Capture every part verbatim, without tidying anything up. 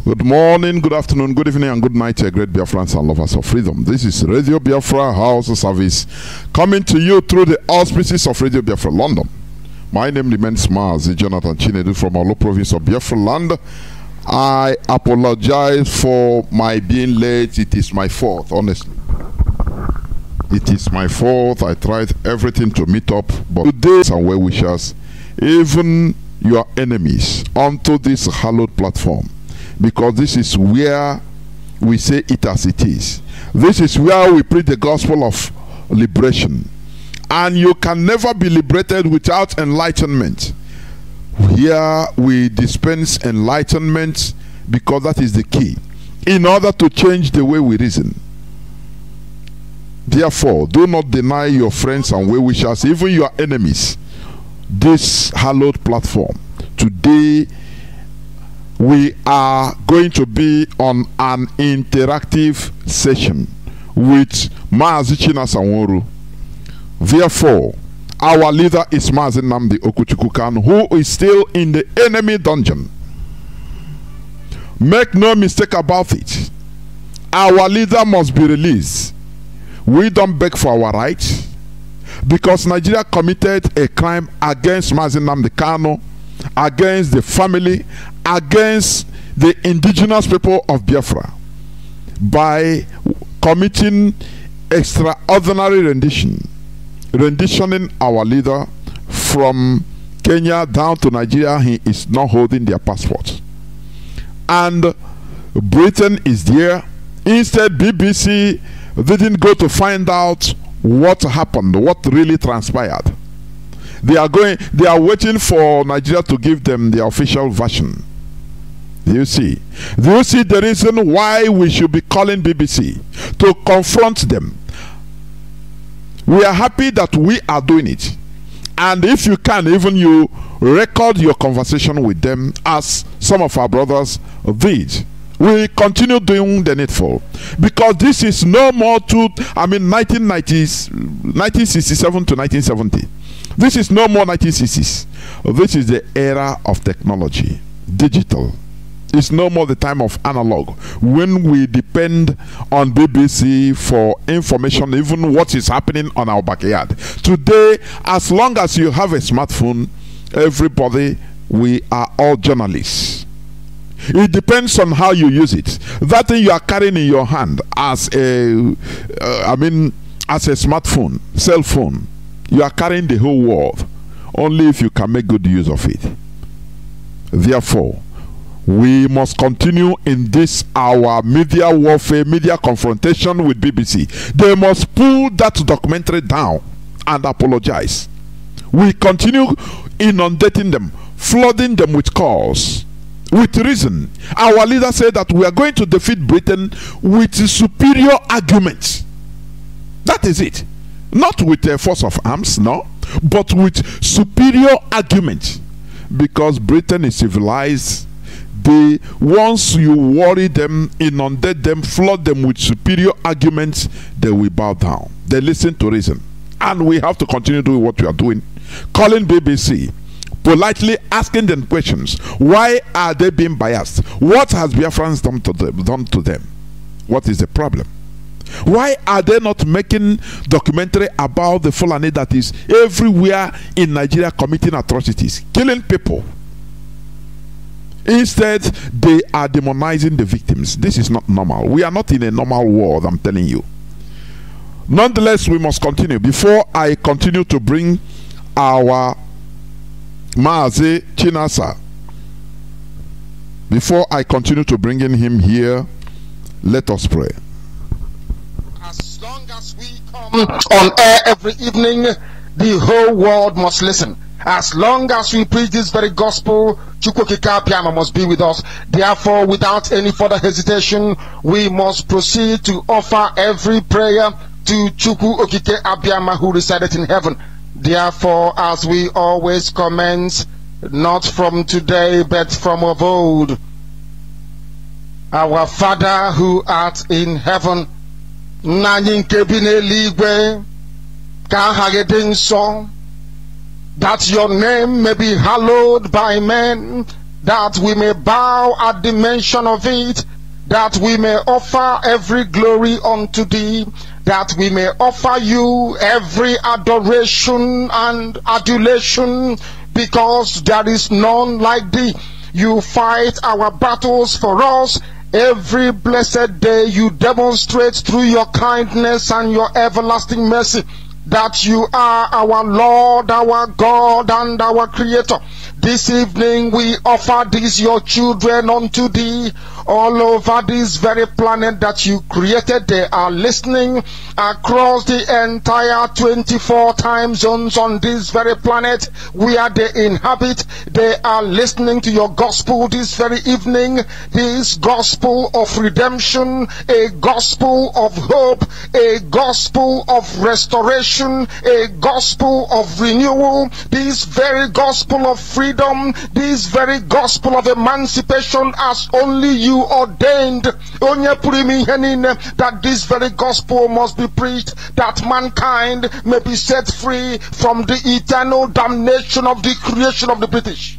Good morning, good afternoon, good evening, and good night to great Biafrans and lovers of freedom. This is Radio Biafra Hausa Service coming to you through the auspices of Radio Biafra London. My name remains Mazi Chinasa Nworu from our province of Biafra land. I apologize for my being late. It is my fault, honestly. It is my fault. I tried everything to meet up, but today and well wishers, even your enemies, onto this hallowed platform. Because this is where we say it as it is. This is where we preach the gospel of liberation. And you can never be liberated without enlightenment. Here we dispense enlightenment because that is the key, in order to change the way we reason. Therefore, do not deny your friends and well-wishers, even your enemies, this hallowed platform. Today, we are going to be on an interactive session with Mazi Chinasa Nworu. Therefore, our leader is Mazi Nnamdi Kanu, who is still in the enemy dungeon. Make no mistake about it. Our leader must be released. We don't beg for our rights, because Nigeria committed a crime against Mazi Nnamdi Kanu, against the family, against the indigenous people of Biafra, by committing extraordinary rendition, renditioning our leader from Kenya down to Nigeria. He is not holding their passport, and Britain is there. Instead, B B C didn't go to find out what happened, what really transpired. They are going, they are waiting for Nigeria to give them the official version. Do you see? Do you see the reason why we should be calling B B C to confront them? We are happy that we are doing it. And if you can, even you record your conversation with them, as some of our brothers did. We continue doing the needful, because this is no more to, I mean, nineteen nineties, nineteen sixty-seven to nineteen seventy. This is no more nineteen sixties. This is the era of technology, digital. It's no more the time of analog, when we depend on B B C for information, even what is happening on our backyard. Today, as long as you have a smartphone, everybody, we are all journalists. It depends on how you use it. That thing you are carrying in your hand as a, uh, I mean, as a smartphone, cell phone, you are carrying the whole world, only if you can make good use of it. Therefore, we must continue in this our media warfare, media confrontation with B B C. They must pull that documentary down and apologize. We continue inundating them, flooding them with calls, with reason. Our leader said that we are going to defeat Britain with superior arguments. That is it. Not with a force of arms, no, but with superior arguments. Because Britain is civilized. They, once you worry them, inundate them, flood them with superior arguments, they will bow down. They listen to reason. And we have to continue doing what we are doing. Calling B B C, politely asking them questions. Why are they being biased? What has Biafrans done to them? Done to them? What is the problem? Why are they not making documentary about the Fulani that is everywhere in Nigeria committing atrocities, killing people? Instead, they are demonizing the victims. This is not normal. We are not in a normal world, I'm telling you. Nonetheless, we must continue. Before I continue to bring our Mazi Chinasa, before I continue to bring in him here, let us pray. As long as we come on air every evening, the whole world must listen. As long as we preach this very gospel, Chukwukika Abiyama must be with us. Therefore, without any further hesitation, we must proceed to offer every prayer to Chukwukika Abiyama, who resided in heaven. Therefore, as we always commence, not from today, but from of old, our Father who art in heaven, Nanying Kebine Ligwe, Kahagedin Song, that your name may be hallowed by men, that we may bow at the mention of it, that we may offer every glory unto thee, that we may offer you every adoration and adulation, because there is none like thee. You fight our battles for us. Every blessed day you demonstrate through your kindness and your everlasting mercy that you are our Lord, our God, and our Creator. This evening we offer these your children unto thee all over this very planet that you created. They are listening across the entire twenty-four time zones on this very planet where they inhabit. They are listening to your gospel this very evening, this gospel of redemption, a gospel of hope, a gospel of restoration, a gospel of renewal, this very gospel of freedom, this very gospel of emancipation as only you ordained, that this very gospel must be preached, that mankind may be set free from the eternal damnation of the creation of the British.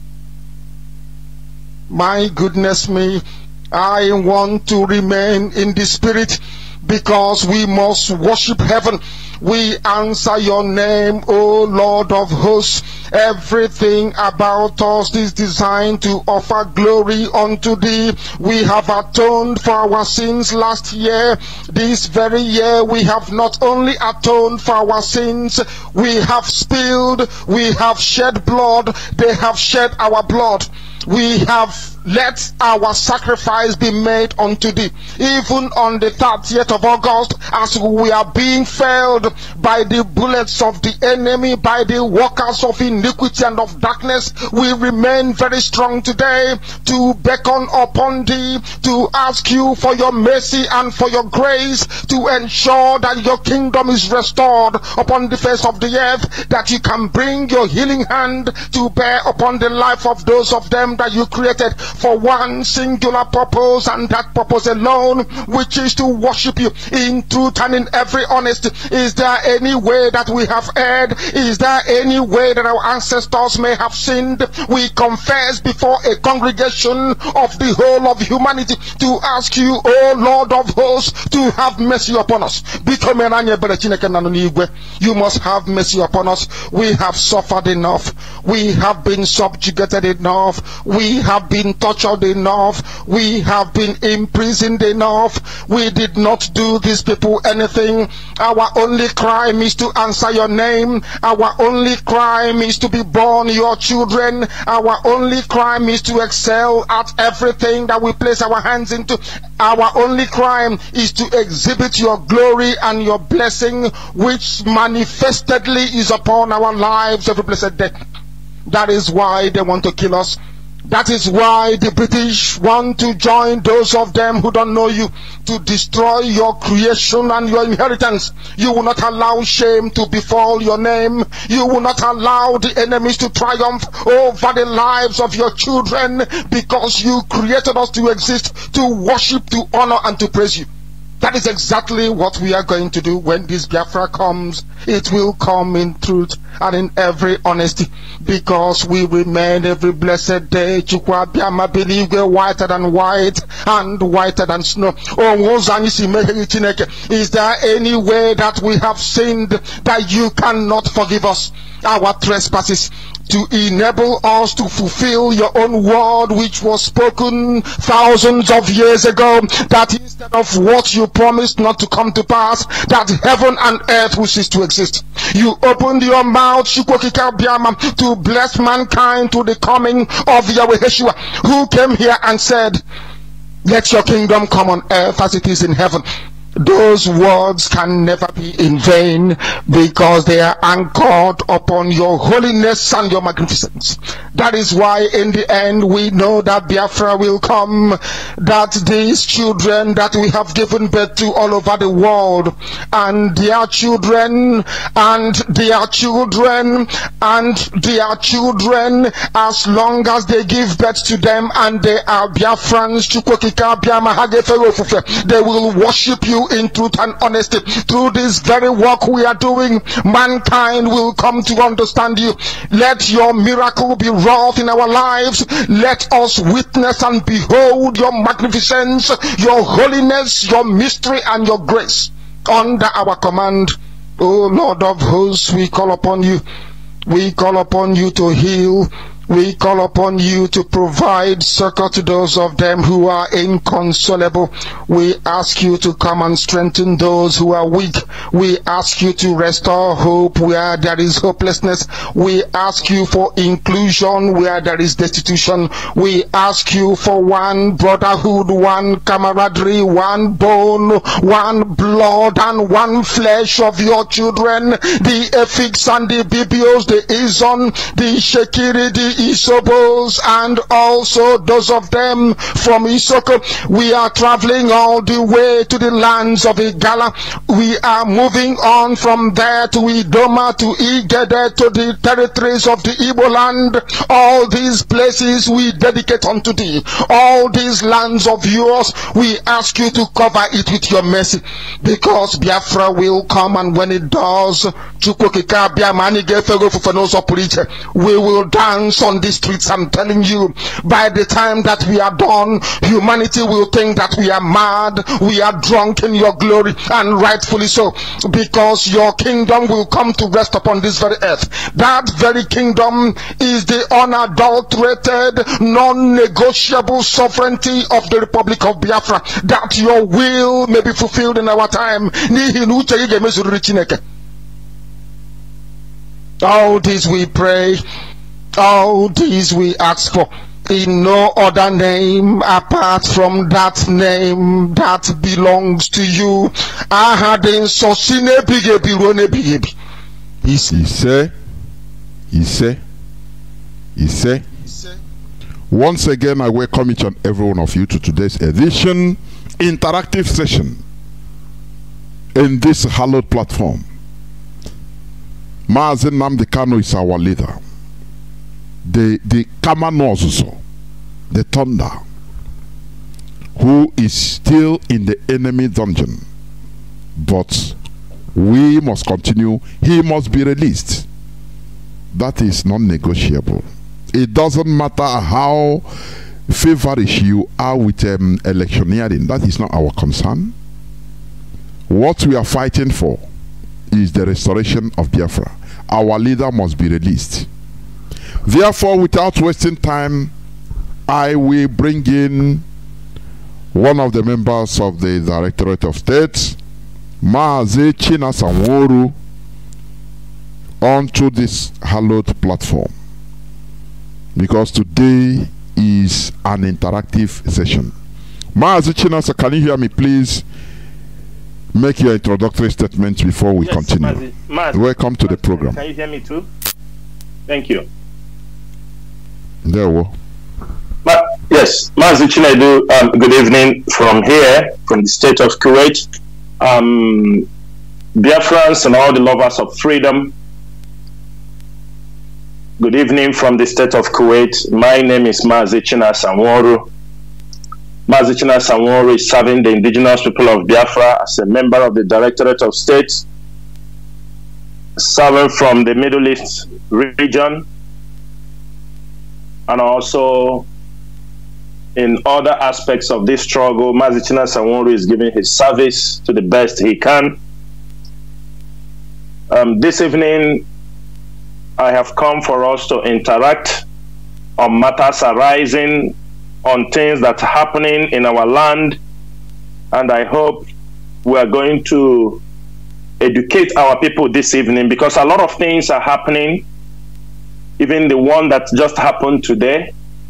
My goodness me, I want to remain in the spirit, because we must worship heaven. We answer your name, O Lord of hosts. Everything about us is designed to offer glory unto thee. We have atoned for our sins last year. This very year we have not only atoned for our sins, we have spilled, we have shed blood, they have shed our blood. We have let our sacrifice be made unto thee. Even on the thirtieth of August, as we are being felled by the bullets of the enemy, by the workers of iniquity and of darkness, we remain very strong today to beckon upon thee, to ask you for your mercy and for your grace, to ensure that your kingdom is restored upon the face of the earth, that you can bring your healing hand to bear upon the life of those of them that you created for one singular purpose, and that purpose alone, which is to worship you in truth and in every honesty. Is there any way that we have erred? Is there any way that our ancestors may have sinned? We confess before a congregation of the whole of humanity to ask you, O Lord of hosts, to have mercy upon us. You must have mercy upon us. We have suffered enough. We have been subjugated enough. We have been tortured enough. We have been imprisoned enough. We did not do these people anything. Our only crime is to answer your name. Our only crime is to be born your children. Our only crime is to excel at everything that we place our hands into. Our only crime is to exhibit your glory and your blessing, which manifestedly is upon our lives every blessed day. That is why they want to kill us. That is why the British want to join those of them who don't know you to destroy your creation and your inheritance. You will not allow shame to befall your name. You will not allow the enemies to triumph over the lives of your children, because you created us to exist, to worship, to honor, and to praise you. That is exactly what we are going to do when this Biafra comes. It will come in truth and in every honesty, because we remain every blessed day whiter than white and whiter than snow. Is there any way that we have sinned that you cannot forgive us our trespasses, to enable us to fulfill your own word, which was spoken thousands of years ago, that instead of what you promised not to come to pass, that heaven and earth will cease to exist? You opened your mouth to bless mankind to the coming of Yahweh Yeshua, who came here and said, let your kingdom come on earth as it is in heaven. Those words can never be in vain, because they are anchored upon your holiness and your magnificence. That is why in the end we know that Biafra will come, that these children that we have given birth to all over the world, and their children, and their children, and their children, as long as they give birth to them and they are Biafrans, they will worship you you in truth and honesty. Through this very work we are doing, mankind will come to understand you. Let your miracle be wrought in our lives. Let us witness and behold your magnificence, your holiness, your mystery, and your grace under our command. O Lord of hosts, we call upon you. We call upon you to heal. We call upon you to provide succor to those of them who are inconsolable. We ask you to come and strengthen those who are weak. We ask you to restore hope where there is hopelessness. We ask you for inclusion where there is destitution. We ask you for one brotherhood, one camaraderie, one bone, one blood, and one flesh of your children. The Efiks and the Bibios, the Izon, the Shekiri, the Isobos, and also those of them from Isoko. We are traveling all the way to the lands of Igala. We are moving on from there to Idoma, to Igede, to the territories of the Igbo land. All these places we dedicate unto thee. All these lands of yours, we ask you to cover it with your mercy, because Biafra will come, and when it does, we will dance on the streets. I'm telling you, by the time that we are done, humanity will think that we are mad, we are drunk in your glory, and rightfully so, because your kingdom will come to rest upon this very earth. That very kingdom is the unadulterated, non-negotiable sovereignty of the Republic of Biafra, that your will may be fulfilled in our time. All this we pray, all these we ask for, in no other name apart from that name that belongs to you. He said, he said, he said, once again, I welcome each and every one of you to today's edition, interactive session in this hallowed platform. Mazi Nnamdi Kanu is our leader. The the Kamanozuzo, the thunder, who is still in the enemy dungeon, but we must continue. He must be released. That is non-negotiable. It doesn't matter how feverish you are with um, electioneering. That is not our concern. What we are fighting for is the restoration of Biafra. Our leader must be released. Therefore, without wasting time, I will bring in one of the members of the Directorate of State, Mazi Chinasa Nworu, onto this hallowed platform, because today is an interactive session. Mazi Chinasa, can you hear me, please? Make your introductory statement before we yes, continue. Mazi, Mazi, Welcome to Mazi, the program. Can you hear me too? Thank you. There we go. Ma yes, Mazi Chinadu, um, good evening from here, from the state of Kuwait. Um, Biafrans and all the lovers of freedom, good evening from the state of Kuwait. My name is Mazi Chinasa Nworu. Mazi Chinasa Nworu is serving the indigenous people of Biafra as a member of the Directorate of State, serving from the Middle East region, and also in other aspects of this struggle. Mazi Chinasa Nworu is giving his service to the best he can. Um, this evening, I have come for us to interact on matters arising, on things that are happening in our land, and I hope we are going to educate our people this evening, because a lot of things are happening, even the one that just happened today.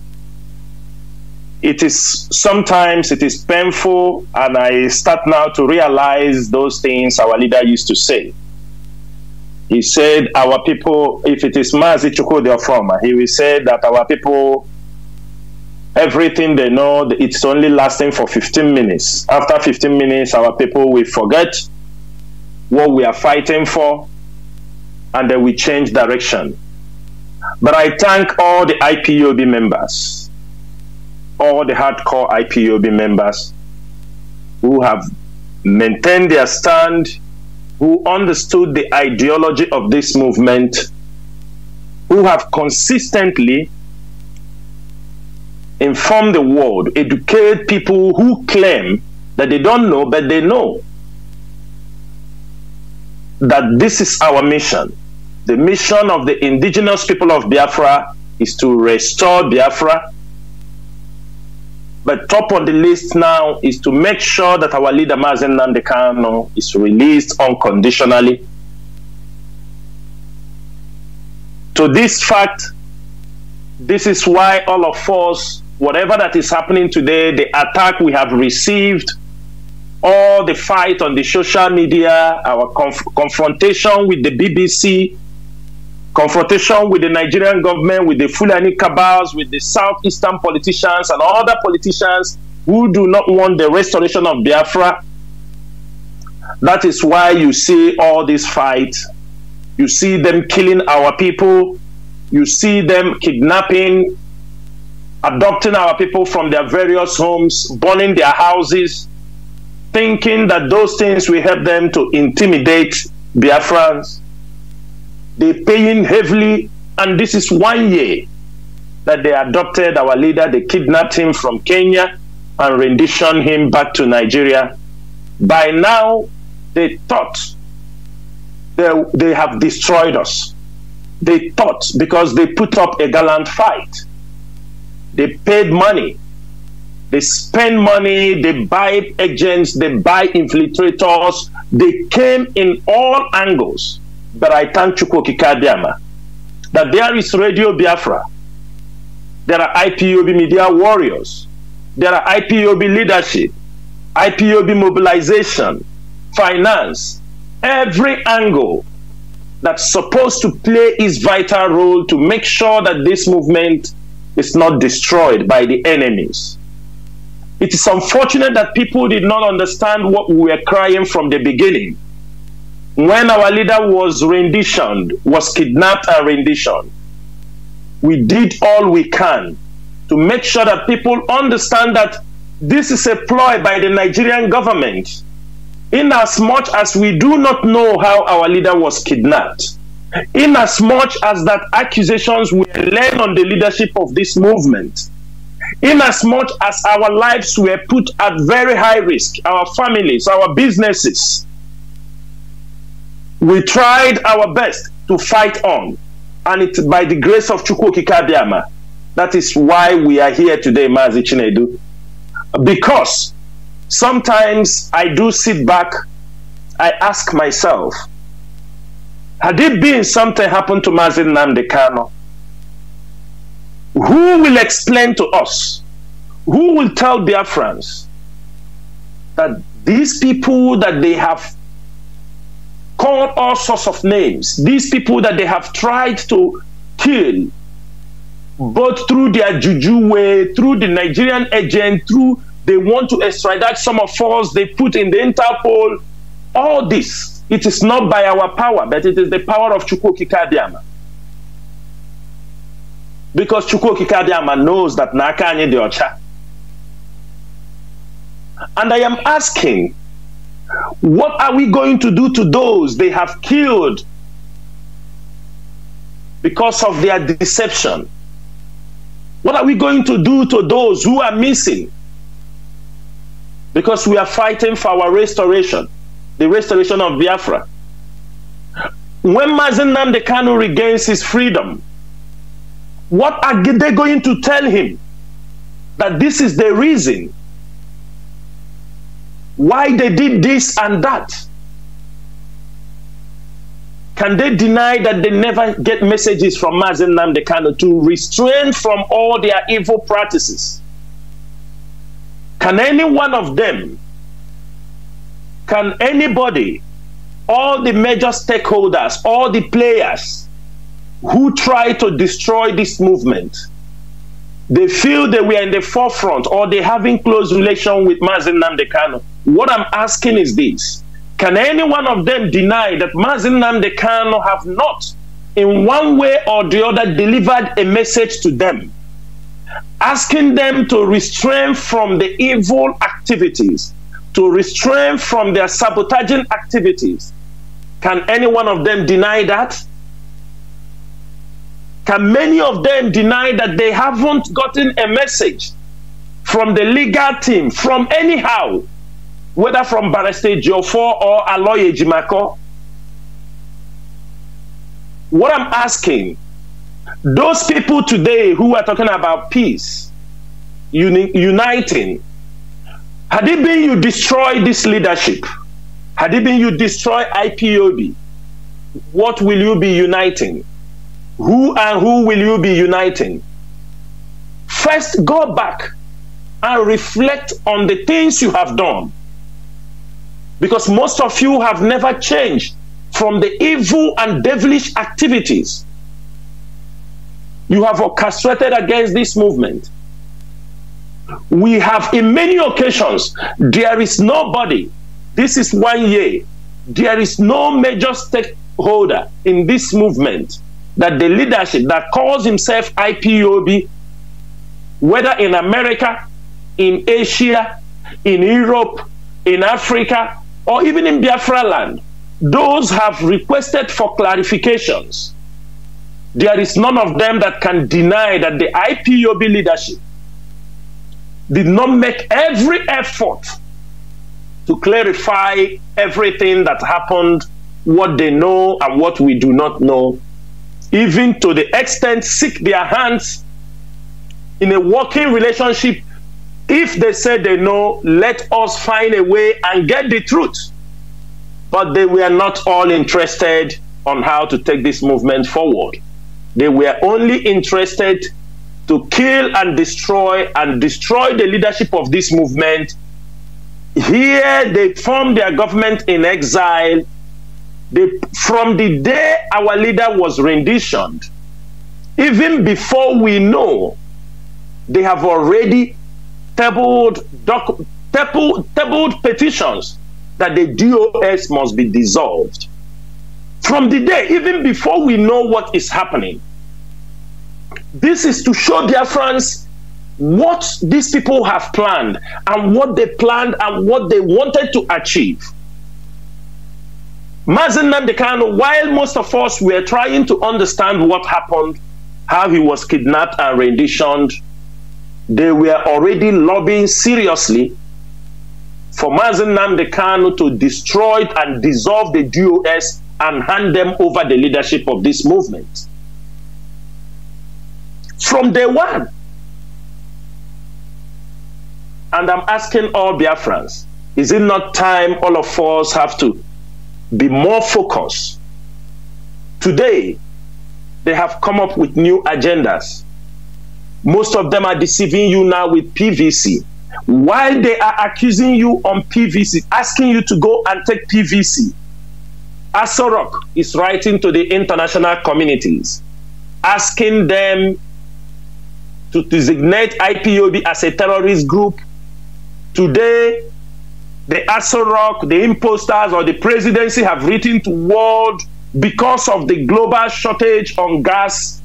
It is sometimes it is painful, and I start now to realize those things our leader used to say. He said, our people, if it is Mazi Chukwudi Ofoma, he will say that our people, everything they know, it's only lasting for fifteen minutes. After fifteen minutes, our people will forget what we are fighting for, and then we change direction. But I thank all the I P O B members, all the hardcore I P O B members who have maintained their stand, who understood the ideology of this movement, who have consistently informed the world, educate people who claim that they don't know, but they know that this is our mission. The mission of the indigenous people of Biafra is to restore Biafra. But top on the list now is to make sure that our leader Mazi Nnamdi Kanu is released unconditionally. To this fact, this is why all of us, whatever that is happening today, the attack we have received, all the fight on the social media, our conf confrontation with the B B C, confrontation with the Nigerian government, with the Fulani cabals, with the southeastern politicians and other politicians who do not want the restoration of Biafra. That is why you see all this fight. You see them killing our people. You see them kidnapping, adopting our people from their various homes, burning their houses, thinking that those things will help them to intimidate Biafrans. They're paying heavily, and this is one year that they adopted our leader. They kidnapped him from Kenya and renditioned him back to Nigeria. By now, they thought they, they have destroyed us. They thought because they put up a gallant fight. They paid money. They spend money. They buy agents. They buy infiltrators. They came in all angles. But I thank Chukwu Kikadiama that there is Radio Biafra. There are I P O B media warriors. There are I P O B leadership, I P O B mobilization, finance, every angle that's supposed to play its vital role to make sure that this movement is not destroyed by the enemies. It is unfortunate that people did not understand what we were crying from the beginning. When our leader was renditioned, was kidnapped and renditioned, we did all we can to make sure that people understand that this is a ploy by the Nigerian government. In as much as we do not know how our leader was kidnapped, in as much as that accusations were laid on the leadership of this movement, in as much as our lives were put at very high risk, our families, our businesses, we tried our best to fight on, and it's by the grace of Chukwu Kikadiama. That is why we are here today, Mazi Chinedu. Because sometimes I do sit back, I ask myself, had it been something happened to Mazi Nnamdi Kanu, who will explain to us, who will tell Biafrans that these people that they have called all sorts of names, these people that they have tried to kill, both through their juju way, through the Nigerian agent, through they want to extradite some of us, they put in the Interpol, all this, it is not by our power, but it is the power of Chukwu Kikadiama. Because Chukwu Kikadiama knows that Naka Anye de Ocha. And I am asking, what are we going to do to those they have killed because of their deception? What are we going to do to those who are missing? Because we are fighting for our restoration, the restoration of Biafra. When Mazi Nnamdi Kanu regains his freedom, what are they going to tell him? That this is the reason why they did this and that? Can they deny that they never get messages from Mazi Nnamdi Kanu to restrain from all their evil practices? Can any one of them, can anybody, all the major stakeholders, all the players who try to destroy this movement, they feel that we are in the forefront or they have in close relation with Mazi Nnamdi Kanu? What I'm asking is this: can any one of them deny that Mazi Nnamdi Kanu have not, in one way or the other, delivered a message to them, asking them to restrain from the evil activities, to restrain from their sabotaging activities. Can any one of them deny that? Can many of them deny that they haven't gotten a message from the legal team, from anyhow, whether from Barrister Jofor or Aloy Ejimako? What I'm asking, those people today who are talking about peace, uni uniting, had it been you destroy this leadership, had it been you destroy I P O B, what will you be uniting? Who and who will you be uniting? First, go back and reflect on the things you have done. Because most of you have never changed from the evil and devilish activities you have orchestrated against this movement. We have, in many occasions, there is nobody, this is one year, there is no major stakeholder in this movement that the leadership that calls himself I P O B, whether in America, in Asia, in Europe, in Africa, or even in Biafra land, those have requested for clarifications. There is none of them that can deny that the I P O B leadership did not make every effort to clarify everything that happened, what they know and what we do not know, even to the extent seek their hands in a working relationship. If they say they know, let us find a way and get the truth. But they were not all interested on how to take this movement forward. They were only interested to kill and destroy and destroy the leadership of this movement. Here they formed their government in exile. They, from the day our leader was renditioned, even before we know, they have already tabled, doc, tabled, tabled petitions that the D O S must be dissolved. From the day, even before we know what is happening. This is to show Biafrans what these people have planned and what they planned and what they wanted to achieve. Mazi Nnamdi Kanu, while most of us were trying to understand what happened, how he was kidnapped and renditioned, they were already lobbying seriously for Mazi Nnamdi Kanu to destroy and dissolve the D O S and hand them over the leadership of this movement. From day one. And I'm asking all Biafrans, is it not time all of us have to be more focused? Today, they have come up with new agendas. Most of them are deceiving you now with P V C. While they are accusing you on P V C, asking you to go and take P V C, Asorok is writing to the international communities, asking them to designate I P O B as a terrorist group. Today, the Asorok, the imposters, or the presidency have written to world because of the global shortage on gas.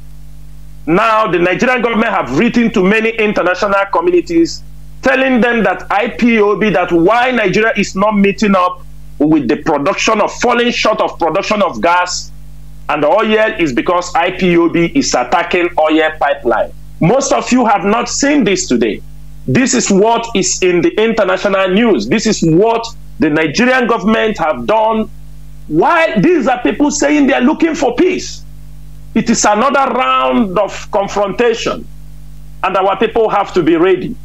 Now, the Nigerian government have written to many international communities telling them that I P O B, that why Nigeria is not meeting up with the production of, falling short of production of gas and oil, is because I P O B is attacking oil pipeline. Most of you have not seen this today. This is what is in the international news. This is what the Nigerian government have done. Why? These are people saying they are looking for peace. It is another round of confrontation, and our people have to be ready.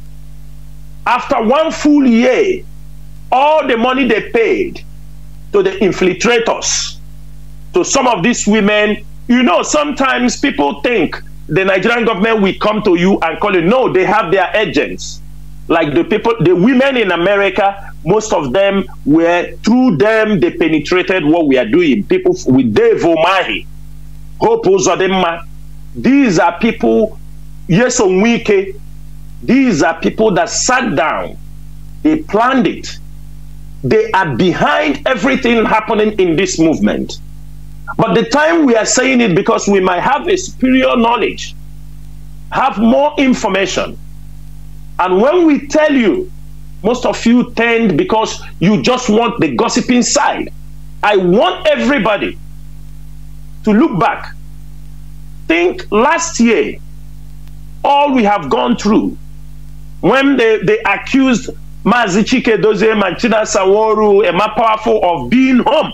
After one full year, all the money they paid to the infiltrators, to some of these women, you know, sometimes people think the Nigerian government will come to you and call you. No, they have their agents. Like the people, the women in America, most of them were, through them, they penetrated what we are doing. People with Dave Omahi, Hope Uzodinma. These are people, yes, Onwike. These are people that sat down. They planned it. They are behind everything happening in this movement. But the time we are saying it, because we might have a superior knowledge, have more information. And when we tell you most of you tend because you just want the gossiping side. I want everybody to look back. Think last year, all we have gone through, when they, they accused Mazi Chinasa Nworu, a more powerful, of being home,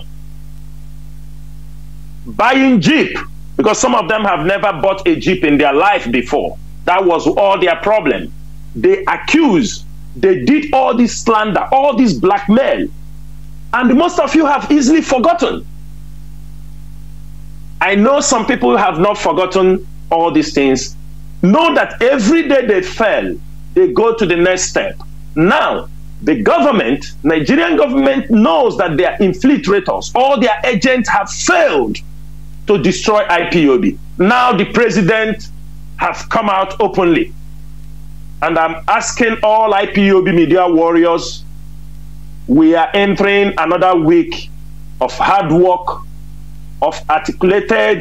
buying Jeep, because some of them have never bought a Jeep in their life before. That was all their problem. They accused, they did all this slander, all this blackmail, and most of you have easily forgotten. I know some people have not forgotten all these things. Know that every day they fail, they go to the next step. Now, the government, Nigerian government, knows that they are infiltrators. All their agents have failed to destroy I P O B. Now the president has come out openly. And I'm asking all I P O B media warriors, we are entering another week of hard work, of articulated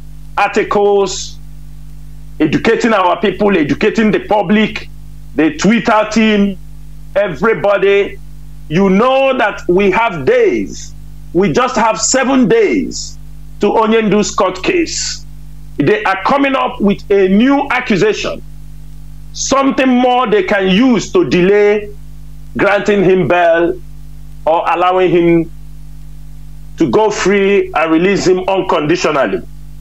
articles, educating our people, educating the public, the Twitter team, everybody. You know that we have days. We just have seven days to Onyendu's court case. They are coming up with a new accusation, something more they can use to delay granting him bail or allowing him to go free and release him unconditionally.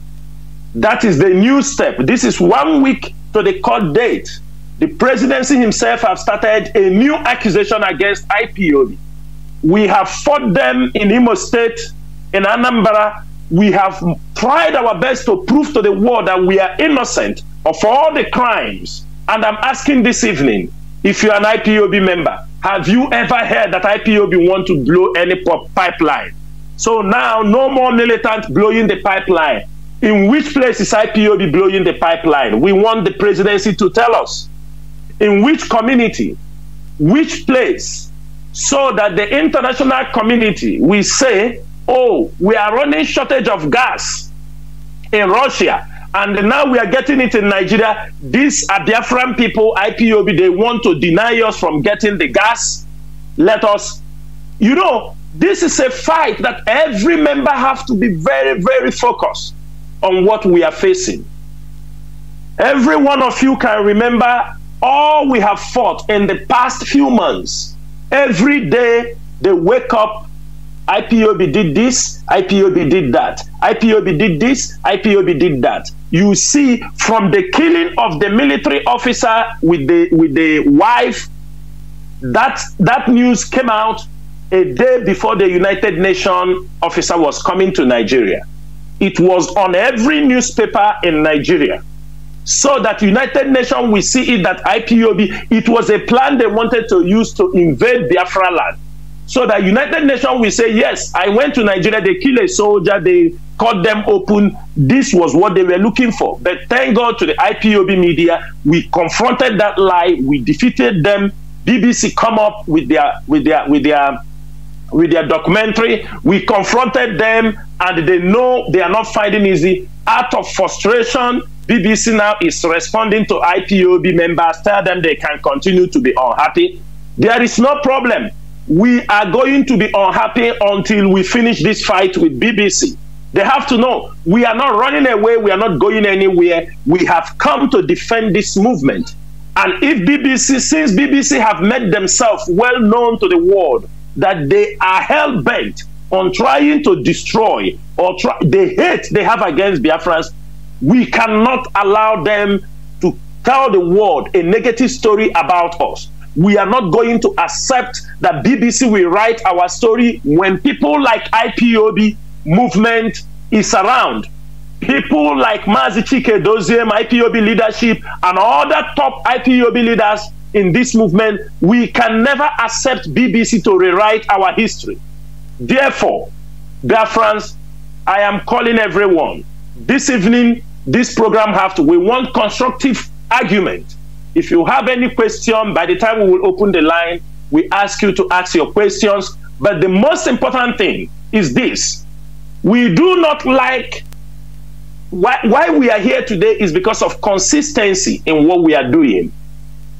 That is the new step. This is one week to the court date. The presidency himself have started a new accusation against I P O B. We have fought them in Imo State, in Anambra. We have tried our best to prove to the world that we are innocent of all the crimes. And I'm asking this evening, if you're an I P O B member, have you ever heard that I P O B want to blow any pipeline? So now, no more militant blowing the pipeline. In which place is I P O B blowing the pipeline? We want the presidency to tell us. In which community? Which place? So that the international community will say, oh, we are running shortage of gas in Russia, and now we are getting it in Nigeria. These are Biafran people, I P O B, they want to deny us from getting the gas. Let us, you know, this is a fight that every member have to be very, very focused on what we are facing. Every one of you can remember all we have fought in the past few months. Every day they wake up, I P O B did this, I P O B did that, I P O B did this, I P O B did that. You see, from the killing of the military officer with the with the wife, that that news came out a day before the United Nations officer was coming to Nigeria. It was on every newspaper in Nigeria, so that United Nations will see it that I P O B, it was a plan they wanted to use to invade Biafra land. So that United Nations will say, yes, I went to Nigeria, they killed a soldier, they cut them open. This was what they were looking for. But thank God to the I P O B media, we confronted that lie, we defeated them. B B C come up with their with their with their with their documentary. We confronted them, and they know they are not finding easy. Out of frustration, B B C now is responding to I P O B members, tell them they can continue to be unhappy. There is no problem. We are going to be unhappy until we finish this fight with B B C. They have to know we are not running away, we are not going anywhere. We have come to defend this movement. And if B B C, since B B C have made themselves well known to the world that they are hell-bent on trying to destroy or try, the hate they have against Biafrans, we cannot allow them to tell the world a negative story about us. We are not going to accept that B B C will write our story when people like I P O B movement is around. People like Mazi Chinasa Nworu, I P O B leadership, and other top I P O B leaders in this movement, we can never accept B B C to rewrite our history. Therefore, dear friends, I am calling everyone. This evening, this program have to, we want constructive argument. If you have any question, by the time we will open the line, we ask you to ask your questions. But the most important thing is this. We do not like, why, why we are here today is because of consistency in what we are doing.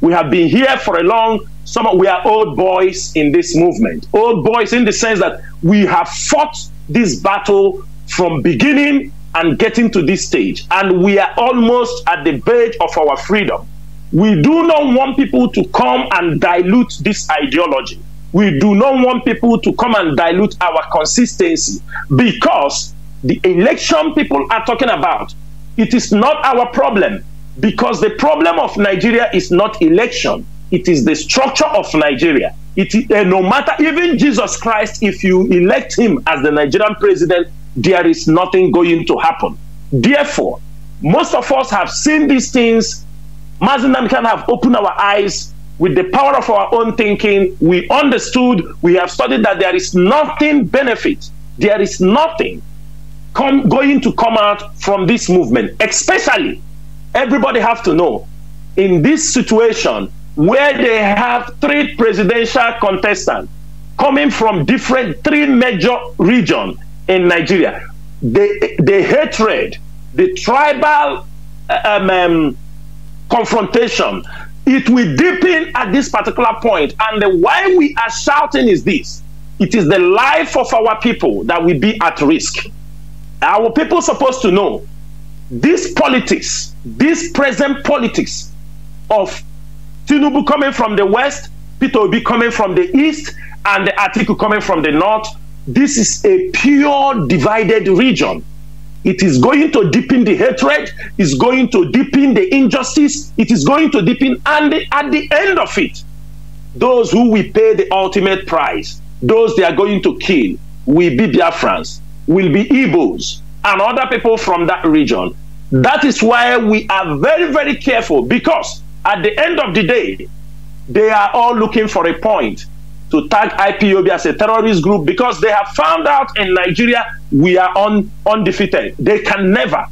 We have been here for a long, some we are old boys in this movement. Old boys in the sense that we have fought this battle from beginning and getting to this stage. And we are almost at the verge of our freedom. We do not want people to come and dilute this ideology. We do not want people to come and dilute our consistency, because the election people are talking about, it is not our problem, because the problem of Nigeria is not election. It is the structure of Nigeria. It is, uh, no matter, even Jesus Christ, if you elect him as the Nigerian president, there is nothing going to happen. Therefore, most of us have seen these things. Mazi Nnamdi Kanu have opened our eyes with the power of our own thinking. We understood, we have studied that there is nothing benefit, there is nothing come, going to come out from this movement. Especially, everybody have to know, in this situation where they have three presidential contestants coming from different, three major regions in Nigeria, the, the hatred, the tribal um, um, confrontation, it will deepen at this particular point. And the why we are shouting is this: it is the life of our people that will be at risk. Our people are supposed to know this politics, this present politics of Tinubu coming from the west, Peter Obi coming from the east, and the Atiku coming from the north. This is a pure divided region. It is going to deepen the hatred, it's going to deepen the injustice, it is going to deepen, and the, at the end of it, those who will pay the ultimate price, those they are going to kill, will be Biafrans, will be Igbos, and other people from that region. That is why we are very, very careful, because at the end of the day, they are all looking for a point to tag I P O B as a terrorist group, because they have found out in Nigeria we are un, undefeated. They can never,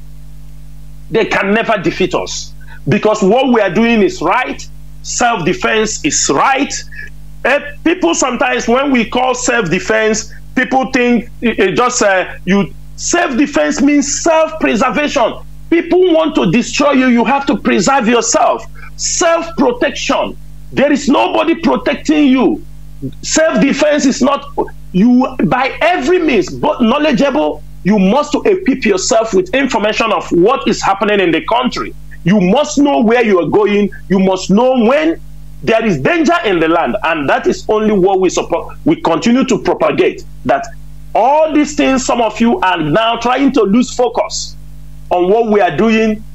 they can never defeat us, because what we are doing is right. Self-defense is right. Uh, people sometimes, when we call self-defense, people think uh, just uh, you self-defense means self-preservation. People want to destroy you, you have to preserve yourself. Self-protection. There is nobody protecting you. Self-defense is not, you by every means, but knowledgeable, you must equip yourself with information of what is happening in the country. You must know where you are going. You must know when there is danger in the land, and that is only what we support. We continue to propagate that all these things. Some of you are now trying to lose focus on what we are doing.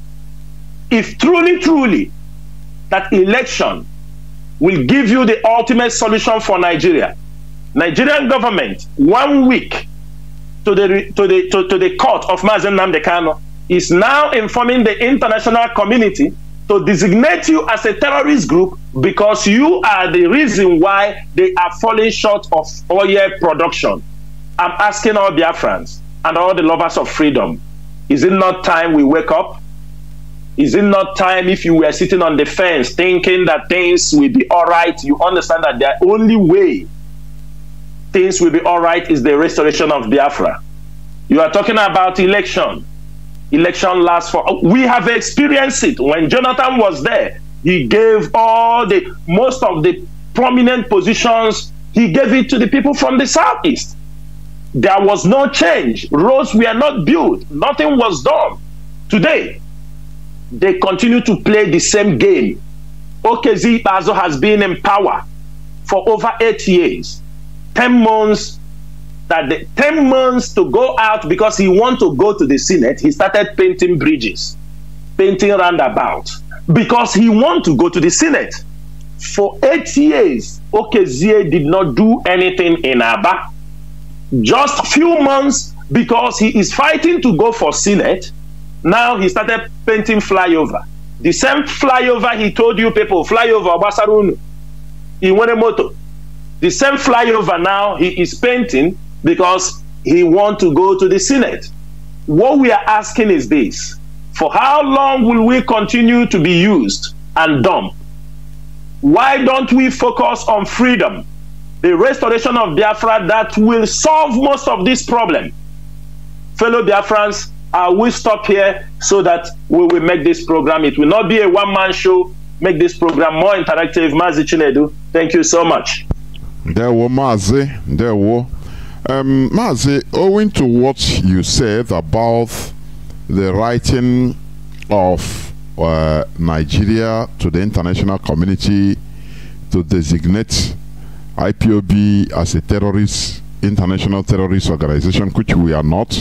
If truly, truly, that election will give you the ultimate solution for Nigeria, Nigerian government, one week to the to the to, to the court of Mazi Nnamdi Kanu, is now informing the international community to designate you as a terrorist group, because you are the reason why they are falling short of oil production. I'm asking all Biafrans and all the lovers of freedom, is it not time we wake up? Is it not time, if you were sitting on the fence thinking that things will be all right, you understand that the only way things will be all right is the restoration of Biafra? You are talking about election. Election lasts for, we have experienced it. When Jonathan was there, he gave all the, most of the prominent positions, he gave it to the people from the southeast. There was no change. Roads were not built. Nothing was done. Today, they continue to play the same game. Okezie Ikpeazu has been in power for over eight years. Ten months, that the ten months to go out, because he want to go to the Senate, he started painting bridges, painting roundabout, because he want to go to the Senate. For eight years, Okezie did not do anything in Aba. Just a few months, because he is fighting to go for Senate, now he started painting flyover. The same flyover he told you people, flyover Basarunu, Iwenemoto. The same flyover now he is painting because he wants to go to the Senate. What we are asking is this: for how long will we continue to be used and dumped? Why don't we focus on freedom, the restoration of Biafra, that will solve most of this problem? Fellow Biafrans, I will stop here so that we will make this program. It will not be a one-man show. make this program more interactive. Mazi Chinedu, thank you so much. There were Mazi, there were. Um, Mazi, owing to what you said about the writing of uh, Nigeria to the international community to designate I P O B as a terrorist, international terrorist organization, which we are not,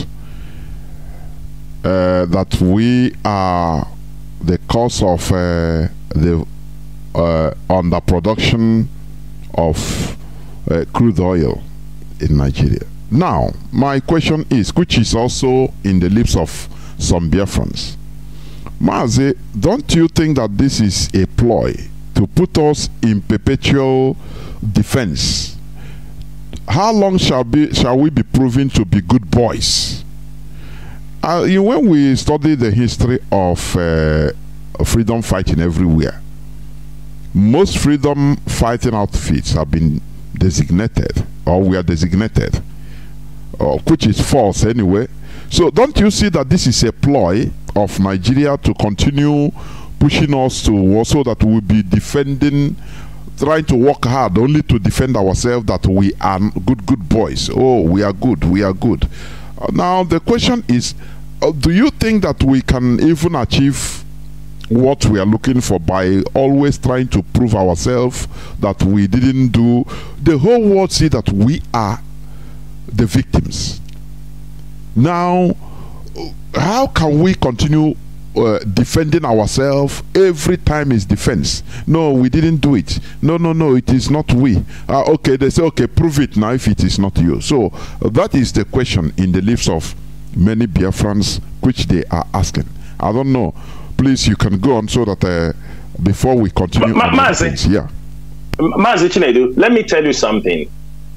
uh, that we are the cause of uh, the uh, underproduction of uh, crude oil in Nigeria. Now, my question is, which is also in the lips of some Biafrans, Mazi, don't you think that this is a ploy to put us in perpetual defense? How long shall be shall we be proven to be good boys? Uh, you know, when we study the history of uh, freedom fighting everywhere, most freedom fighting outfits have been designated, or we are designated, uh, which is false anyway. So don't you see that this is a ploy of Nigeria to continue pushing us to so that we'll be defending, trying to work hard only to defend ourselves, that we are good, good boys. Oh, we are good, we are good. Uh, now the question is, uh, do you think that we can even achieve what we are looking for by always trying to prove ourselves that we didn't do? The whole world see that we are the victims. Now, how can we continue uh, defending ourselves every time is defense? No, we didn't do it. No, no, no, it is not we. Uh, okay, they say, okay, prove it now if it is not you. So uh, that is the question in the lips of many Biafrans, which they are asking. I don't know. Please, you can go on so that uh, before we continue. Ma Ma Mazi, yeah. Mazi Chinedu, let me tell you something.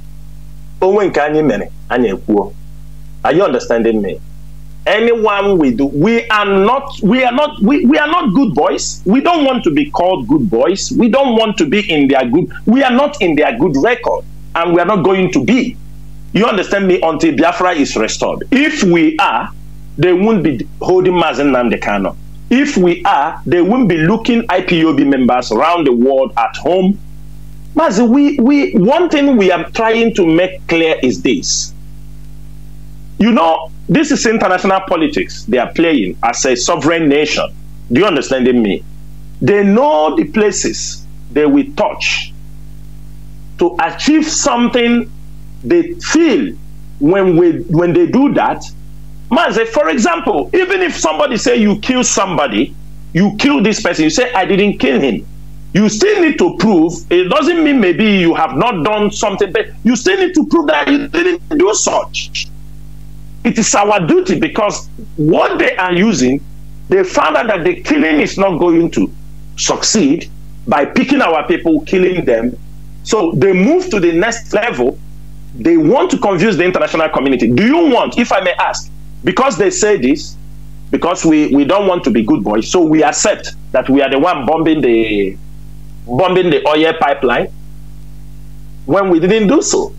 Are you understanding me? Anyone we do, we are not, we are not, we, we are not good boys. We don't want to be called good boys. We don't want to be in their good, we are not in their good record, and we are not going to be. You understand me? Until Biafra is restored. If we are, they won't be holding Mazi Nnamdi Kanu. If we are, they won't be looking I P O B members around the world at home. Mazi, we, we, one thing we are trying to make clear is this. You know, this is international politics they are playing as a sovereign nation. Do you understand me? They know the places they will touch to achieve something they feel. When we when they do that, Mazi, for example, even if somebody say you kill somebody, you kill this person, you say I didn't kill him, you still need to prove. It doesn't mean maybe you have not done something, but you still need to prove that you didn't do such. It is our duty, because what they are using, they found out that the killing is not going to succeed by picking our people, killing them. So they move to the next level. They want to confuse the international community. Do you want, if I may ask, because they say this, because we, we don't want to be good boys, so we accept that we are the one bombing the, bombing the oil pipeline when we didn't do so?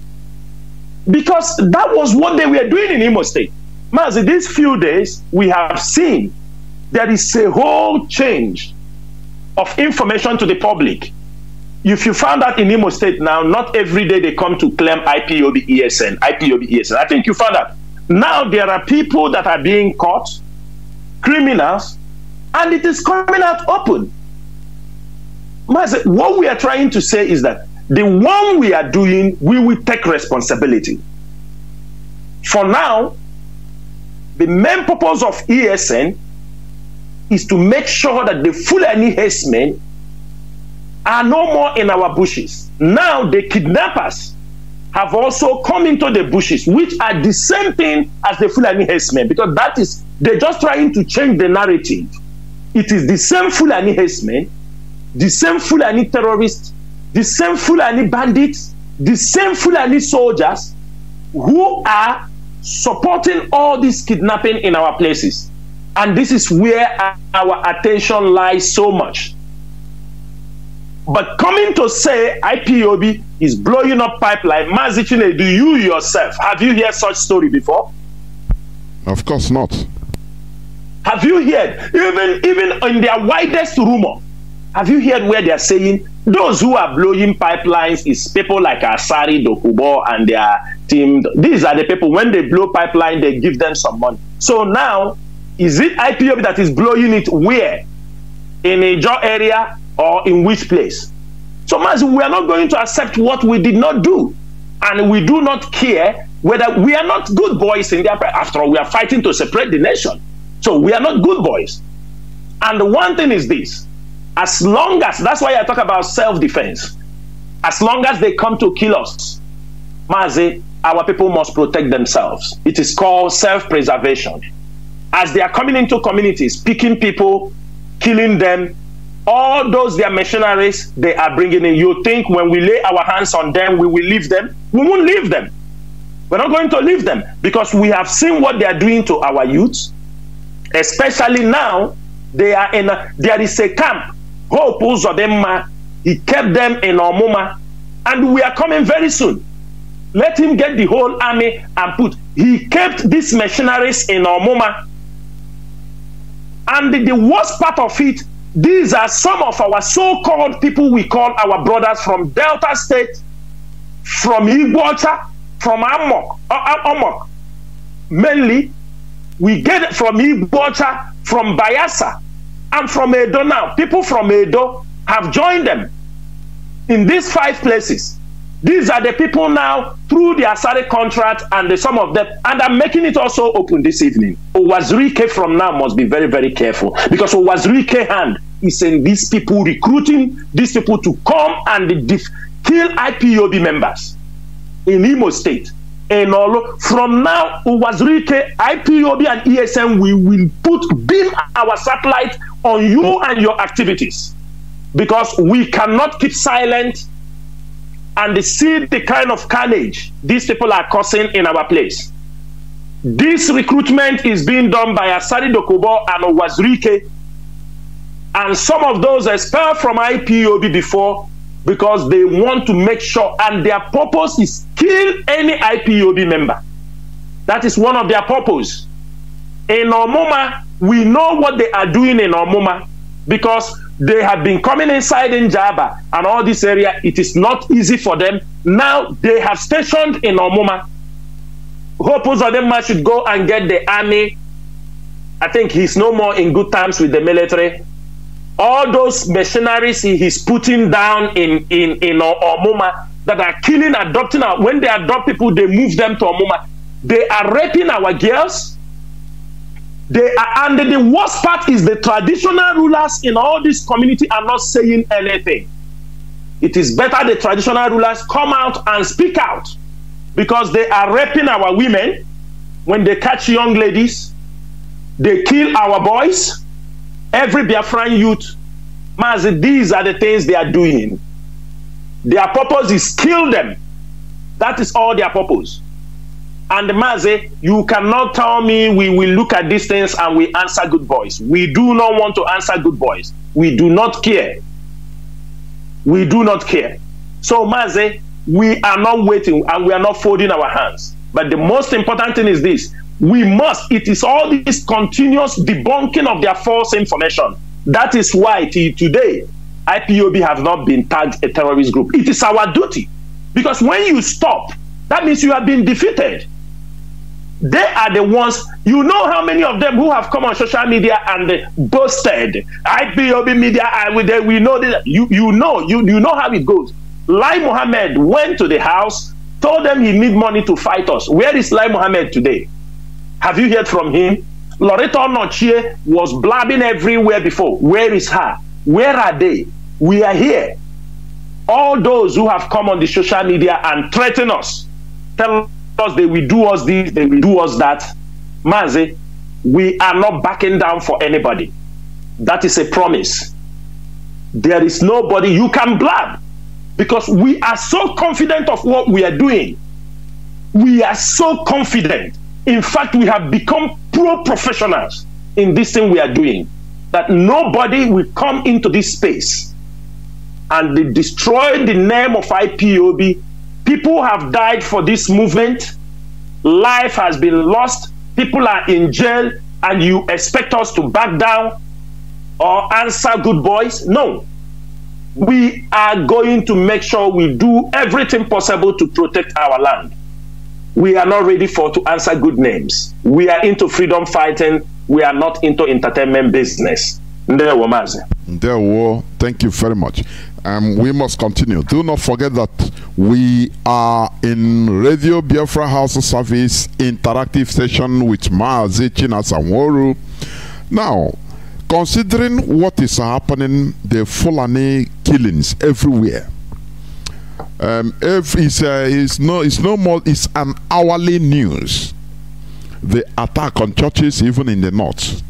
Because that was what they were doing in Imo State. Mazi, these few days, we have seen there is a whole change of information to the public. If you found out in Imo State now, not every day they come to claim I P O B E S N, I P O B E S N. I think you found out. Now there are people that are being caught, criminals, and it is coming out open. Mazi, what we are trying to say is that the one we are doing, we will take responsibility. For now, the main purpose of E S N is to make sure that the Fulani herdsmen are no more in our bushes. Now the kidnappers have also come into the bushes, which are the same thing as the Fulani herdsmen, because that is, they're just trying to change the narrative. It is the same Fulani herdsmen, the same Fulani terrorists, the same Fulani bandits, the same Fulani soldiers who are supporting all this kidnapping in our places. And this is where our attention lies so much. But coming to say I P O B is blowing up pipeline, Mazi Chinedu, do you yourself, have you heard such story before? Of course not. Have you heard, even, even in their widest rumor, Have you heard where they are saying those who are blowing pipelines is people like Asari, Dokubo, and their team? These are the people, when they blow pipeline, they give them some money. So now, is it I P O B that is blowing it where? In a Jaw area or in which place? So, Mazi, we are not going to accept what we did not do. And we do not care whether we are not good boys in their. After all, we are fighting to separate the nation. So we are not good boys. And the one thing is this. As long as, that's why I talk about self-defense. As long as they come to kill us, Mazi, our people must protect themselves. It is called self-preservation. As they are coming into communities, picking people, killing them, all those their missionaries they are bringing in, you think when we lay our hands on them, we will leave them? We won't leave them. We're not going to leave them because we have seen what they are doing to our youths. Especially now, they are in a, there is a camp. Hope Uzodema, he kept them in Omuma, and we are coming very soon. Let him get the whole army and put. He kept these missionaries in Omuma. And the, the worst part of it, these are some of our so-called people we call our brothers from Delta State, from Igbocha, from Amok, uh, Amok. Mainly, we get it from Igbocha, from Bayelsa, and from Edo now. People from Edo have joined them in these five places. These are the people now through the Asari contract and the, some of them, and I'm making it also open this evening. Owazirike from now must be very, very careful because Owazirike hand is in these people recruiting these people to come and kill I P O B members in Imo State. And all from now, Owazirike, I P O B and E S M, we will put beam our satellite on you and your activities because we cannot keep silent and see the kind of carnage these people are causing in our place. This recruitment is being done by Asari Dokubo and Owazirike, and some of those expelled from I P O B before because they want to make sure, and their purpose is kill any I P O B member. That is one of their purpose. In Omuma, we know what they are doing in Omuma because they have been coming inside in Jaba and all this area. It is not easy for them. Now they have stationed in Omuma. Hope Uzodema should go and get the army. I think he's no more in good terms with the military. All those mercenaries he, he's putting down in, in, in Omuma that are killing, adopting, when they adopt people, they move them to Omuma. They are raping our girls. They are, and the worst part is the traditional rulers in all this community are not saying anything. It is better the traditional rulers come out and speak out because they are raping our women. When they catch young ladies, they kill our boys. Every Biafran youth, Mazi, these are the things they are doing. Their purpose is kill them. That is all their purpose. And Mazi, you cannot tell me we will look at these things and we answer good boys. We do not want to answer good boys. We do not care. We do not care. So Mazi, we are not waiting and we are not folding our hands. But the most important thing is this. We must, it is all this continuous debunking of their false information. That is why till today, I P O B have not been tagged a terrorist group. It is our duty. Because when you stop, that means you have been defeated. They are the ones, you know how many of them who have come on social media and boasted, I P O B media, and we, we know that, you, you know, you, you know how it goes. Lai Mohammed went to the house, told them he need money to fight us. Where is Lai Mohammed today? Have you heard from him? Loreto Nochie was blabbing everywhere before. Where is her? Where are they? We are here. All those who have come on the social media and threaten us, tell us they will do us this, they will do us that. Mazi, we are not backing down for anybody. That is a promise. There is nobody you can blab because we are so confident of what we are doing. We are so confident. In fact, we have become pro-professionals in this thing we are doing, that nobody will come into this space and they destroy the name of I P O B. People have died for this movement. Life has been lost. People are in jail, and you expect us to back down or answer good boys? No. We are going to make sure we do everything possible to protect our land. We are not ready for to answer good names. We are into freedom fighting. We are not into entertainment business. Ndewo Mazi. Ndewo, thank you very much. Um, we must continue. Do not forget that we are in Radio Biafra Hausa Service interactive session with Mazi Chinasa Nworu. Now, considering what is happening, the Fulani killings everywhere, um, if it's, uh, it's no, it's no more. It's an hourly news. The attack on churches, even in the north.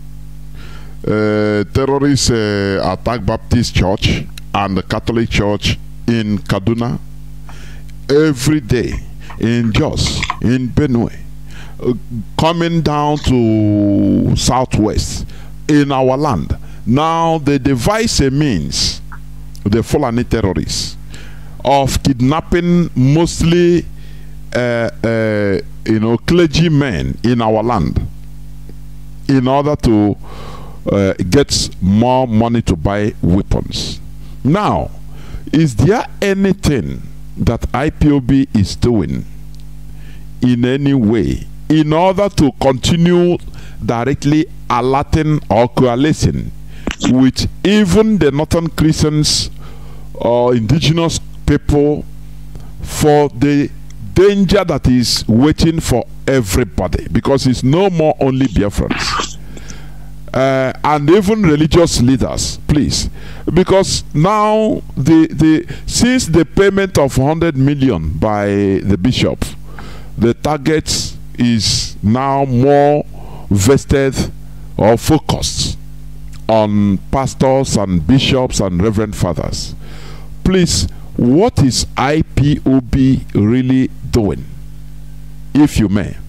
Uh, terrorists uh, attack Baptist Church and the Catholic Church in Kaduna every day, in Jos, in Benue, uh, coming down to southwest in our land. Now they devise a means, the Fulani terrorists, of kidnapping mostly uh, uh, you know, clergymen in our land in order to uh, get more money to buy weapons. Now, is there anything that I P O B is doing in any way in order to continue directly alerting or coalescing with even the northern Christians or indigenous people for the danger that is waiting for everybody? Because it's no more only Biafrans. Uh, and even religious leaders, please, because now the the since the payment of one hundred million by the bishop, the target is now more vested or focused on pastors and bishops and reverend fathers. Please, what is I P O B really doing, if you may?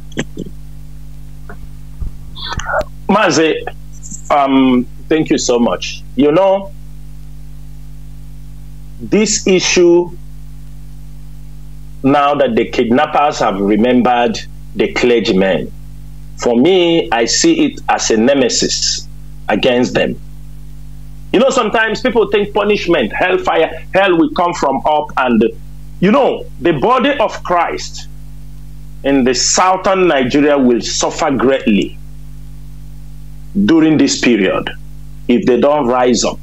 Mazi, um, thank you so much. You know, this issue, now that the kidnappers have remembered the clergymen, for me, I see it as a nemesis against them. You know, sometimes people think punishment, hellfire, hell will come from up, and, you know, the body of Christ in the southern Nigeria will suffer greatly during this period if they don't rise up.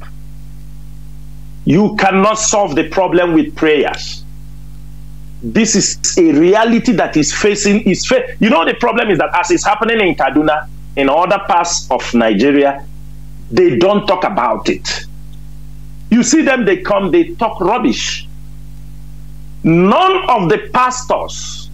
You cannot solve the problem with prayers. This is a reality that is facing is fa you know, the problem is that as it's happening in Kaduna, in other parts of Nigeria, they don't talk about it. You see them, they come, they talk rubbish. None of the pastors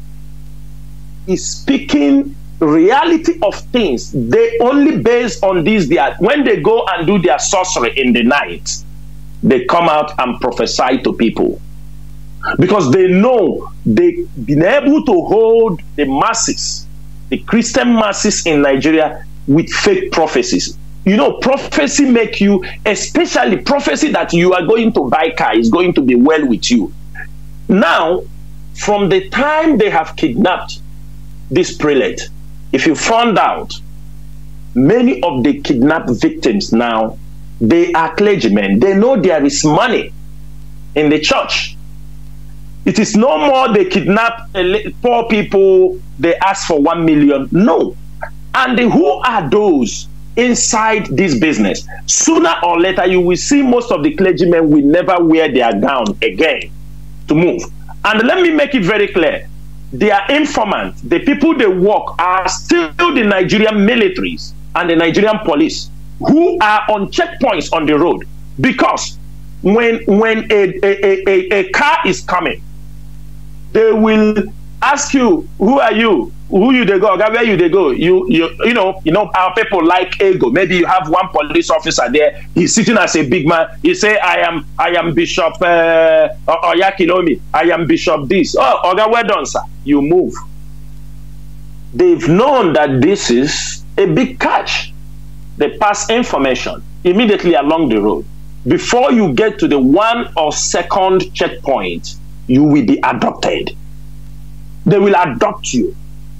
is speaking reality of things. They only base on this. They are, when they go and do their sorcery in the night, they come out and prophesy to people, because they know they've been able to hold the masses, the Christian masses in Nigeria, with fake prophecies. You know, prophecy make you, especially prophecy that you are going to buy car, is going to be well with you. Now, from the time they have kidnapped this prelate, if you found out, many of the kidnapped victims now, they are clergymen. They know there is money in the church. It is no more they kidnap poor people, they ask for one million. No. And who are those inside this business? Sooner or later, you will see most of the clergymen will never wear their gown again to move. And let me make it very clear. Their informants, the people they work, are still the Nigerian militaries and the Nigerian police who are on checkpoints on the road. Because when when a, a, a, a car is coming, they will ask you, who are you? Who you they go? Where you they go? You you you know you know our people like ego. Maybe you have one police officer there. He's sitting as a big man. He say, I am I am Bishop uh, Oyakilomi. I am Bishop this. Oh, Oga, well done, sir. You move. They've known that this is a big catch. They pass information immediately along the road. Before you get to the one or second checkpoint, you will be adopted. They will adopt you.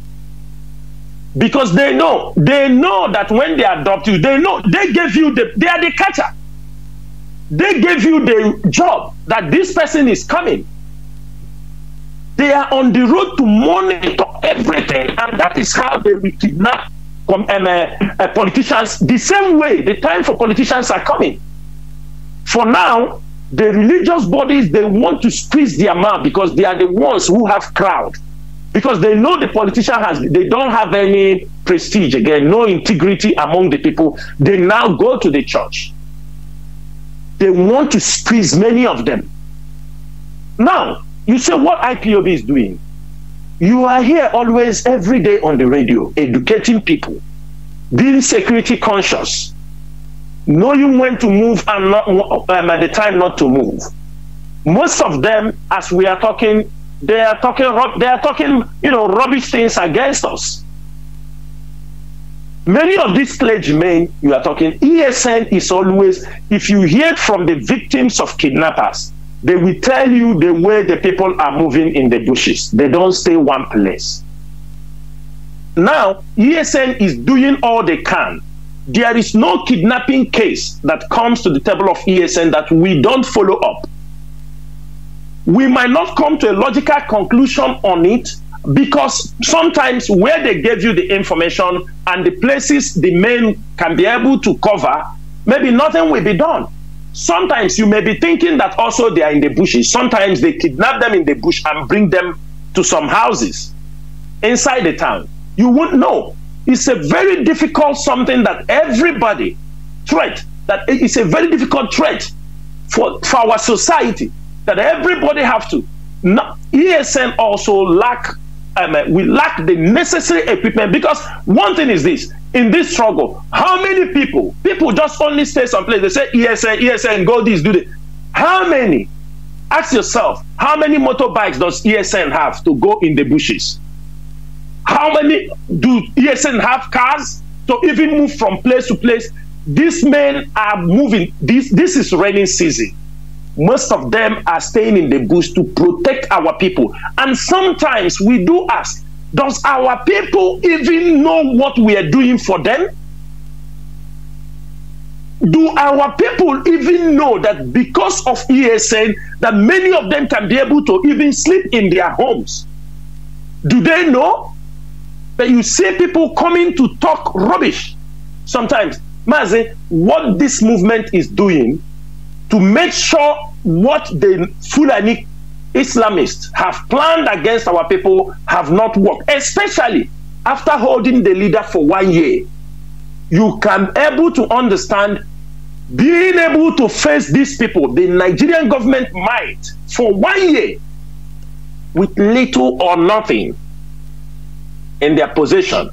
Because they know, they know that when they adopt you, they know they gave you the, they are the catcher. They gave you the job that this person is coming. They are on the road to monitor everything, and that is how they will kidnap um, uh, uh, politicians. The same way, the time for politicians are coming. For now, the religious bodies, they want to squeeze their mouth because they are the ones who have crowd. Because they know the politician has, they don't have any prestige again, no integrity among the people. They now go to the church. They want to squeeze many of them. Now, you say what I P O B is doing. You are here always, every day on the radio, educating people, being security conscious, knowing when to move and not um, at the time not to move. Most of them, as we are talking, they are talking, they are talking, you know, rubbish things against us. Many of these clergymen you are talking, E S N is always, if you hear from the victims of kidnappers, they will tell you the way the people are moving in the bushes. They don't stay one place. Now, E S N is doing all they can. There is no kidnapping case that comes to the table of E S N that we don't follow up. We might not come to a logical conclusion on it because sometimes where they gave you the information and the places the men can be able to cover, maybe nothing will be done. Sometimes you may be thinking that also they are in the bushes. Sometimes they kidnap them in the bush and bring them to some houses inside the town. You won't know. It's a very difficult something that everybody threat, that it's a very difficult threat for, for our society, that everybody have to. Not, E S N also lack, um, we lack the necessary equipment, because one thing is this, in this struggle, how many people, people just only stay someplace, they say E S N, E S N, go this, do this. How many, ask yourself, how many motorbikes does E S N have to go in the bushes? How many do E S N have cars to even move from place to place? These men are moving, this, this is raining season. Most of them are staying in the bush to protect our people. And sometimes we do ask, does our people even know what we are doing for them? Do our people even know that because of E S N, that many of them can be able to even sleep in their homes? Do they know? But you see people coming to talk rubbish. Sometimes, Mazi, what this movement is doing to make sure what the Fulani Islamists have planned against our people have not worked, especially after holding the leader for one year. You can be able to understand, being able to face these people, the Nigerian government might, for one year, with little or nothing in their possession.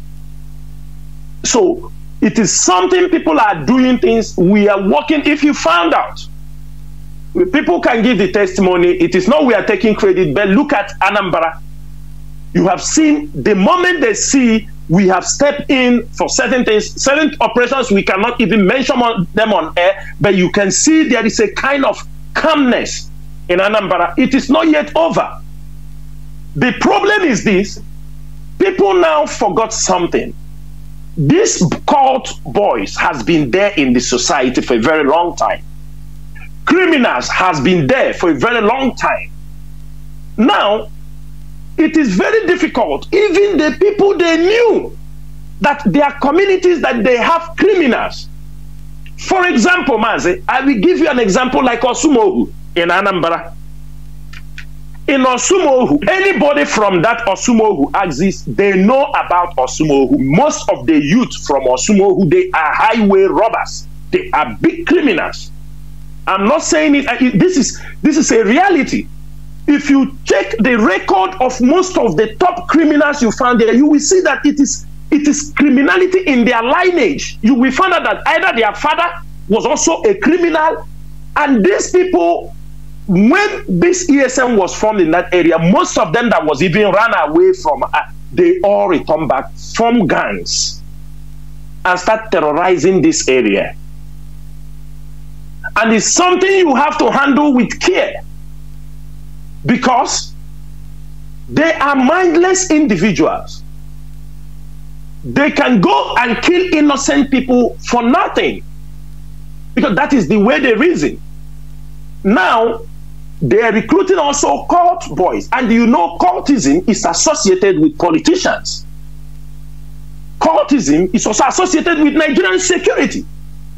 So it is something, people are doing things, we are working. If you found out, people can give the testimony, it is not we are taking credit, but look at Anambra. You have seen, the moment they see we have stepped in for certain things, certain operations we cannot even mention on them on air, but you can see there is a kind of calmness in Anambra. It is not yet over. The problem is this, people now forgot something. This cult boys has been there in the society for a very long time. Criminals has been there for a very long time. Now, it is very difficult. Even the people, they knew that there are communities that they have criminals. For example, Mazi, I will give you an example like Osumohu in Anambra. In Osumohu, anybody from that Osumohu axis, they know about Osumohu. Most of the youth from Osumohu, they are highway robbers. They are big criminals. I'm not saying it, this is, this is a reality. If you check the record of most of the top criminals you found there, you will see that it is, it is criminality in their lineage. You will find out that either their father was also a criminal, and these people, when this E S N was formed in that area, most of them that was even run away from, uh, they all returned back from gangs and start terrorizing this area. And it's something you have to handle with care, because they are mindless individuals. They can go and kill innocent people for nothing. because that is the way they reason. Now, they are recruiting also cult boys, and you know cultism is associated with politicians. Cultism is also associated with Nigerian security.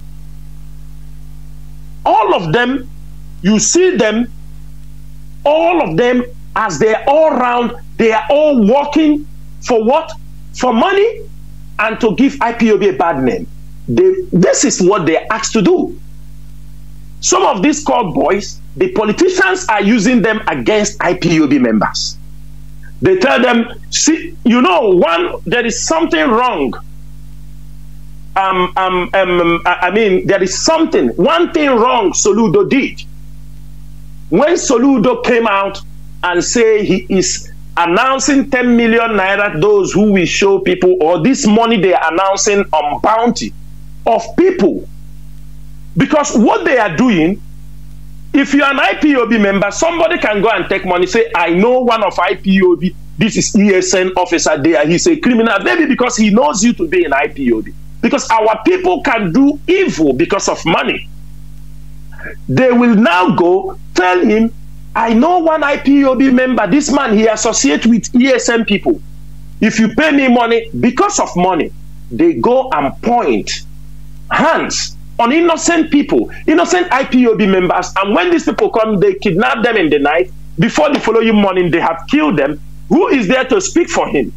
All of them, you see them, all of them, as they're all around, they are all working for what? For money and to give I P O B a bad name. They, this is what they're asked to do. Some of these cult boys, the politicians are using them against I P O B members. They tell them, see, you know, one, there is something wrong. Um, um, um, I mean, there is something, one thing wrong Soludo did. When Soludo came out and say he is announcing ten million naira, those who will show people, or this money they are announcing on bounty of people. Because what they are doing, if you're an I P O B member, somebody can go and take money, say, I know one of I P O B, this is E S N officer there, he's a criminal, maybe because he knows you to be an I P O B. Because our people can do evil because of money. They will now go tell him, I know one I P O B member, this man, he associates with E S N people. If you pay me money, because of money, they go and point hands on innocent people, innocent I P O B members, and when these people come, they kidnap them in the night. Before the following morning, they have killed them. Who is there to speak for him?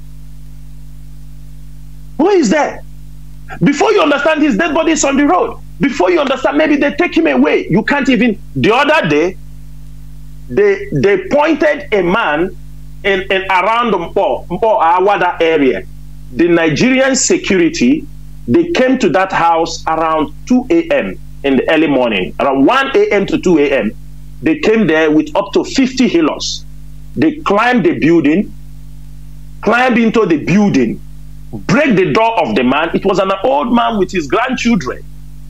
Who is there? Before you understand, his dead body is on the road. Before you understand, maybe they take him away. You can't even. The other day, they they pointed a man in, in around the Mpo, Mpo Awada area. The Nigerian security, they came to that house around two A M in the early morning, around one A M to two A M They came there with up to fifty healers. They climbed the building, climbed into the building, break the door of the man. It was an old man with his grandchildren.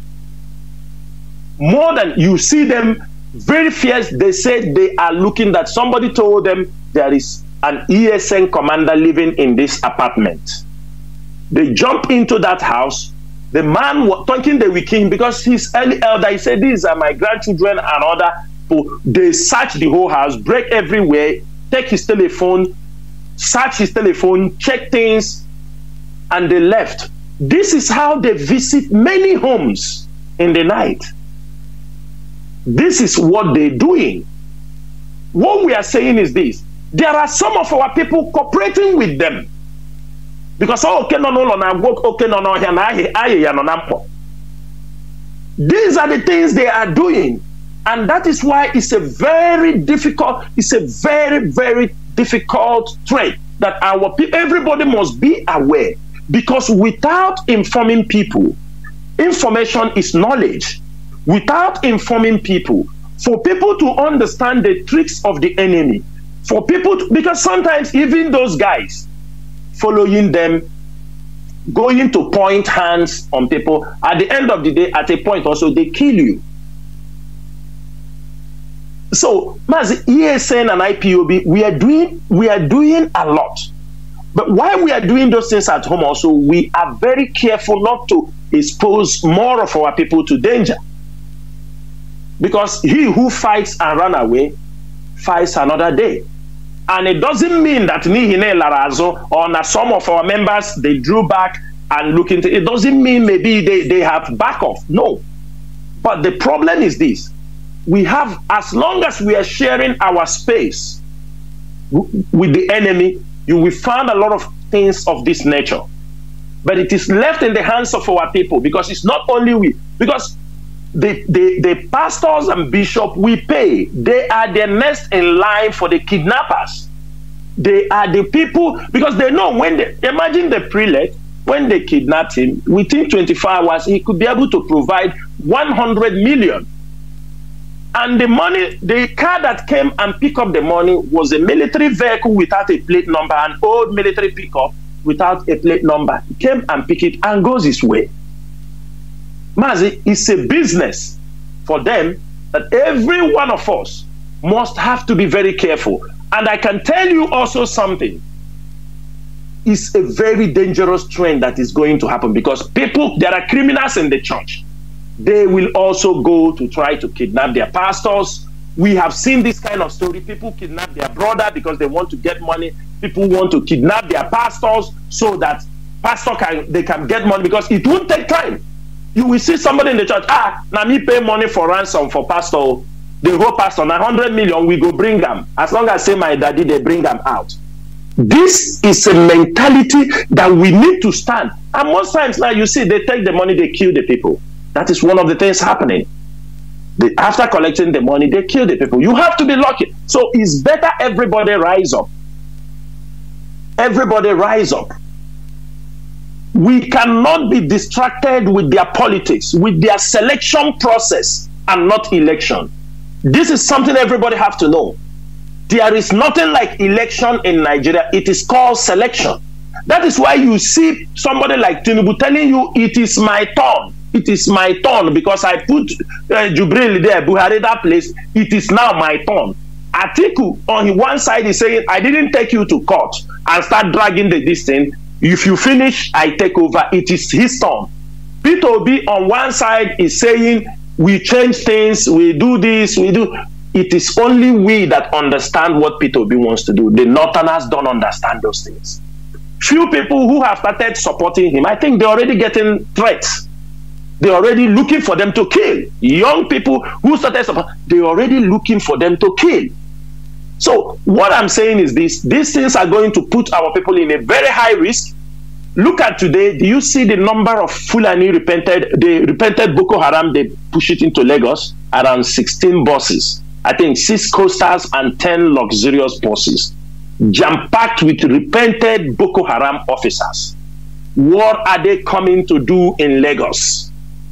More than, you see them very fierce. They said they are looking, that somebody told them there is an E S N commander living in this apartment. They jump into that house. The man was talking the with him because he's early elder. He said, these are my grandchildren and other people. They search the whole house, break everywhere, take his telephone, search his telephone, check things, and they left. This is how they visit many homes in the night. This is what they're doing. What we are saying is this: there are some of our people cooperating with them. Because oh, okay, no, no, no, no, okay, no, no, no, these are the things they are doing. And that is why it's a very difficult, it's a very, very difficult trade that our people, everybody must be aware. Because without informing people, information is knowledge. Without informing people, for people to understand the tricks of the enemy, for people to, because sometimes even those guys following them, going to point hands on people, at the end of the day, at a point also, they kill you. So, Mazi, E S N and I P O B, we are doing, we are doing a lot. But while we are doing those things at home also, we are very careful not to expose more of our people to danger. Because he who fights and run away, fights another day. And it doesn't mean that Nihine Larazo or na some of our members, they drew back and look into it. It doesn't mean maybe they, they have back off. No. But the problem is this. We have, as long as we are sharing our space with the enemy, you will find a lot of things of this nature. But it is left in the hands of our people, because it's not only we. Because the, the, the pastors and bishops we pay, they are the next in line for the kidnappers. They are the people, because they know when they, imagine the prelate, when they kidnapped him, within twenty-four hours, he could be able to provide one hundred million. And the money, the car that came and picked up the money was a military vehicle without a plate number, an old military pickup without a plate number. He came and picked it and goes his way. Mazi, it's a business for them that every one of us must have to be very careful. And I can tell you also something. It's a very dangerous trend that is going to happen, because people, there are criminals in the church. they will also go to try to kidnap their pastors. We have seen this kind of story. People kidnap their brother because they want to get money. People want to kidnap their pastors so that pastor can they can get money, because it won't take time. You will see somebody in the church, ah, now me pay money for ransom for pastor. The whole pastor, now one hundred million, we go bring them. As long as say my daddy, they bring them out. This is a mentality that we need to stand. And most times now you see they take the money, they kill the people. That is one of the things happening. They, after collecting the money, they kill the people. You have to be lucky. So it's better everybody rise up. Everybody rise up. We cannot be distracted with their politics, with their selection process and not election. This is something everybody have to know. There is nothing like election in Nigeria. It is called selection. That is why you see somebody like Tinubu telling you, it is my turn. It is my turn because I put uh, Jubril there, Buhari that place. It is now my turn. Atiku on one side is saying, I didn't take you to court and start dragging the distance. If you finish, I take over. It is his turn. Peter Obi on one side is saying, we change things, we do this, we do. It is only we that understand what Peter Obi wants to do. The Northerners don't understand those things. Few people who have started supporting him, I think they're already getting threats. They're already looking for them to kill. Young people who started supporting, they're already looking for them to kill. So what I'm saying is this, these things are going to put our people in a very high risk. Look at today, do you see the number of Fulani repented, they repented Boko Haram, they push it into Lagos, around sixteen buses. I think six coasters and ten luxurious buses, jam-packed with repented Boko Haram officers. What are they coming to do in Lagos?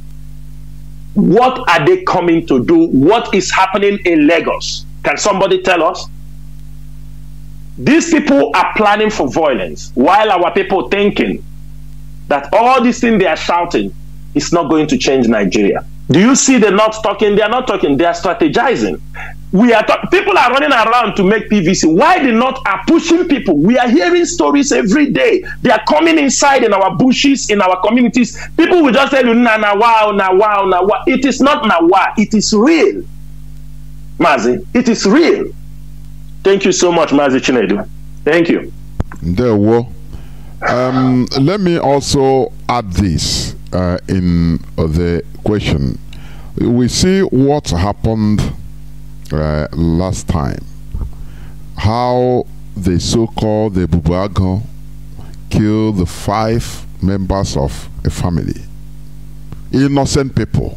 What are they coming to do? What is happening in Lagos? Can somebody tell us? These people are planning for violence, while our people thinking that all these things they are shouting is not going to change Nigeria. Do you see they're not talking? They are not talking. They are strategizing. We are people are running around to make P V C. Why the North are pushing people? We are hearing stories every day. They are coming inside in our bushes, in our communities. People will just tell you, na na wow, na wow, na wow. It is not na wow. It is real, Mazi. It is real. Thank you so much, Mazi Chinedu. Thank you. There were. Um, let me also add this uh, in uh, the question. We see what happened uh, last time. How the so-called the Bubago killed the five members of a family. Innocent people.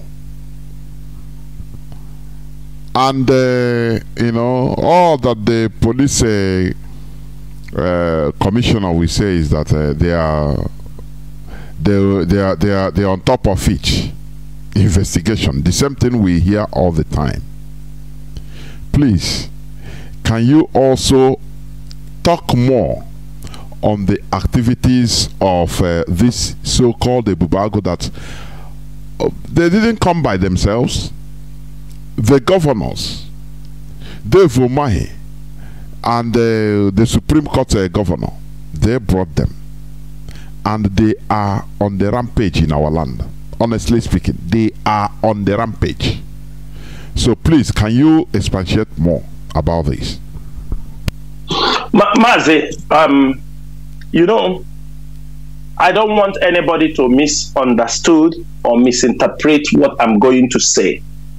And uh, you know, all that the police uh, uh, commissioner will say is that uh, they are they they are they are they are on top of each investigation. The same thing we hear all the time. Please, can you also talk more on the activities of uh, this so-called Bubago that uh, they didn't come by themselves? The governors, Dave Umahi, and uh, the Supreme Court uh, governor, they brought them. And they are on the rampage in our land. Honestly speaking, they are on the rampage. So please, can you expatiate more about this? Ma Mazi, um, you know, I don't want anybody to misunderstood or misinterpret what I'm going to say.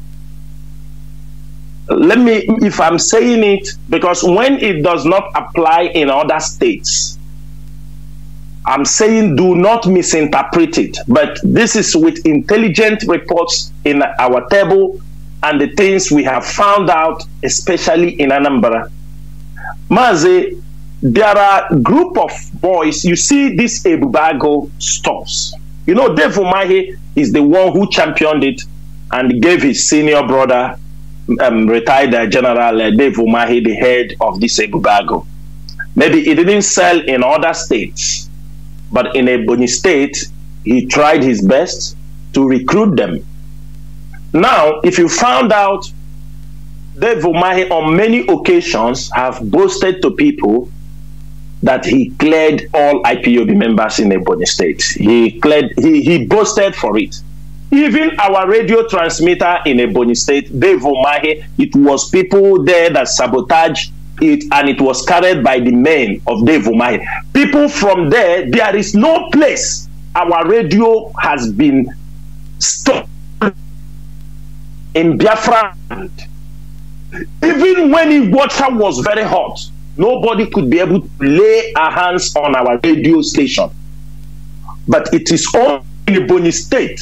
Let me, if I'm saying it, because when it does not apply in other states, I'm saying do not misinterpret it. But this is with intelligent reports in our table and the things we have found out, especially in Anambra. Mazi, there are a group of boys, you see this Ebubago stores. You know, Dave Umahi is the one who championed it and gave his senior brother, Um, retired uh, General uh, Dave Umahi, the head of this Ebubago. Maybe he didn't sell in other states, but in Ebonyi state, he tried his best to recruit them. Now, if you found out, Dave Umahi on many occasions have boasted to people that he cleared all I P O B members in Ebonyi state. He cleared, he, he boasted for it. Even our radio transmitter in Ebonyi State, Dave Umahi, it was people there that sabotaged it, and it was carried by the men of Dave Umahi. People from there, there is no place our radio has been stopped in Biafra. Even when water was very hot, nobody could be able to lay a hands on our radio station. But it is all in Ebonyi State.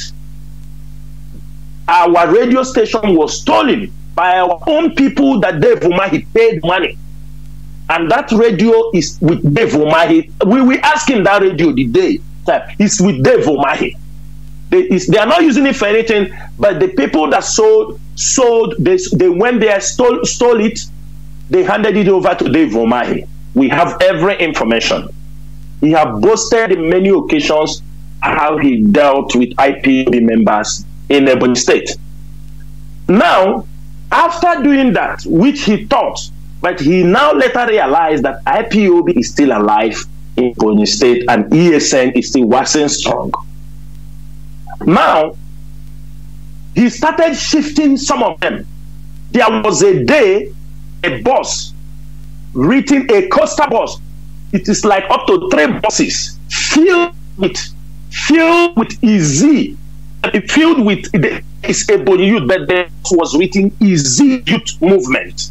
Our radio station was stolen by our own people that Dave Umahi paid money. And that radio is with Dave Umahi. We were asking that radio the day, it's with Dave Umahi. They, is, they are not using it for anything, but the people that sold, sold, they, they when they stole, stole it, they handed it over to Dave Umahi. We have every information. He has boasted in many occasions how he dealt with I P O B members in Ebonyi State. Now, after doing that, which he thought, but he now later realized that I P O B is still alive in Ebonyi State and E S N is still waxing strong. Now, he started shifting some of them. There was a day, a bus, written a coaster bus. It is like up to three buses filled with, filled with easy. Filled with the is Ebonyi youth, but there was written easy youth movement.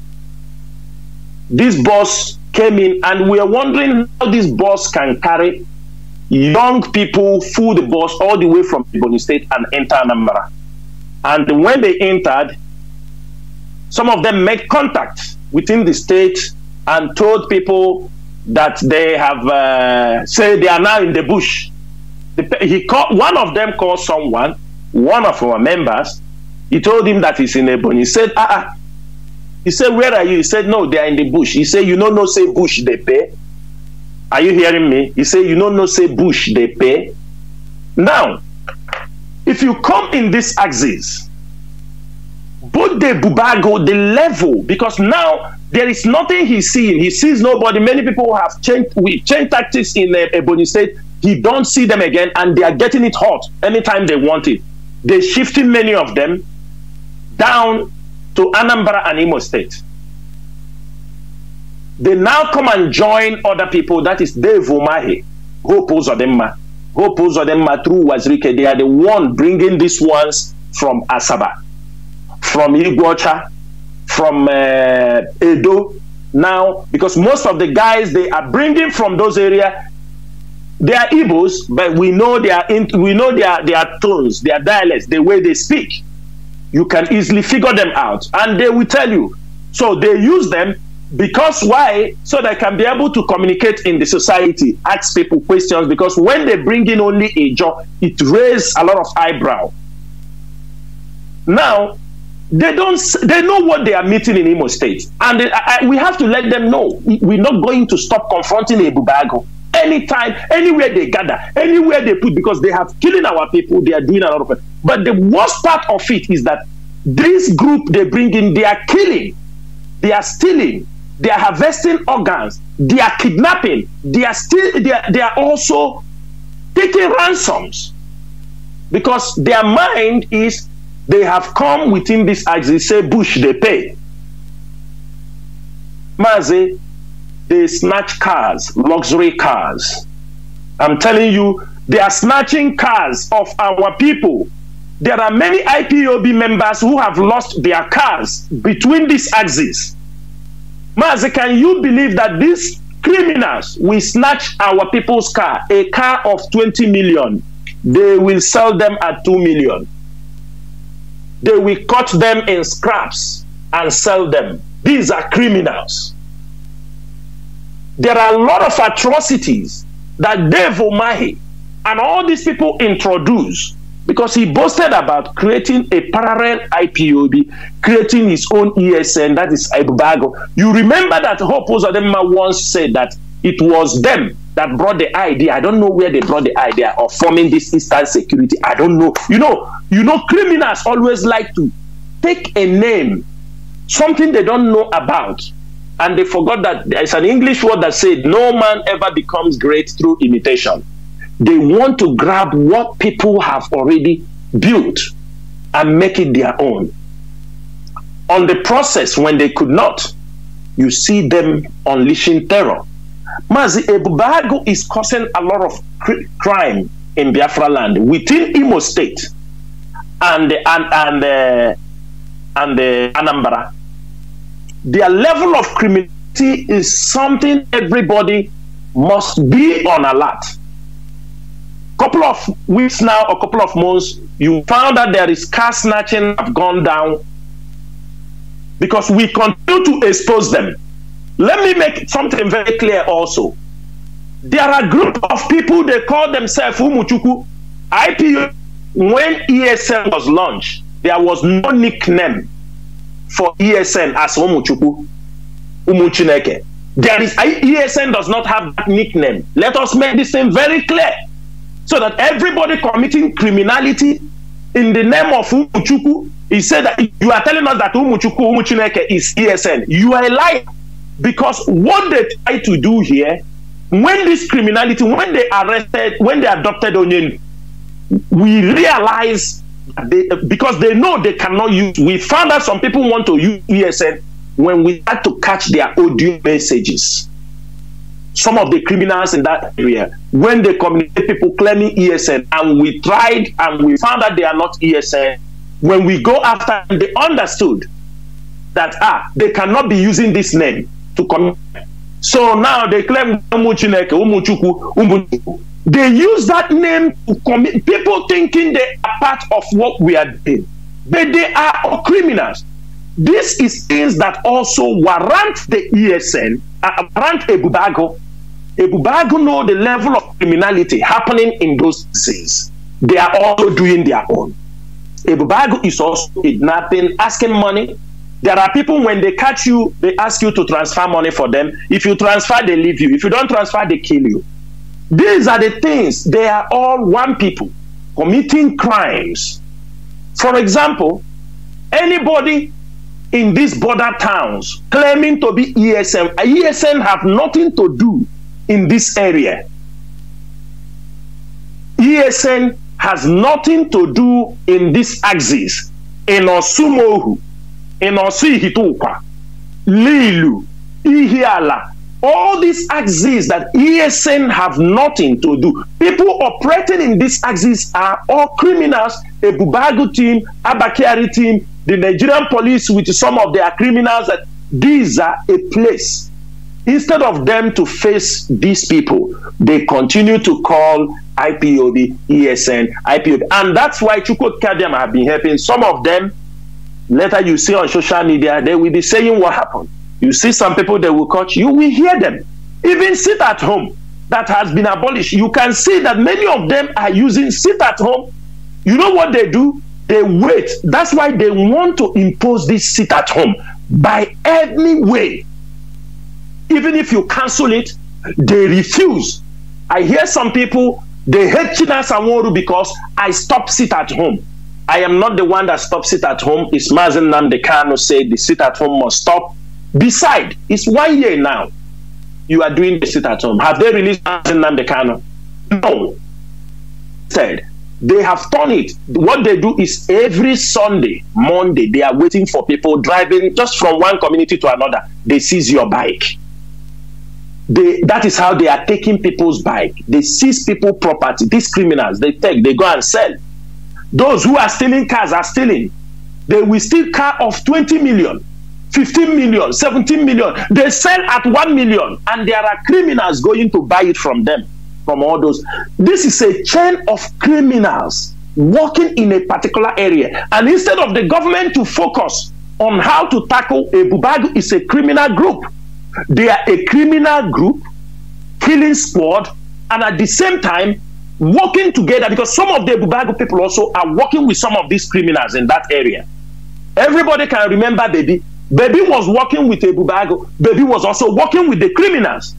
This bus came in, and we are wondering how this bus can carry young people through the bus all the way from Ebonyi State and enter Anambra. And when they entered, some of them made contact within the state and told people that they have uh, said they are now in the bush. He called, one of them called someone, one of our members. He told him that he's in Ebonyi. He said, ah, ah. He said, where are you? He said, no, they are in the bush. He said, you don't know, say bush, they pay. Are you hearing me? He said, you don't know, say bush, they pay. Now, if you come in this axis, both the Bubago, the level, because now there is nothing he's seeing. He sees nobody. Many people have changed, we changed tactics in uh, Ebonyi State. He don't see them again, and they are getting it hot anytime they want it. They're shifting many of them down to Anambra and Imo State. They now come and join other people. That is Dave Umahi, Hope Uzodinma, Hope Uzodinma through Wazirike. They are the one bringing these ones from Asaba, from Iguacha, from uh, Edo. Now, because most of the guys they are bringing from those areas, they are Igbos, but we know they are in, we know their their tones, their dialects, the way they speak. You can easily figure them out, and they will tell you. So they use them because why? So they can be able to communicate in the society, ask people questions. Because when they bring in only a job, it raises a lot of eyebrow. Now they don't. They know what they are meeting in Imo State, and they, I, we have to let them know we're not going to stop confronting a Bubago. Anytime, anywhere they gather, anywhere they put, because they have killing our people, they are doing a lot of it. But the worst part of it is that this group they bring in, they are killing, they are stealing, they are harvesting organs, they are kidnapping, they are still, they are, they are also taking ransoms, because their mind is they have come within this axis. Say bush, they pay. Mazi, they snatch cars, luxury cars. I'm telling you, they are snatching cars of our people. There are many I P O B members who have lost their cars between these axes. Mazi, can you believe that these criminals will snatch our people's car, a car of twenty million? They will sell them at two million. They will cut them in scraps and sell them. These are criminals. There are a lot of atrocities that Dave Umahi and all these people introduce, because he boasted about creating a parallel I P O B, creating his own E S N, that is Ibubago. You remember that Hope Uzodinma once said that it was them that brought the idea. I don't know where they brought the idea of forming this Eastern Security. I don't know. You know, you know, criminals always like to take a name, something they don't know about, and they forgot that there's an English word that said, no man ever becomes great through imitation. They want to grab what people have already build and make it their own. On the process, when they could not, you see them unleashing terror. Mazi, Ebubago is causing a lot of cr crime in Biafra land within Imo State and and and uh, and uh, Anambra. Their level of criminality is something everybody must be on alert. Couple of weeks now, a couple of months, you found that there is car snatching have gone down because we continue to expose them. Let me make something very clear also. There are a group of people, they call themselves Umuchuku. I P O, when E S N was launched, there was no nickname for E S N as Umuchuku, Umuchineke. There is, E S N does not have that nickname. Let us make this thing very clear, so that everybody committing criminality in the name of Umuchuku, he said that you are telling us that Umuchuku, Umuchineke is E S N. You are a liar. Because what they try to do here, when this criminality, when they arrested, when they adopted Onyen, we realize that they, because they know they cannot use, we found out some people want to use E S N when we had to catch their audio messages. Some of the criminals in that area, when they communicate people claiming E S N, and we tried and we found that they are not E S N, when we go after them, they understood that ah, they cannot be using this name to come. So now they claim Umuchineke, Umuchuku, Umuchuku. They use that name to commit, people thinking they are part of what we are doing, but they are all criminals. This is things that also warrant the E S N, uh, warrant Ebubago. Ebubago know the level of criminality happening in those cities. They are also doing their own. Ebubago is also kidnapping, asking money. There are people, when they catch you, they ask you to transfer money for them. If you transfer, they leave you. If you don't transfer, they kill you. These are the things. They are all one people committing crimes. For example, anybody in these border towns claiming to be E S N, E S N have nothing to do in this area. E S N has nothing to do in this axis. In Osumohu, in Osihituka, Lilu, Ihiala, all these axes that E S N have nothing to do. People operating in this axis are all criminals. A Ebubago team, Abakari team, the Nigerian police with some of their criminals. That these are a place. Instead of them to face these people, they continue to call I P O B, E S N, I P O B. And that's why Chukwu Kadiam have been helping. Some of them, later you see on social media, they will be saying what happened. You see some people, they will catch, you will hear them. Even sit at home, that has been abolished. You can see that many of them are using sit at home. You know what they do? They wait. That's why they want to impose this sit at home by any way. Even if you cancel it, they refuse. I hear some people, they hate Chinasa Nworu because I stopped sit at home. I am not the one that stopped sit at home. It's Mazi Nnamdi Kanu said the sit at home must stop. Besides, it's one year now you are doing the sit at home. Have they released Mazi Nnamdi Kanu? No. Said they have done it. What they do is every Sunday, Monday, they are waiting for people driving just from one community to another. They seize your bike. They, that is how they are taking people's bike. They seize people property. These criminals, they take, they go and sell. Those who are stealing cars are stealing. They will steal car of twenty million, fifteen million, seventeen million. They sell at one million, and there are criminals going to buy it from them, from all those. This is a chain of criminals working in a particular area. And instead of the government to focus on how to tackle Ebubago is a criminal group. They are a criminal group, killing squad, and at the same time working together, because some of the Ebubago people also are working with some of these criminals in that area. Everybody can remember Baby. Baby was working with Ebubago. Baby was also working with the criminals.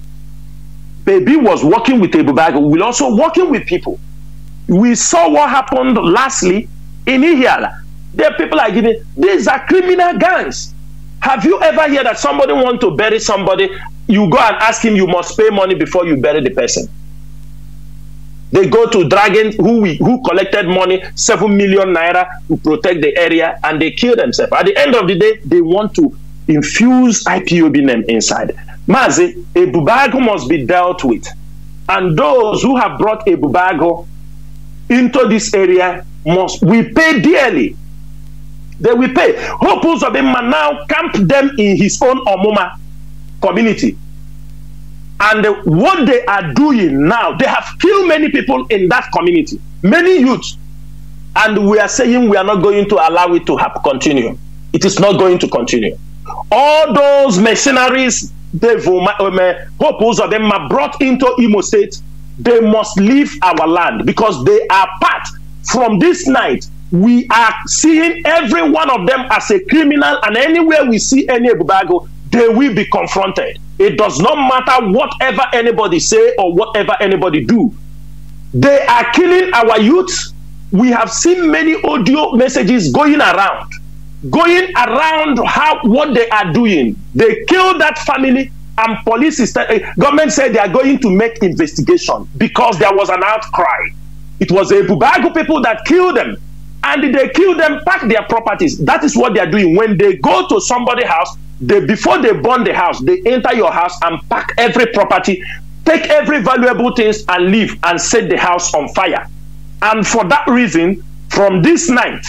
Baby was working with Ebubago. We're also working with people. We saw what happened lastly in Ihiala. The people are giving, these are criminal gangs. Have you ever heard that somebody want to bury somebody, you go and ask him, you must pay money before you bury the person? They go to Dragon, who we, who collected money, seven million naira to protect the area, and they kill themselves. At the end of the day, they want to infuse I P O B name inside. Mazi, a Bubago must be dealt with. And those who have brought a Bubago into this area must, we pay dearly. They will pay. Hope Uzodimma now camp them in his own Omuma community. And the, what they are doing now, they have killed many people in that community, many youths. And we are saying we are not going to allow it to have, continue. It is not going to continue. All those mercenaries, they've Hope Uzodimma brought into Imo State, they must leave our land because they are part. From this night, we are seeing every one of them as a criminal, and anywhere we see any Bubago, they will be confronted. It does not matter whatever anybody say or whatever anybody do. They are killing our youths. We have seen many audio messages going around, going around how what they are doing. They killed that family, and police is government said they are going to make investigation because there was an outcry. It was a Bubago people that killed them, and they kill them, pack their properties. That is what they are doing. When they go to somebody's house, they, before they burn the house, they enter your house and pack every property, take every valuable things and leave and set the house on fire. And for that reason, from this night,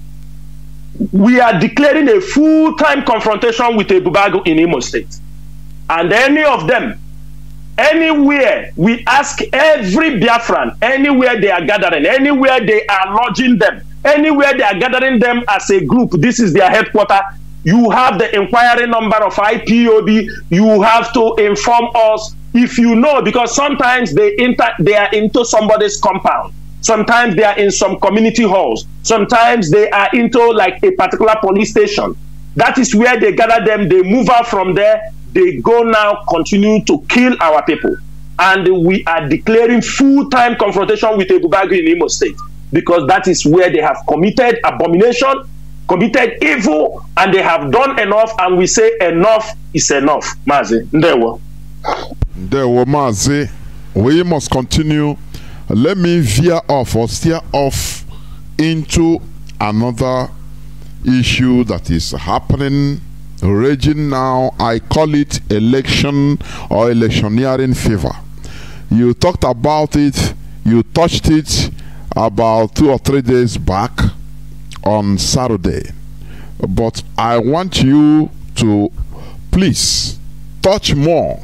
we are declaring a full-time confrontation with a Bubago in Imo State. And any of them, anywhere, we ask every Biafran, anywhere they are gathering, anywhere they are lodging them, anywhere they are gathering them as a group, this is their headquarters, you have the inquiry number of I P O B, you have to inform us if you know, because sometimes they, inter they are into somebody's compound, sometimes they are in some community halls, sometimes they are into like a particular police station. That is where they gather them, they move out from there, they go now continue to kill our people. And we are declaring full-time confrontation with a Bubago in Imo State, because that is where they have committed abomination, committed evil, and they have done enough, and we say enough is enough. Mazi, Ndewo. Ndewo, Mazi. We must continue. Let me veer off or steer off into another issue that is happening, raging now. I call it election or electioneering fever. You talked about it, you touched it about two or three days back on Saturday, but I want you to please touch more,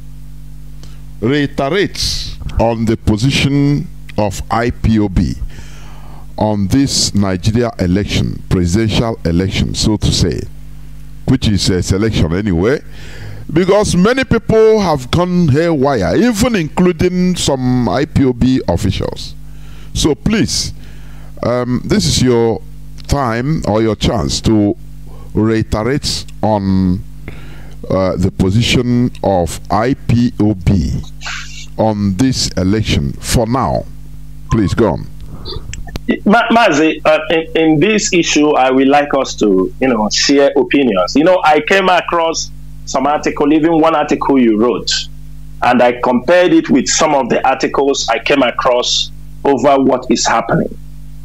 reiterate on the position of I P O B on this Nigeria election, presidential election, so to say, which is a selection anyway, because many people have gone haywire, even including some I P O B officials. So please, um, this is your time or your chance to reiterate on uh, the position of I P O B on this election for now. Please go on. Ma Mazi, uh, in, in this issue, I would like us to, you know, share opinions. You know, I came across some article, even one article you wrote, and I compared it with some of the articles I came across over what is happening.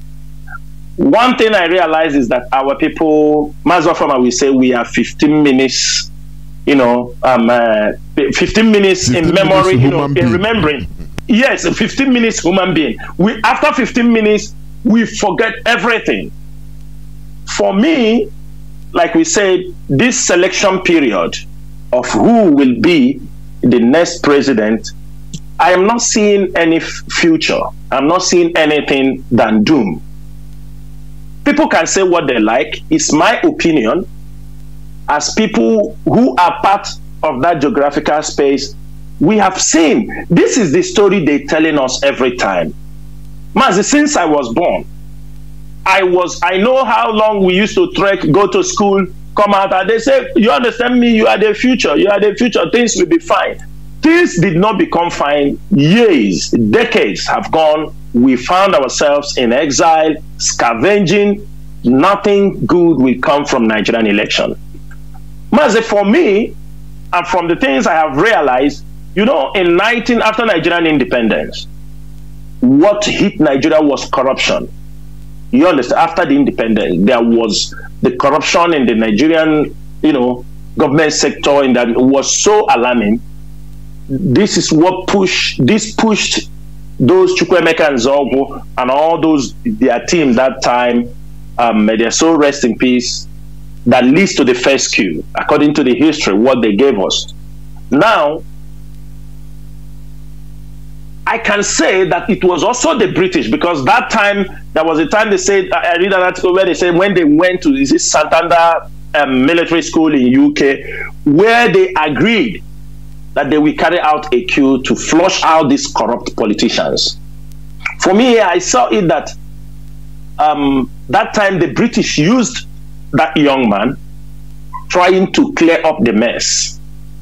One thing I realized is that our people, Mazwafama, we say we are fifteen minutes, you know, um, uh, fifteen minutes fifteen in memory, minutes you know, in being. remembering. Yes, fifteen minutes human being. We after fifteen minutes, we forget everything. For me, like we said, this selection period of who will be the next president, I am not seeing any future. I'm not seeing anything than doom. People can say what they like. It's my opinion. As people who are part of that geographical space, we have seen, this is the story they're telling us every time. Mazi, since I was born, I was, I know how long we used to trek, go to school, come out, and they say, you understand me, you are the future, you are the future, things will be fine. Things did not become fine. Years, decades have gone. We found ourselves in exile, scavenging. Nothing good will come from Nigerian election. Mazi, for me, and from the things I have realized, you know, in nineteen, after Nigerian independence, what hit Nigeria was corruption. You understand? After the independence, there was the corruption in the Nigerian, you know, government sector, and that it was so alarming. This is what pushed, this pushed those Chukwuemeka and Zogo and all those, their team that time, um, may their soul rest in peace, that leads to the first coup, according to the history, what they gave us. Now, I can say that it was also the British, because that time, there was a time they said, I read an article where they said when they went to is it Santander um, military school in U K, where they agreed that they will carry out a coup to flush out these corrupt politicians. For me, I saw it that um, that time the British used that young man trying to clear up the mess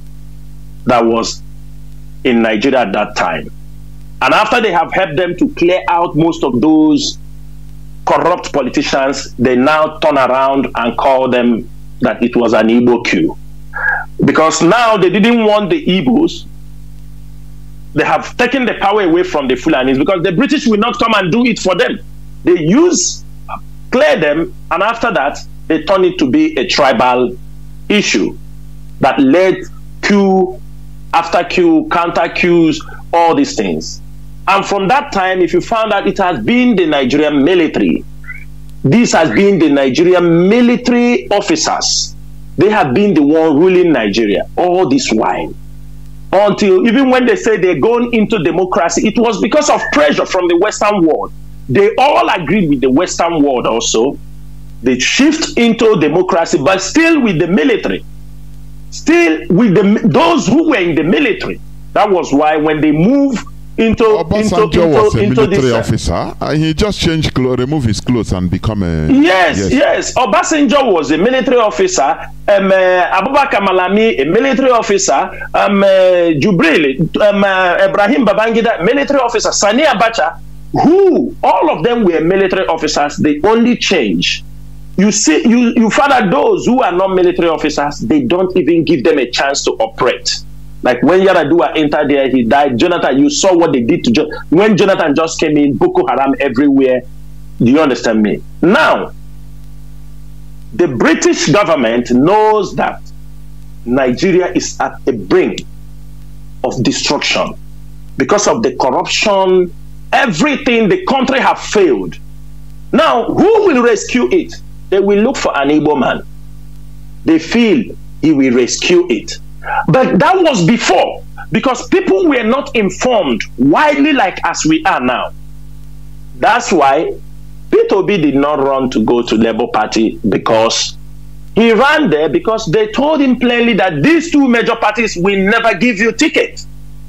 that was in Nigeria at that time. And after they have helped them to clear out most of those corrupt politicians, they now turn around and call them that it was an Igbo coup. Because now they didn't want the Igbos. They have taken the power away from the Fulanis, because the British will not come and do it for them. They use, clear them, and after that, they turn it to be a tribal issue that led coup after coup, counter coups, all these things. And from that time, if you found out, it has been the Nigerian military. This has been the Nigerian military officers. They have been the one ruling Nigeria all this while. Until even when they say they're going into democracy, it was because of pressure from the Western world. They all agreed with the Western world also. They shift into democracy, but still with the military. Still with the, those who were in the military. That was why when they move into Obasanjo into, was into, a into military this, officer. Uh, he just changed clothes, remove his clothes, and become a yes, yes. yes. Obasanjo was a military officer. Um, uh, Abubakar Malami, a military officer. Um, uh, Jubril, um, uh, Ibrahim Babangida, military officer. Sani Abacha, who all of them were military officers. They only change. You see, you you find that those who are not military officers, they don't even give them a chance to operate. Like when Yaradua entered there, he died. Jonathan, you saw what they did to jo when Jonathan just came in, Boko Haram everywhere. Do you understand me? Now, the British government knows that Nigeria is at the brink of destruction because of the corruption, everything. The country have failed. Now, who will rescue it? They will look for an Igbo man. They feel he will rescue it. But that was before, because people were not informed widely like as we are now. That's why Peter Obi did not run to go to Labour Party, because he ran there because they told him plainly that these two major parties will never give you ticket.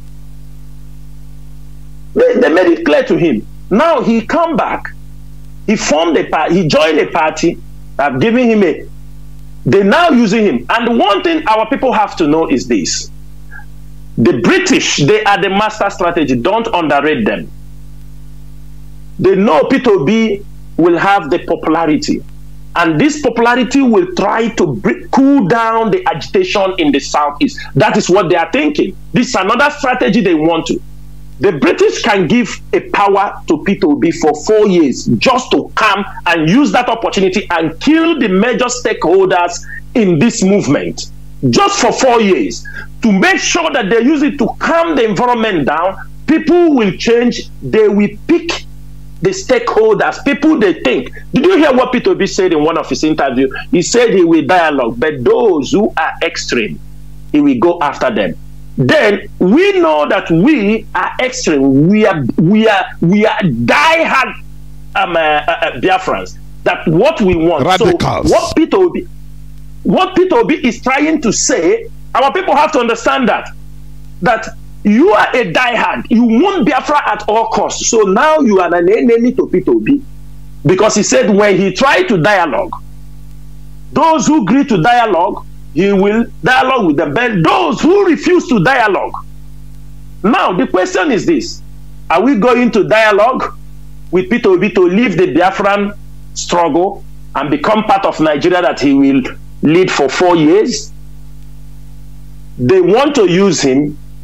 They, they made it clear to him. Now he come back, he formed a party, he joined a party, I've given him a They're now using him. And one thing our people have to know is this. The British, they are the master strategy. Don't underrate them. They know Peter Obi will have the popularity. And this popularity will try to cool down the agitation in the Southeast. That is what they are thinking. This is another strategy they want to. The British can give a power to Peter Obi for four years just to come and use that opportunity and kill the major stakeholders in this movement. Just for four years. To make sure that they use it to calm the environment down, people will change. They will pick the stakeholders, people they think. Did you hear what Peter Obi said in one of his interviews? He said he will dialogue, but those who are extreme, he will go after them. Then we know that we are extreme. We are we are we are diehard um, uh, uh, Biafrans. That what we want. Radicals. So what Peter Obi, what Peter Obi is trying to say, our people have to understand that that you are a diehard. You want Biafra at all costs. So now you are an enemy to Peter Obi, because he said when he tried to dialogue, those who agree to dialogue, he will dialogue with them. But those who refuse to dialogue, now the question is this: are we going to dialogue with Peter Obi to leave the Biafran struggle and become part of Nigeria that he will lead for four years? They want to use him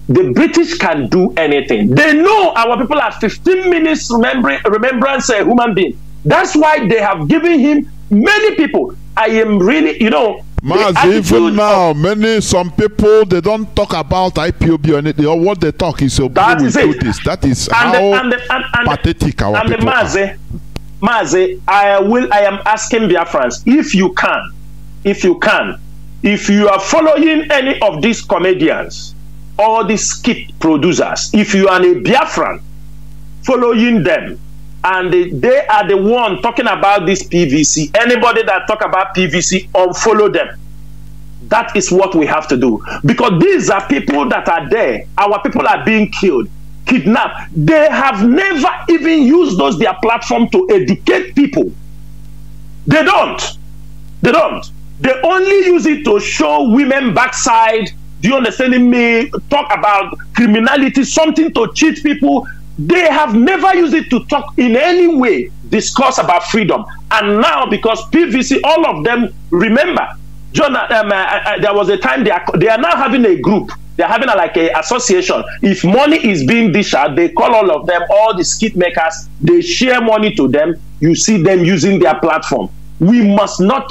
the British can do anything. They know our people are fifteen minutes remembering, remembrance a human being. That's why they have given him many people. I am really, you know, Mazi, even now, many, some people, they don't talk about I P O B or anything, or what they talk is, so that is do it. This. That is and how the, and the, and, and pathetic our and people the Mazi, are. Mazi, I will, I am asking Biafrans, if you can, if you can, if you are following any of these comedians, all these skit producers, if you are a Biafran following them, and they, they are the one talking about this P V C, anybody that talk about P V C, unfollow them. That is what we have to do. Because these are people that are there. Our people are being killed, kidnapped. They have never even used those their platform to educate people. They don't. They don't. They only use it to show women backside. Do you understand me? Talk about criminality, something to cheat people. They have never used it to talk in any way, discuss about freedom. And now, because P V C, all of them, remember, John, um, uh, uh, there was a time they are, they are now having a group. They are having a, like a association. If money is being dished out, they call all of them, all the skit makers, they share money to them. You see them using their platform. We must not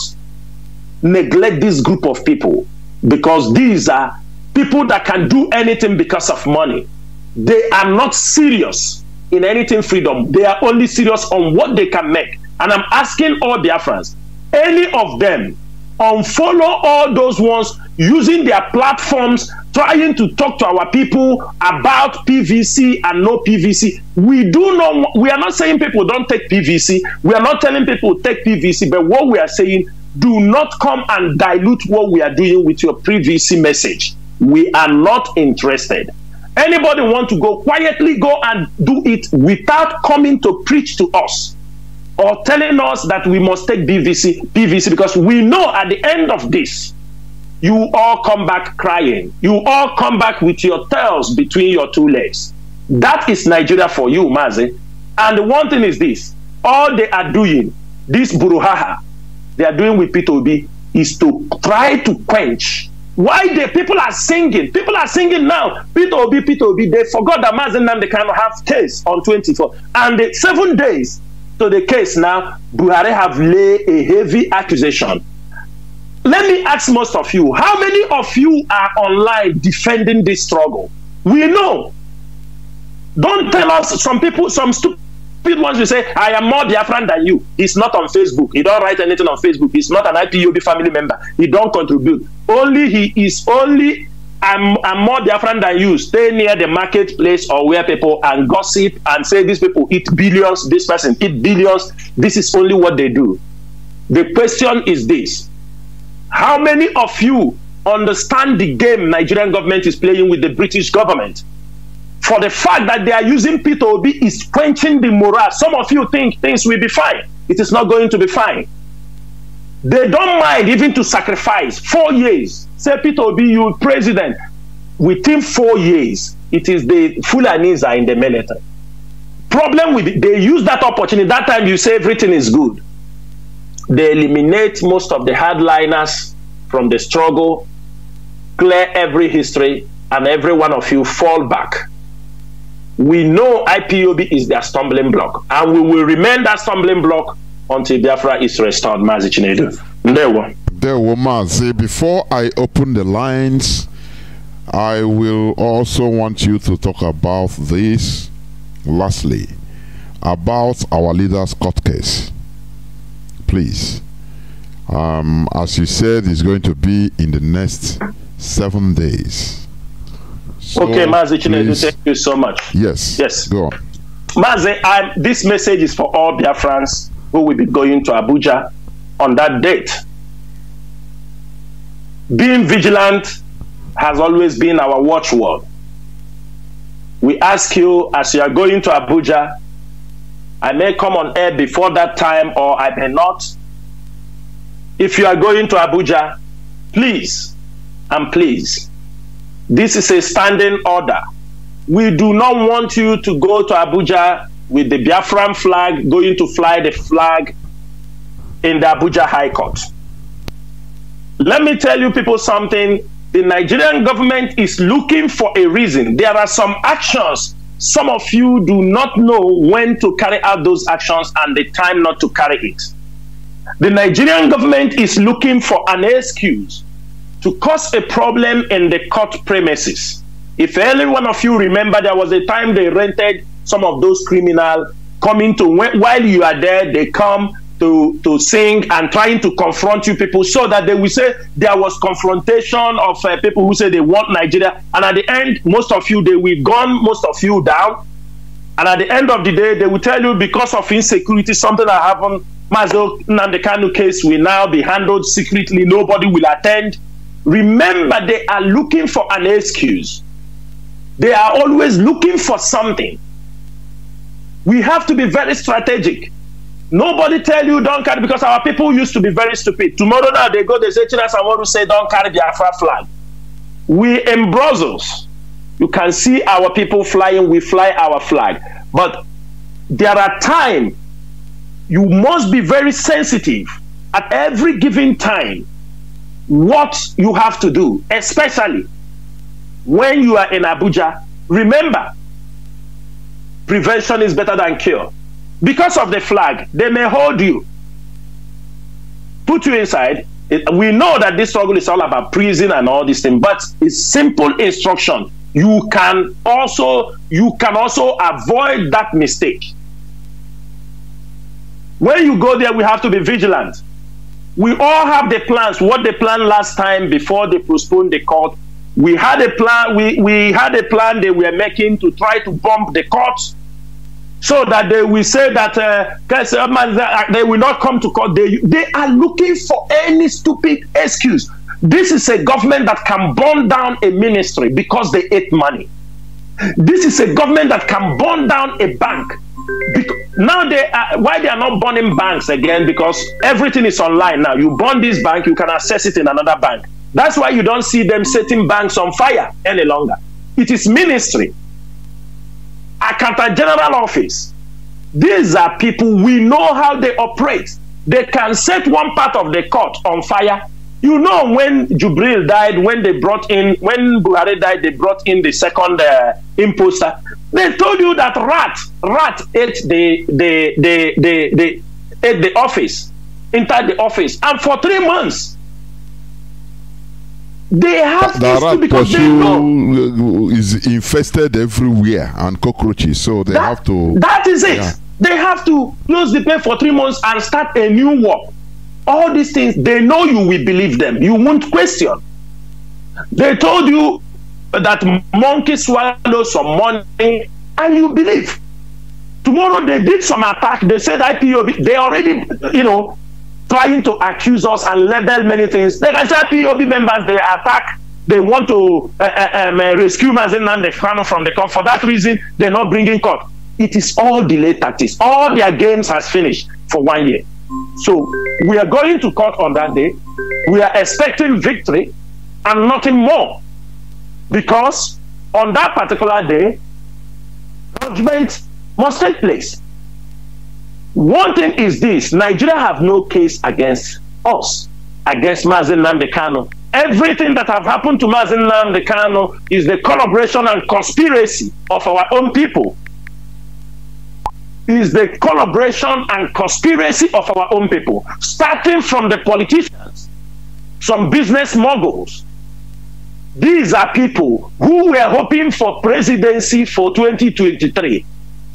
neglect this group of people, because these are people that can do anything because of money. They are not serious in anything freedom. They are only serious on what they can make. And I'm asking all Biafrans, any of them, unfollow all those ones using their platforms, trying to talk to our people about P V C and no P V C. We do not, we are not saying people don't take P V C. We are not telling people take P V C, but what we are saying, do not come and dilute what we are doing with your P V C message. We are not interested. Anybody want to go quietly, go and do it without coming to preach to us or telling us that we must take P V C, P V C, because we know at the end of this, you all come back crying. You all come back with your tails between your two legs. That is Nigeria for you, Mazi. And the one thing is this, all they are doing, this buruhaha, they are doing with P two B, is to try to quench. Why the people are singing? People are singing now. P two B, P two B, they forgot that Mazi Nnamdi Kanu have case on twenty-four. And the seven days to the case now, Buhari have laid a heavy accusation. Let me ask most of you, how many of you are online defending this struggle? We know. Don't tell us, some people, some stupid ones will say, I am more Biafran than you. He's not on Facebook. He don't write anything on Facebook. He's not an I P O B family member. He don't contribute. Only he is only, I'm, I'm more Biafran than you. Stay near the marketplace or where people and gossip and say these people eat billions, this person eat billions. This is only what they do. The question is this. How many of you understand the game Nigerian government is playing with the British government? For the fact that they are using P two B is quenching the morale. Some of you think things will be fine. It is not going to be fine. They don't mind even to sacrifice four years. Say P two B, you president. Within four years, it is the Fulanis are in the military. Problem with it, they use that opportunity. That time you say everything is good. They eliminate most of the hardliners from the struggle, clear every history, and every one of you fall back. We know I P O B is their stumbling block, and we will remain that stumbling block until Biafra is restored. Mazi Chinedu. There we There we Mazi. Before I open the lines, I will also want you to talk about this. Lastly, about our leader's court case. Please. Um, as you said, it's going to be in the next seven days. So okay, Mazi Chinedu, thank you so much. Yes. Yes. Go on. Mazi, I'm, this message is for all Biafrans who will be going to Abuja on that date. Being vigilant has always been our watchword. We ask you, as you are going to Abuja, I may come on air before that time or I may not. If you are going to Abuja, please and please, this is a standing order. We do not want you to go to Abuja with the Biafran flag, going to fly the flag in the Abuja High Court. Let me tell you people something. The Nigerian government is looking for a reason. There are some actions. Some of you do not know when to carry out those actions and the time not to carry it. The Nigerian government is looking for an excuse to cause a problem in the court premises. If any one of you remember, there was a time they rented some of those criminals coming to, while you are there, they come to, to sing and trying to confront you people, so that they will say there was confrontation of uh, people who say they want Nigeria. And at the end, most of you, they will gun most of you down. And at the end of the day, they will tell you because of insecurity, something that happened, Mazi Nnamdi Kanu case will now be handled secretly. Nobody will attend. Remember, they are looking for an excuse. They are always looking for something. We have to be very strategic. Nobody tell you don't carry, because our people used to be very stupid. Tomorrow now they go, they say, Chinasa Nworu say don't carry the Biafra flag. We in Brussels, you can see our people flying, we fly our flag. But there are times you must be very sensitive at every given time what you have to do, especially when you are in Abuja. Remember, prevention is better than cure. Because of the flag, they may hold you, put you inside. It, we know that this struggle is all about prison and all these things, but it's simple instruction. You can also you can also avoid that mistake. When you go there, we have to be vigilant. We all have the plans. What they planned last time before they postponed the court. We had a plan. We we had a plan they were making to try to bomb the courts, so that they will say that uh, they will not come to court. They, they are looking for any stupid excuse. This is a government that can burn down a ministry because they ate money. This is a government that can burn down a bank. Because now they are, why they are not burning banks again? Because everything is online now. You burn this bank, you can access it in another bank. That's why you don't see them setting banks on fire any longer. It is ministry. Accountant General Office. These are people, we know how they operate. They can set one part of the court on fire. You know, when Jubril died, when they brought in, when Buhari died, they brought in the second uh, imposter. They told you that rat, rat ate the, the, the, the, the, ate the office, entered the office, and for three months, they have the rat because they know is infested everywhere and cockroaches, so they that, have to. That is it. Yeah. They have to close the place for three months and start a new war. All these things, they know you will believe them. You won't question. They told you that monkey swallowed some money, and you believe. Tomorrow they did some attack. They said I P O B. They already, you know, trying to accuse us and label many things. They can say I P O B members, they attack. They want to uh, uh, um, uh, rescue Mazi Nnamdi Kanu from the court. For that reason, they're not bringing court. It is all delayed tactics. All their games has finished for one year. So we are going to court on that day. We are expecting victory and nothing more. Because on that particular day, judgment must take place. One thing is this: Nigeria have no case against us, against Mazi Nnamdi Kanu. Everything that have happened to Mazi Nnamdi Kanu is the collaboration and conspiracy of our own people. Is the collaboration and conspiracy of our own people, starting from the politicians, some business moguls. These are people who were hoping for presidency for twenty twenty-three.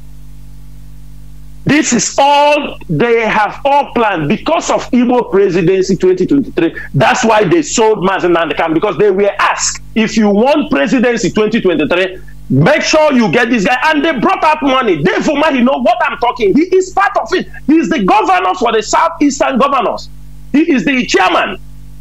This is all they have all planned because of Igbo presidency twenty twenty-three. That's why they sold Mazi Nnamdi Kanu, because they were asked, if you want presidency twenty twenty-three, make sure you get this guy. And they brought out money. Dave Umar, you know what I'm talking. He is part of it. He is the governor for the Southeastern governors. He is the chairman.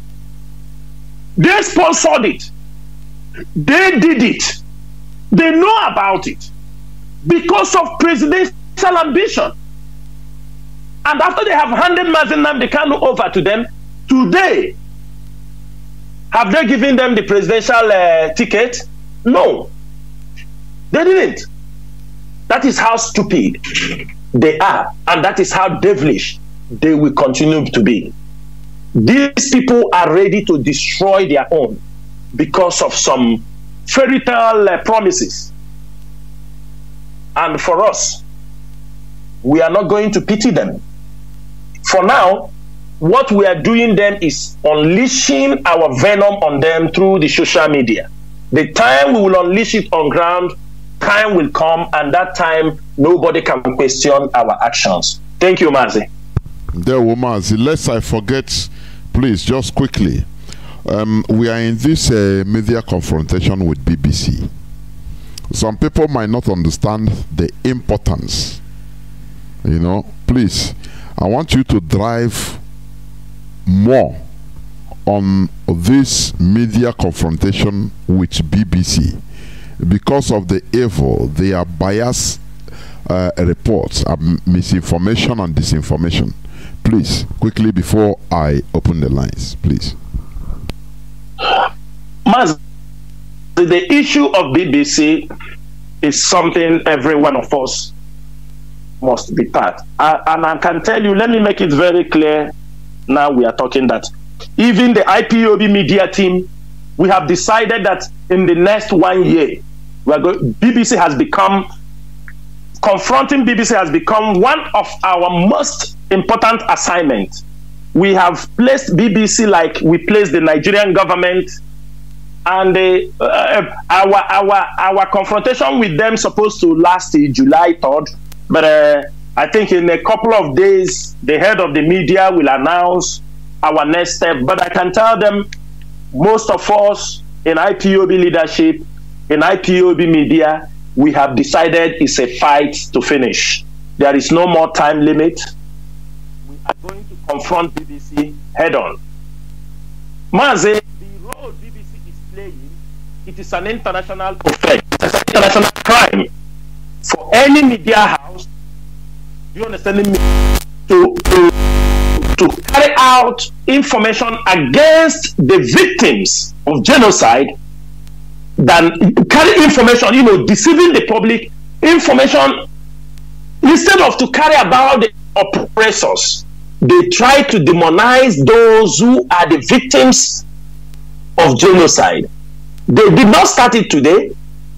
They sponsored it. They did it. They know about it because of presidential ambition. And after they have handed Mazi Nnamdi Kanu over to them, today, have they given them the presidential uh, ticket? No. They didn't. That is how stupid they are, and that is how devilish they will continue to be. These people are ready to destroy their own. because of some fairy tale uh, promises. And for us, we are not going to pity them. For now, what we are doing them is unleashing our venom on them through the social media. The time we will unleash it on ground, time will come, and that time nobody can question our actions. Thank you, Mazi. There, Mazi. Lest I forget, please, just quickly. Um, we are in this uh, media confrontation with B B C. Some people might not understand the importance. You know, please, I want you to drive more on this media confrontation with B B C because of the evil, their biased uh, reports, uh, misinformation and disinformation. Please, quickly before I open the lines, please. Maz, the issue of B B C is something every one of us must be part. Uh, and I can tell you, let me make it very clear. Now we are talking that even the I P O B media team, we have decided that in the next one year, we are going, B B C has become, confronting B B C has become one of our most important assignments. We have placed B B C like we placed the Nigerian government, and the, uh, our our our confrontation with them supposed to last till July third, but uh, I think in a couple of days the head of the media will announce our next step. But I can tell them, most of us in I P O B leadership, in I P O B media, we have decided it's a fight to finish. There is no more time limit. We are going to confront B B C head on. Mazi, the role B B C is playing, it is an international offense. It's an international crime for any media house, you understand me, to, to, to carry out information against the victims of genocide, than carry information, you know, deceiving the public, information, instead of to carry about the oppressors. They try to demonize those who are the victims of genocide. They did not start it today.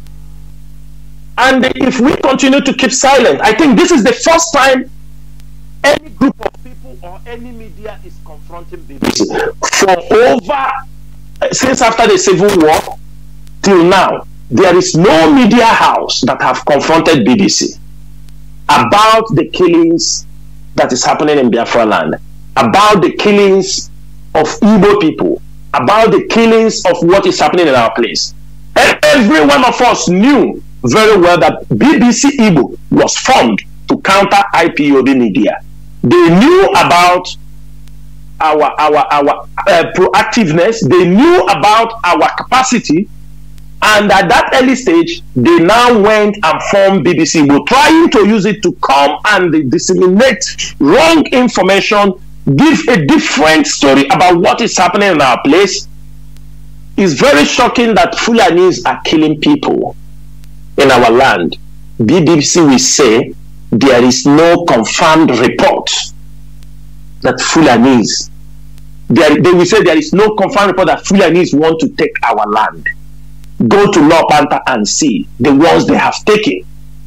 And if we continue to keep silent, I think this is the first time any group of people or any media is confronting B B C. For over, since after the Civil War till now, there is no media house that have confronted B B C about the killings that is happening in Biafra land, about the killings of Igbo people, about the killings of what is happening in our place. Every one of us knew very well that B B C Igbo was formed to counter I P O B media. They knew about our, our, our uh, proactiveness, they knew about our capacity, and at that early stage, they now went and formed B B C Igbo, trying to use it to come and disseminate wrong information, give a different story about what is happening in our place. It's very shocking that Fulanis are killing people in our land. B B C will say there is no confirmed report that Fulanis, there, they will say there is no confirmed report that Fulanis want to take our land. Go to Law Panther and see the ones they have taken.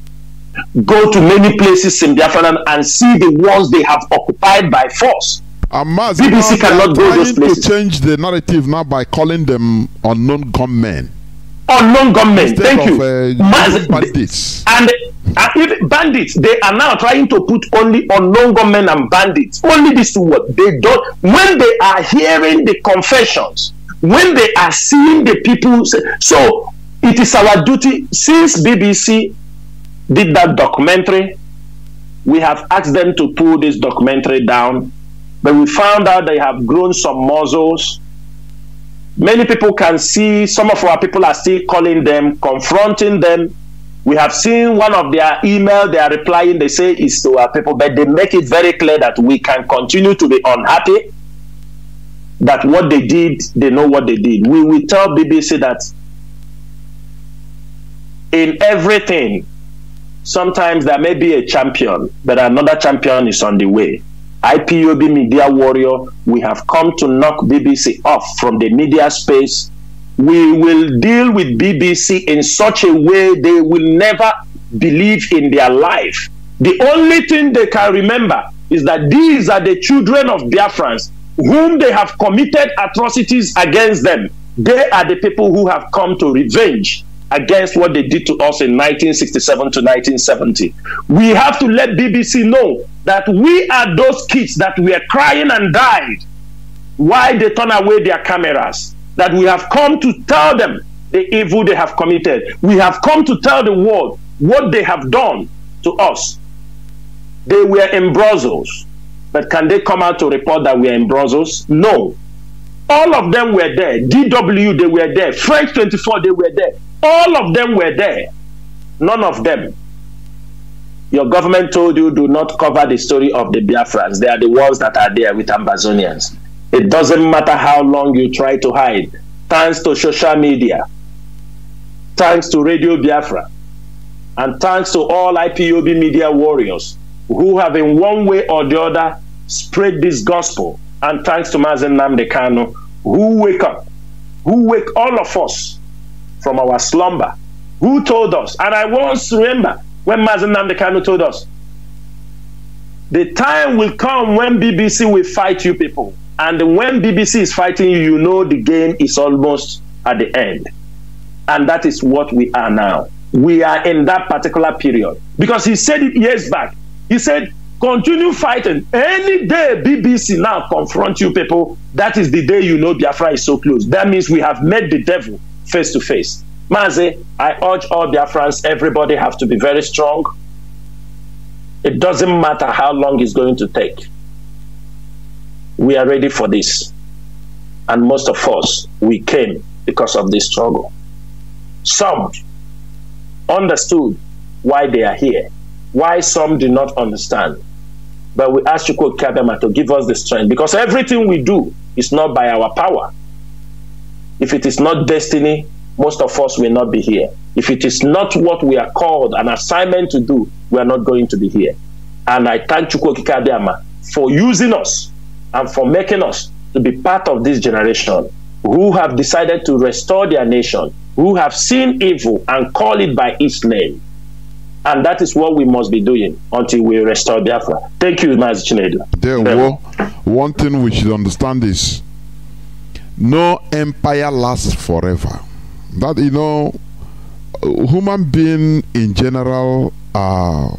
Go to many places in Biafra land and see the ones they have occupied by force. Mazi, B B C cannot go those places. To change the narrative now by calling them unknown gunmen. Unknown gunmen. Thank of, you. Uh, Mazi, bandits. And, and even bandits, they are now trying to put only unknown gunmen and bandits. Only these two words. They don't. When they are hearing the confessions, when they are seeing the people, say, so it is our duty. Since B B C did that documentary, we have asked them to pull this documentary down, but we found out they have grown some muscles. Many people can see, some of our people are still calling them, confronting them. We have seen one of their email, they are replying, they say it's to our people, but they make it very clear that we can continue to be unhappy, that what they did, they know what they did. We will tell B B C that in everything, sometimes there may be a champion, but another champion is on the way. I P O B Media Warrior, we have come to knock B B C off from the media space we will deal with B B C in such a way they will never believe in their life. The only thing they can remember is that these are the children of Biafrans whom they have committed atrocities against them. They are the people who have come to revenge against what they did to us in nineteen sixty-seven to nineteen seventy. We have to let B B C know that we are those kids that were crying and died while they turn away their cameras. That we have come to tell them the evil they have committed. We have come to tell the world what they have done to us. They were in Brussels, but can they come out to report that we are in Brussels? No. All of them were there. D W, they were there. French twenty-four, they were there. All of them were there. None of them. Your government told you do not cover the story of the Biafrans. They are the ones that are there with Ambazonians. It doesn't matter how long you try to hide. Thanks to social media, thanks to Radio Biafra, and thanks to all I P O B media warriors who have in one way or the other spread this gospel, and thanks to Mazi Nnamdi Kanu, who wake up, who wake all of us from our slumber, who told us, and I once remember when Mazi Nnamdi Kanu told us, the time will come when B B C will fight you people. And when B B C is fighting you, you know the game is almost at the end. And that is what we are now. We are in that particular period. Because he said it years back. He said, continue fighting. Any day B B C now confront you people, that is the day you know Biafra is so close. That means we have met the devil face to face. Mazi, I urge all Biafrans, everybody have to be very strong. It doesn't matter how long it's going to take. We are ready for this. And most of us, we came because of this struggle. Some understood why they are here, why some do not understand. But we ask Chukwu Kabema to give us the strength, because everything we do is not by our power. If it is not destiny, most of us will not be here. If it is not what we are called, an assignment to do, we are not going to be here. And I thank Chukwu Kabema for using us and for making us to be part of this generation who have decided to restore their nation, who have seen evil and call it by its name. And that is what we must be doing until we restore Biafra. Thank you, Mazi Chinedu. There, well, one thing we should understand is no empire lasts forever. That, you know, human beings in general are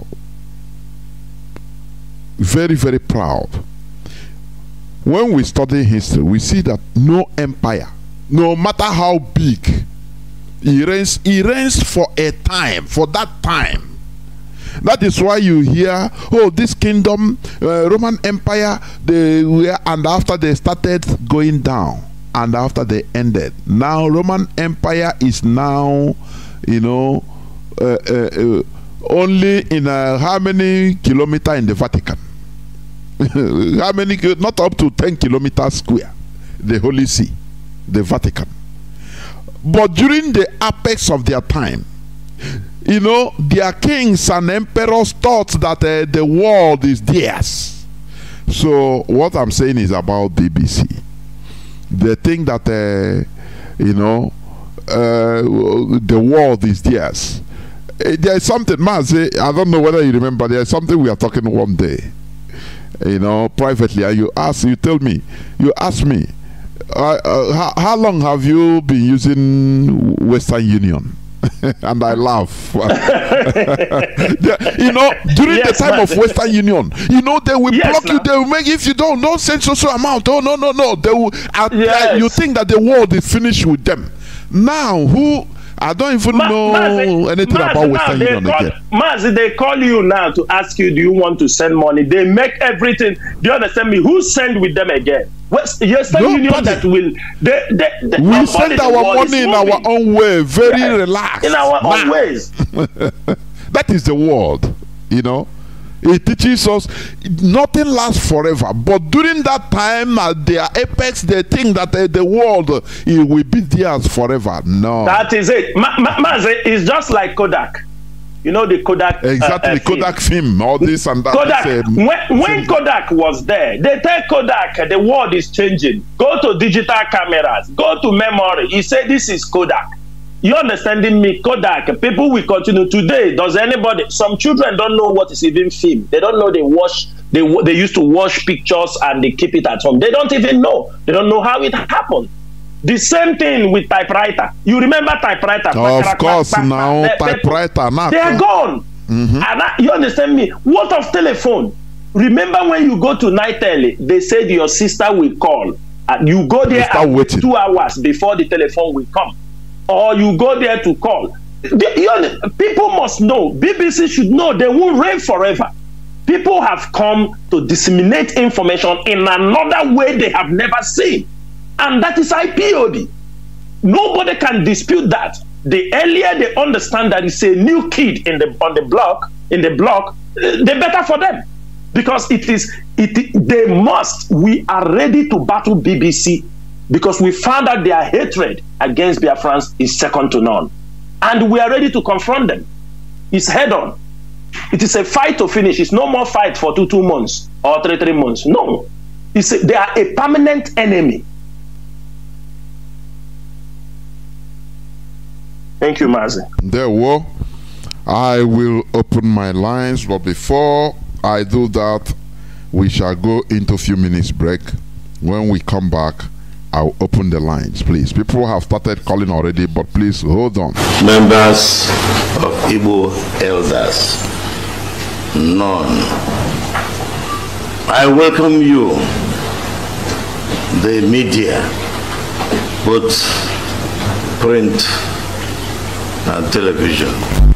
very, very proud. When we study history, we see that no empire, no matter how big, it reigns, it reigns for a time, for that time. That is why you hear, oh, this kingdom, uh, Roman Empire, they were, and after they started going down, and after they ended. Now, Roman Empire is now, you know, uh, uh, uh, only in uh, how many kilometers in the Vatican? How many? Not up to ten kilometers square. The Holy See, the Vatican. But during the apex of their time, you know, their kings and emperors thought that uh, the world is theirs. So what I'm saying is about B B C. They think that uh, you know uh, the world is theirs. Uh, there is something, Mazi, I don't know whether you remember. There is something we are talking one day, you know, privately, and you ask, you tell me, you ask me, uh, uh, how, how long have you been using Western Union? And I laugh. You know, during yes, the time of Western Union, you know, they will yes, block you. They will make, if you don't, don't send social amount. Oh no, no, no. They will. Uh, yes. You think that the world is finished with them. Now, who? I don't even Ma know Mazi, anything Mazi, about Western Union call, again. Mazi, they call you now to ask you, do you want to send money? They make everything. Do you understand me? Who send with them again? West, Western Nobody. Union that will. They, they, they, we send our money in our own way, very yeah. relaxed. In our nah. own ways. That is the world, you know. It teaches us nothing lasts forever. But during that time, at their apex, they think that uh, the world uh, it will be theirs forever. No. That is it. Ma Ma Mazi is just like Kodak. You know the Kodak. Exactly, uh, uh, Kodak film, all this and that. Kodak. This, um, when when Kodak was there, they tell Kodak the world is changing. Go to digital cameras. Go to memory. He said this is Kodak. You understanding me? Kodak. People will continue today. Does anybody? Some children don't know what is even film. They don't know they watch. They they used to watch pictures and they keep it at home. They don't even know. They don't know how it happened. The same thing with typewriter. You remember typewriter? Oh, of course, now they, typewriter. Now they are gone. Mm-hmm. And I, you understand me? What of telephone? Remember when you go to Nitel, they said your sister will call. And you go there and wait two hours before the telephone will come. Or you go there to call. The, you, people must know. B B C should know they won't reign forever. People have come to disseminate information in another way they have never seen. And that is I P O D. Nobody can dispute that. The earlier they understand that it's a new kid in the on the block, in the block, the better for them. Because it is it they must, we are ready to battle B B C because we found out their hatred against Biafrans is second to none. And we are ready to confront them. It's head on. It is a fight to finish. It's no more fight for two two months or three three months. No. It's a, they are a permanent enemy. Thank you, Mazi. There we I will open my lines, but before I do that, we shall go into a few minutes break. When we come back, I'll open the lines, please. People have started calling already, but please hold on. Members of Igbo elders, none. I welcome you, the media, both print and television.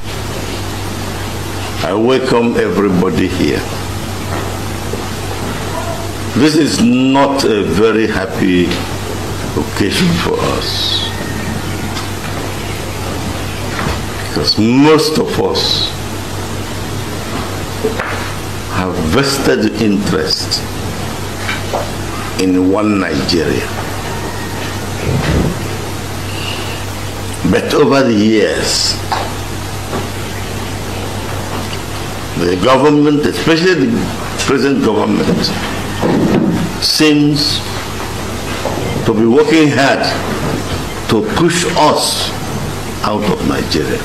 I welcome everybody here. This is not a very happy occasion for us, because most of us have vested interest in one Nigeria. But over the years, the government, especially the present government, seems to be working hard to push us out of Nigeria.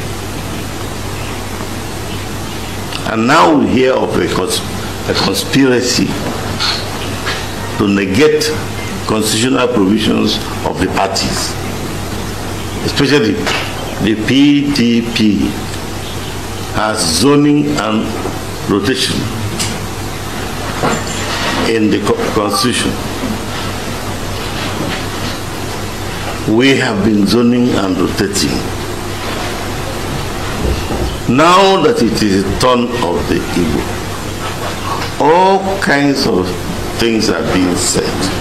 And now we hear of a, cons a conspiracy to negate constitutional provisions of the parties, especially the P D P has zoning and rotation in the constitution. We have been zoning and rotating. Now that it is the turn of the Igbo, all kinds of things are being said.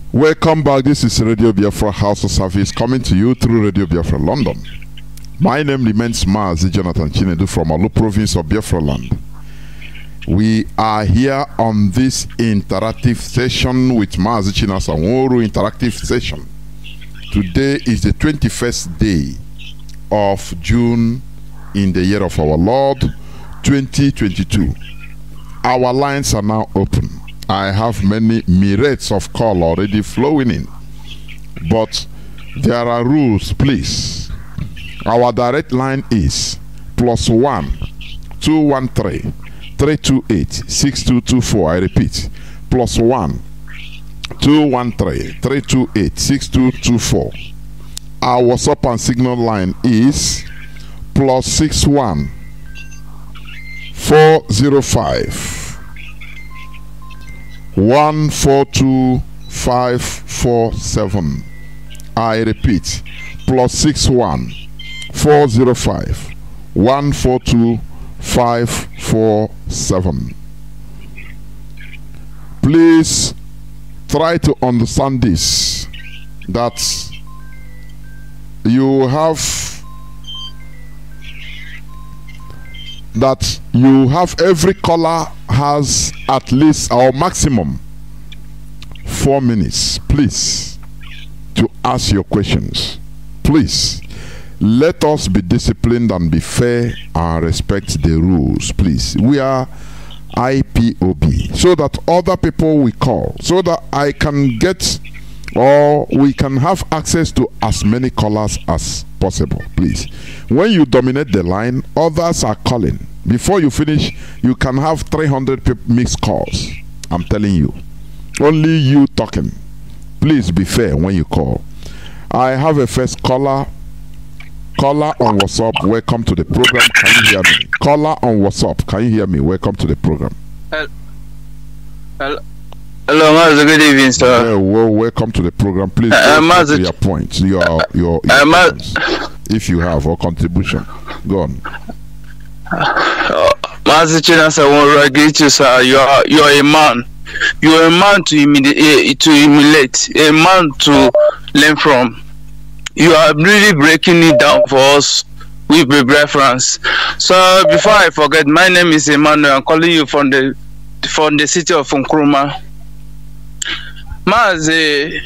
Welcome back. This is Radio Biafra Hausa Service coming to you through Radio Biafra London. My name remains Mazi Chinasa from Alu province of Biafra land. We are here on this interactive session with Mazi Chinasa Nworu interactive session. Today is the twenty-first day of June in the year of our Lord twenty twenty-two. Our lines are now open. I have many myriads of call already flowing in, but there are rules, please. Our direct line is plus one two one three three two eight six two two four. I repeat, plus one two one three three two eight six two two four. Our WhatsApp and Signal line is plus six one four zero five one four two five four seven. I repeat, plus six one four zero five one four two five four seven. Please try to understand this, that you have that you have every caller has at least or maximum four minutes, please, to ask your questions. Please let us be disciplined and be fair and respect the rules, please. We are I P O B, so that other people will call, so that I can get or we can have access to as many callers as possible, please. When you dominate the line, others are calling. Before you finish, you can have three hundred missed calls. I'm telling you. Only you talking. Please be fair when you call. I have a first caller. Caller on WhatsApp, welcome to the program. Can you hear me? Caller on WhatsApp, can you hear me? Welcome to the program. Hello, hello, hello Mazi. Good evening, sir. Yeah, well, welcome to the program. Please uh, go to your points, your your, your uh, if you have or contribution. Go on. Uh, Mazi Chinasa Nworu, I greet you, sir. You are you are a man. You are a man to emulate, to emulate, a man to learn from. You are really breaking it down for us with reference. So before I forget, my name is Emmanuel. I'm calling you from the from the city of Nkrumah. Mazi,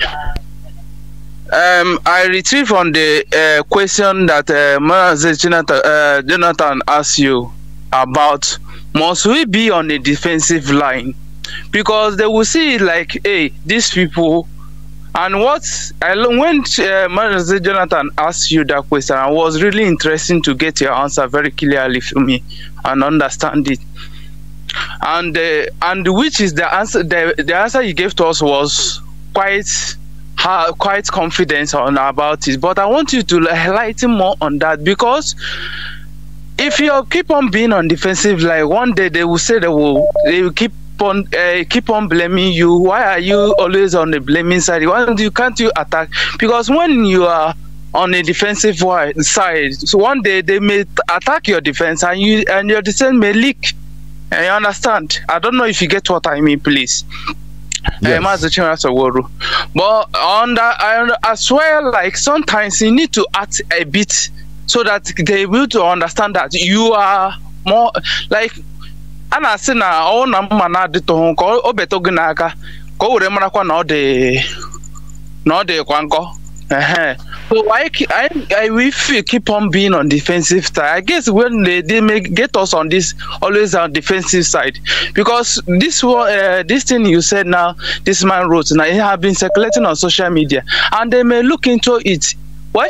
um, I retrieve from the uh, question that uh, Mazi Jonathan, uh, Jonathan asked you about, must we be on a defensive line? Because they will see it like, hey, these people. And what I when uh, Mazi Jonathan asked you that question, I was really interested to get your answer very clearly for me and understand it. And uh, and which is the answer? The, the answer you gave to us was quite uh, quite confident on about it. But I want you to highlight more on that, because if you keep on being on defensive, like one day they will say they will they will keep on uh, keep on blaming you. Why are you always on the blaming side? Why don't you can't you attack? Because when you are on a defensive side, so one day they may attack your defense and you and your defense may leak. And you understand? I don't know if you get what I mean, please. Yes. Uh, Mazi Chinasa Nworu. But on that, I, I swear, like sometimes you need to act a bit so that they will to understand that you are more like. Ana say na o na mma na adito ho ko obeto gi na aka ko were marakwa na o de na o de kwanko eh so why I I we keep on being on defensive side. I guess when they, they may get us on this always on defensive side, because this uh, this thing you said now, this man wrote now, it have been circulating on social media and they may look into it. Why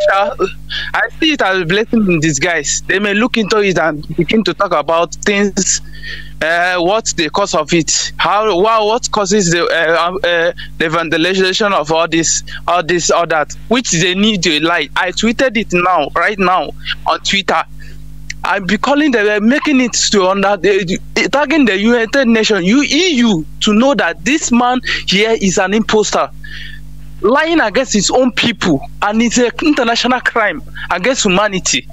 I see it as a blessing in disguise. They may look into it and begin to talk about things, uh, what's the cause of it, how, wow, what causes the uh, uh, the vandalization of all this, all this, all that, which they need to lie. I tweeted it now, right now, on Twitter. I'll be calling them, making it to under the tagging the United Nations, U E U, to know that this man here is an imposter, lying against his own people, and it's an international crime against humanity.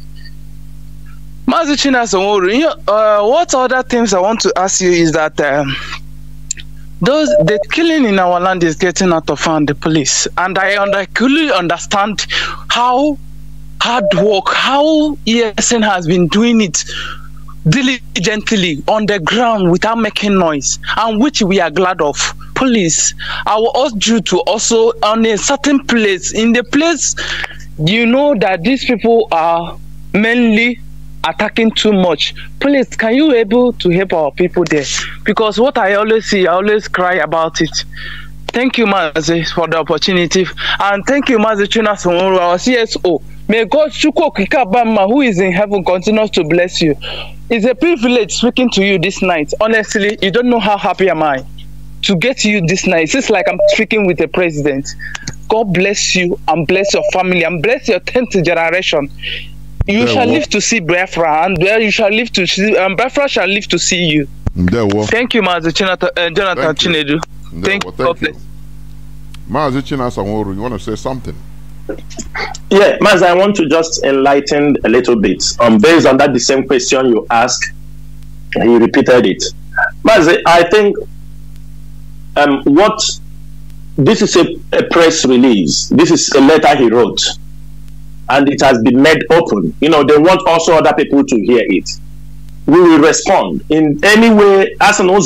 Mazi Chinasa Nworu, uh, what other things I want to ask you is that um, those the killing in our land is getting out of hand, the police, and I, and I clearly understand how hard work, how E S N has been doing it diligently on the ground without making noise, and which we are glad of. Police, I will urge you to also on a certain place, in the place you know that these people are mainly attacking too much. Please, can you able to help our people there? Because what I always see, I always cry about it. Thank you, Mazi, for the opportunity. And thank you, Mazi Chinasa Nworu, our C S O. May God, Chukwu Kikabama, who is in heaven, continues to bless you. It's a privilege speaking to you this night. Honestly, you don't know how happy am I to get you this night. It's like I'm speaking with the president. God bless you and bless your family and bless your tenth generation. You there shall live to see Biafra, and there you shall live to see, and Biafra shall live to see you. There thank you, Mazi Chinasa, uh, Jonathan Chinedu. Thank you. Thank you. Mazi Chinasa Nworu, you want to say something? Yeah, Mazi, I want to just enlighten a little bit. Um, based on that, the same question you asked, he repeated it. Mazi, I think um, what this is a, a press release. This is a letter he wrote, and it has been made open. You know, they want also other people to hear it. We will respond in any way. As an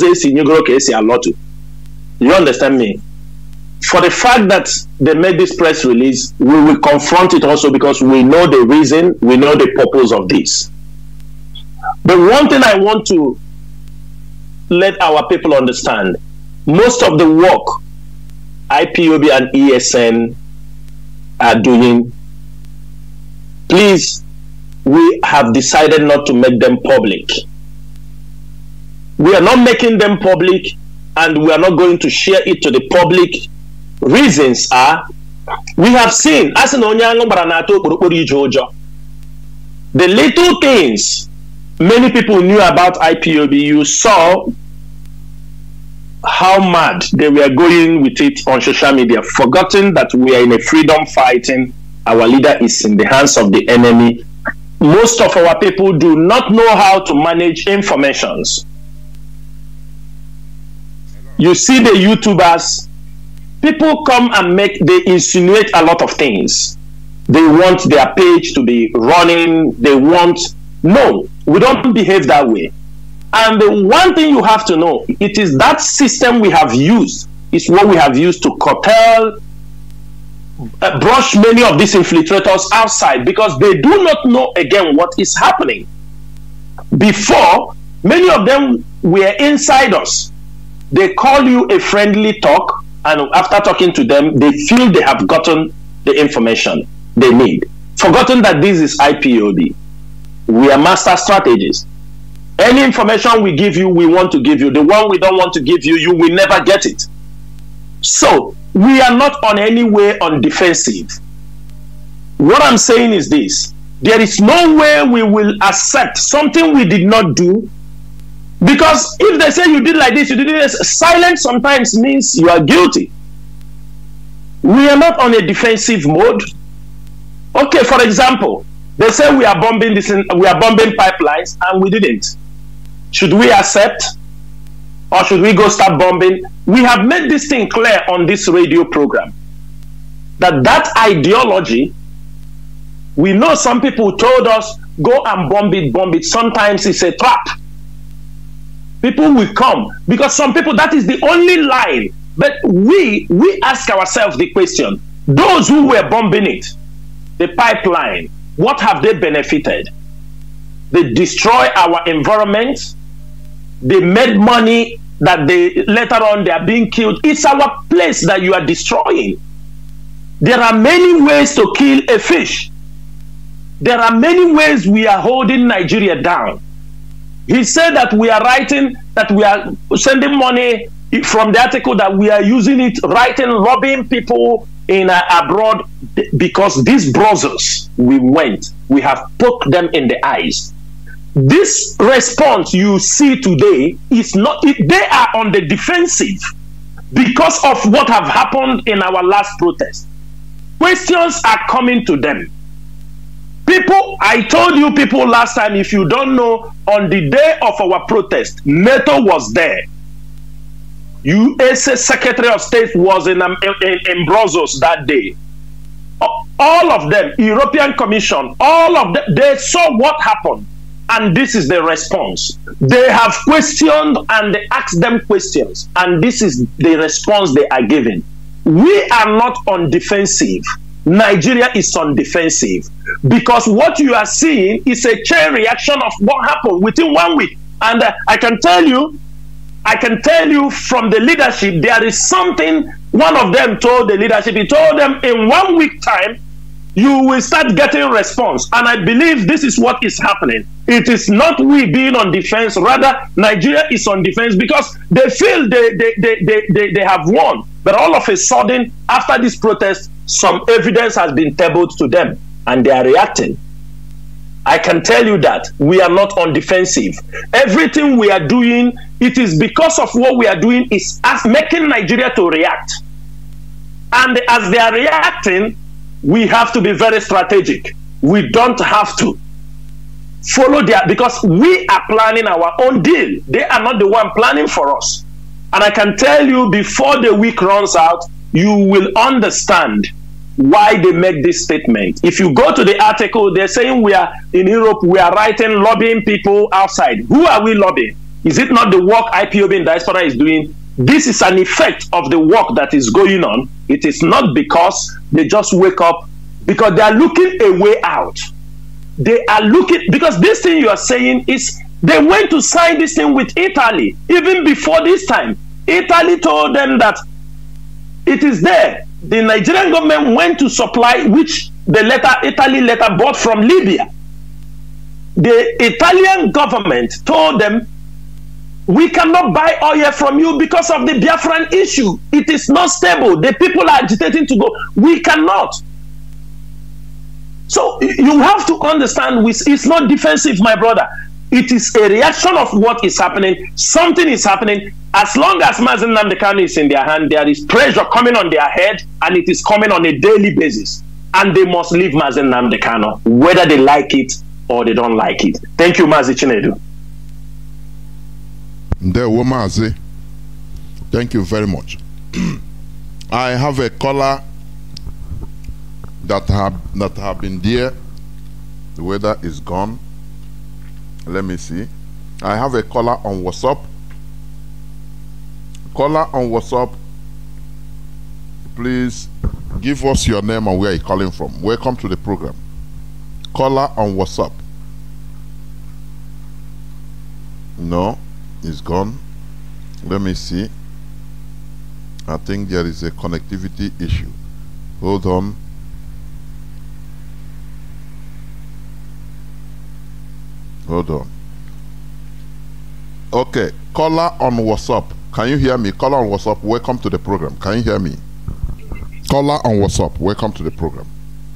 you understand me? For the fact that they made this press release, we will confront it also because we know the reason, we know the purpose of this. But one thing I want to let our people understand, most of the work I P O B and E S N are doing, please, we have decided not to make them public. We are not making them public, and we are not going to share it to the public. Reasons are, we have seen as an the little things many people knew about I P O B. You saw how mad they were going with it on social media, forgotten that we are in a freedom fighting. Our leader is in the hands of the enemy. Most of our people do not know how to manage informations. You see the YouTubers, people come and make, they insinuate a lot of things. They want their page to be running. They want, no, we don't behave that way. And the one thing you have to know, it is that system we have used, is what we have used to curtail, uh, brush many of these infiltrators outside, because they do not know, again, what is happening. Before, many of them were inside us. They call you a friendly talk, and after talking to them, they feel they have gotten the information they need. Forgotten that this is I P O B. We are master strategists. Any information we give you, we want to give you. The one we don't want to give you, you will never get it. So, we are not on any way on defensive. What I'm saying is this. There is no way we will accept something we did not do. Because if they say you did like this, you did this, silence sometimes means you are guilty. We are not on a defensive mode. Okay, for example, they say we are bombing this, in, we are bombing pipelines, and we didn't. Should we accept, or should we go start bombing? We have made this thing clear on this radio program that that ideology, we know some people told us go and bomb it, bomb it. Sometimes it's a trap. People will come because some people, that is the only line. But we we ask ourselves the question: those who were bombing it, the pipeline, what have they benefited? They destroy our environment. They made money that they later on they are being killed. It's our place that you are destroying. There are many ways to kill a fish. There are many ways we are holding Nigeria down. He said that we are writing, that we are sending money from the article, that we are using it, writing, lobbying people in uh, abroad, because these brothers, we went, we have poked them in the eyes. This response you see today is not, it, they are on the defensive because of what have happened in our last protest. Questions are coming to them. People, I told you people last time, if you don't know, on the day of our protest, NATO was there. U S A Secretary of State was in, um, in, in Brussels that day. All of them, European Commission, all of them, they saw what happened. And this is the response. They have questioned and they asked them questions. And this is the response they are giving. We are not on defensive. Nigeria is on defensive. Because what you are seeing is a chain reaction of what happened within one week. And uh, I can tell you, I can tell you from the leadership, there is something one of them told the leadership. He told them in one week time, you will start getting response. And I believe this is what is happening. It is not we being on defense, rather Nigeria is on defense because they feel they, they, they, they, they, they have won. But all of a sudden, after this protest, some evidence has been tabled to them and they are reacting. I can tell you that we are not on defensive. Everything we are doing, it is because of what we are doing is as making Nigeria to react. And as they are reacting, we have to be very strategic. We don't have to follow their, because we are planning our own deal. They are not the one planning for us. And I can tell you before the week runs out, you will understand why they make this statement. If you go to the article, they're saying we are in Europe, we are writing, lobbying people outside. Who are we lobbying? Is it not the work I P O B in diaspora is doing? This is an effect of the work that is going on. It is not because they just wake up, because they are looking a way out. They are looking, because this thing you are saying is, they went to sign this thing with Italy, even before this time. Italy told them that it is there. The Nigerian government went to supply, which the letter, Italy letter bought from Libya. The Italian government told them, we cannot buy oil from you because of the Biafran issue. It is not stable. The people are agitating to go. We cannot. So you have to understand, it's not defensive, my brother. It is a reaction of what is happening. Something is happening. As long as Mazi Nnamdi Kanu is in their hand, there is pressure coming on their head, and it is coming on a daily basis. And they must leave Mazi Nnamdi Kanu, whether they like it or they don't like it. Thank you, Mazi Chinedu. There, Mazi. Thank you very much. I have a caller that have that have been there. The weather is gone. Let me see. I have a caller on WhatsApp. Caller on WhatsApp, please give us your name and where you're calling from. Welcome to the program. Caller on WhatsApp. No, it's gone. Let me see. I think there is a connectivity issue. Hold on. Hold on. Okay, caller on WhatsApp. Can you hear me? Caller on WhatsApp, welcome to the program. Can you hear me? Caller on WhatsApp, welcome to the program.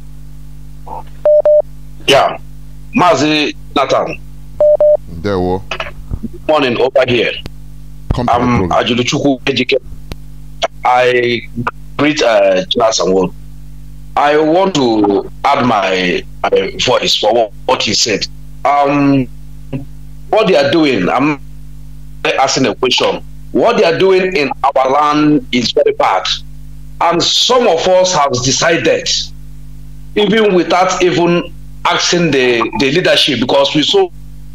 Yeah. Mazi Nathan. There we Good morning over here. Come to I'm Ajuluchuku Ejike. I greet uh, Chinasa Nworu. I want to add my, my voice for what, what he said. Um, what they are doing, I'm asking a question. What they are doing in our land is very bad. And some of us have decided, even without even asking the, the leadership, because we saw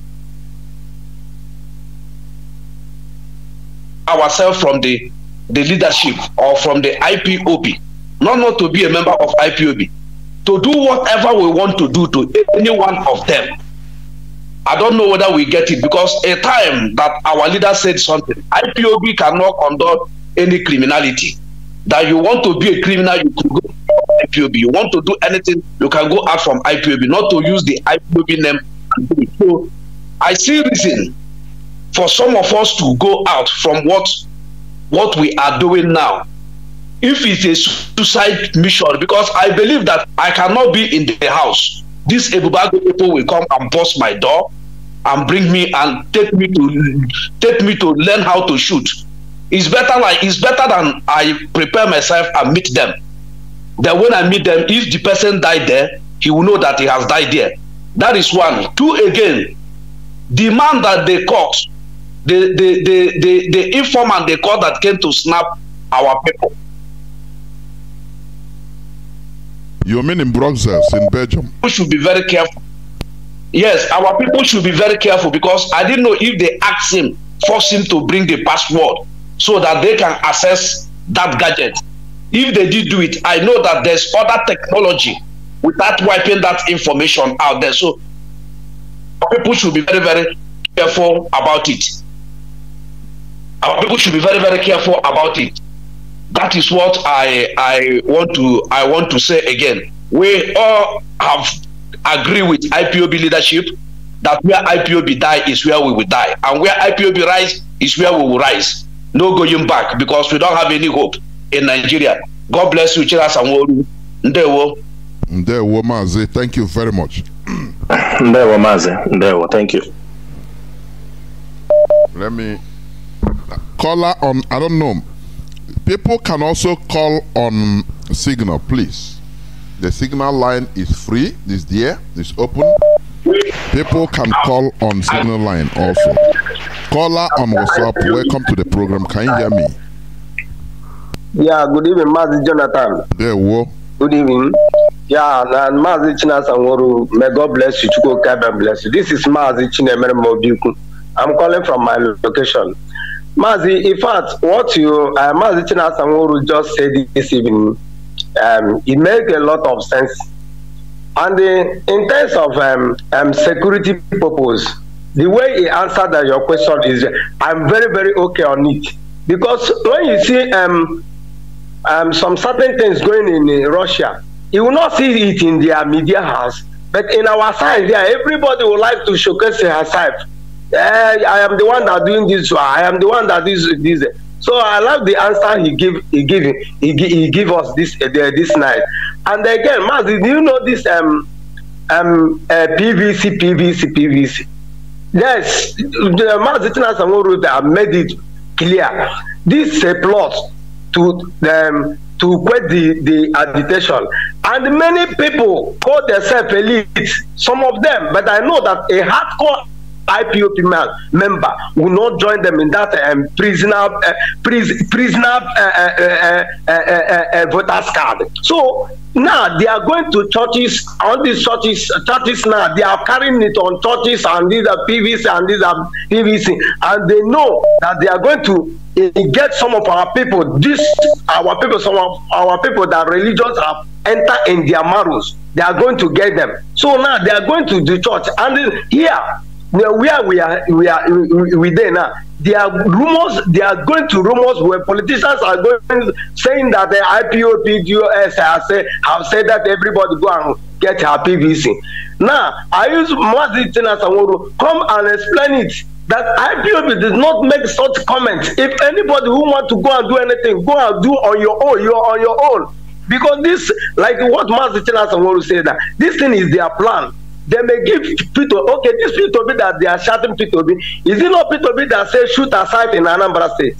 ourselves from the, the leadership or from the I P O B, not not to be a member of I P O B, to do whatever we want to do to any one of them. I don't know whether we get it, because a time that our leader said something, I P O B cannot conduct any criminality. That you want to be a criminal, you could go to I P O B. You want to do anything, you can go out from I P O B, not to use the I P O B name. So I see reason for some of us to go out from what what we are doing now. If it's a suicide mission, because I believe that I cannot be in the house. These Ebubago people will come and bust my door and bring me and take me to take me to learn how to shoot. It's better like it's better than I prepare myself and meet them. Then when I meet them, if the person died there, he will know that he has died there. That is one. Two, again, the man that they caught the the the the, the informant they call that came to snap our people. You mean in Brussels, in Belgium? We should be very careful. Yes, our people should be very careful, because I didn't know if they asked him, force him to bring the password so that they can access that gadget. If they did do it, I know that there's other technology without wiping that information out there. So people should be very, very careful about it. Our people should be very, very careful about it. That is what I I want to I want to say again. We all have agreed with I P O B leadership that where I P O B die is where we will die, and where I P O B rise is where we will rise. No going back, because we don't have any hope in Nigeria. God bless you, Chinasa Nworu. Ndewo. Ndewo Mazi, thank you very much. Ndewo Mazi, Ndewo, thank you. Let me caller on, I don't know. People can also call on Signal, please. The Signal line is free, it's there, it's open. People can call on Signal line also. Caller on WhatsApp, welcome to the program. Can you hear me? Yeah, good evening, Mazi Jonathan. There, whoa. Good evening. Yeah, and Mazi Chinasa Nworu, may God bless you, Chuko Kaba bless you. This is Mazi Chinemere Mobiku. I'm calling from my location. Mazi, in fact, what you, uh, Mazi Chinasa Nworu just said this evening, um, it makes a lot of sense. And uh, in terms of um, um, security purpose, the way he answered uh, your question is, I'm very, very okay on it. Because when you see um, um, some certain things going in, in Russia, you will not see it in their media house. But in our side, yeah, everybody would like to showcase herself. Uh, I am the one that doing this. I am the one that is this. So I love the answer he give. He give. He give, he give us this uh, this night. And again, Mazi, do you know this um um uh, P V C P V C P V C? Yes, the Mazi Chinasa Nworu have made it clear. This is a plot to um to quit the the agitation, and many people call themselves elite. Some of them, but I know that a hardcore I P O B man, member will not join them in that um, prisoner uh, pris prisoner uh, uh, uh, uh, uh, uh, voters card. So now they are going to churches, all these churches, churches now they are carrying it on churches, and these are P V C and these are P V C, and they know that they are going to uh, get some of our people, this our people, some of our people that religions have entered in their marrows. They are going to get them. So now they are going to the church, and here. Where we are, we are, we are, we, we there now. There are rumors. They are going to rumors where politicians are going saying that the I P O B D O S have said, have said that everybody go and get her P V C. Now I use Mazi Chinasa Nworu come and explain it that I P O B does not make such comments. If anybody who want to go and do anything, go and do on your own. You are on your own, because this, like what Mazi Chinasa Nworu said, that this thing is their plan. They may give Peter, okay, this Peter B that they are shouting Peter B, is it not Peter B that says shoot aside in Anambra State?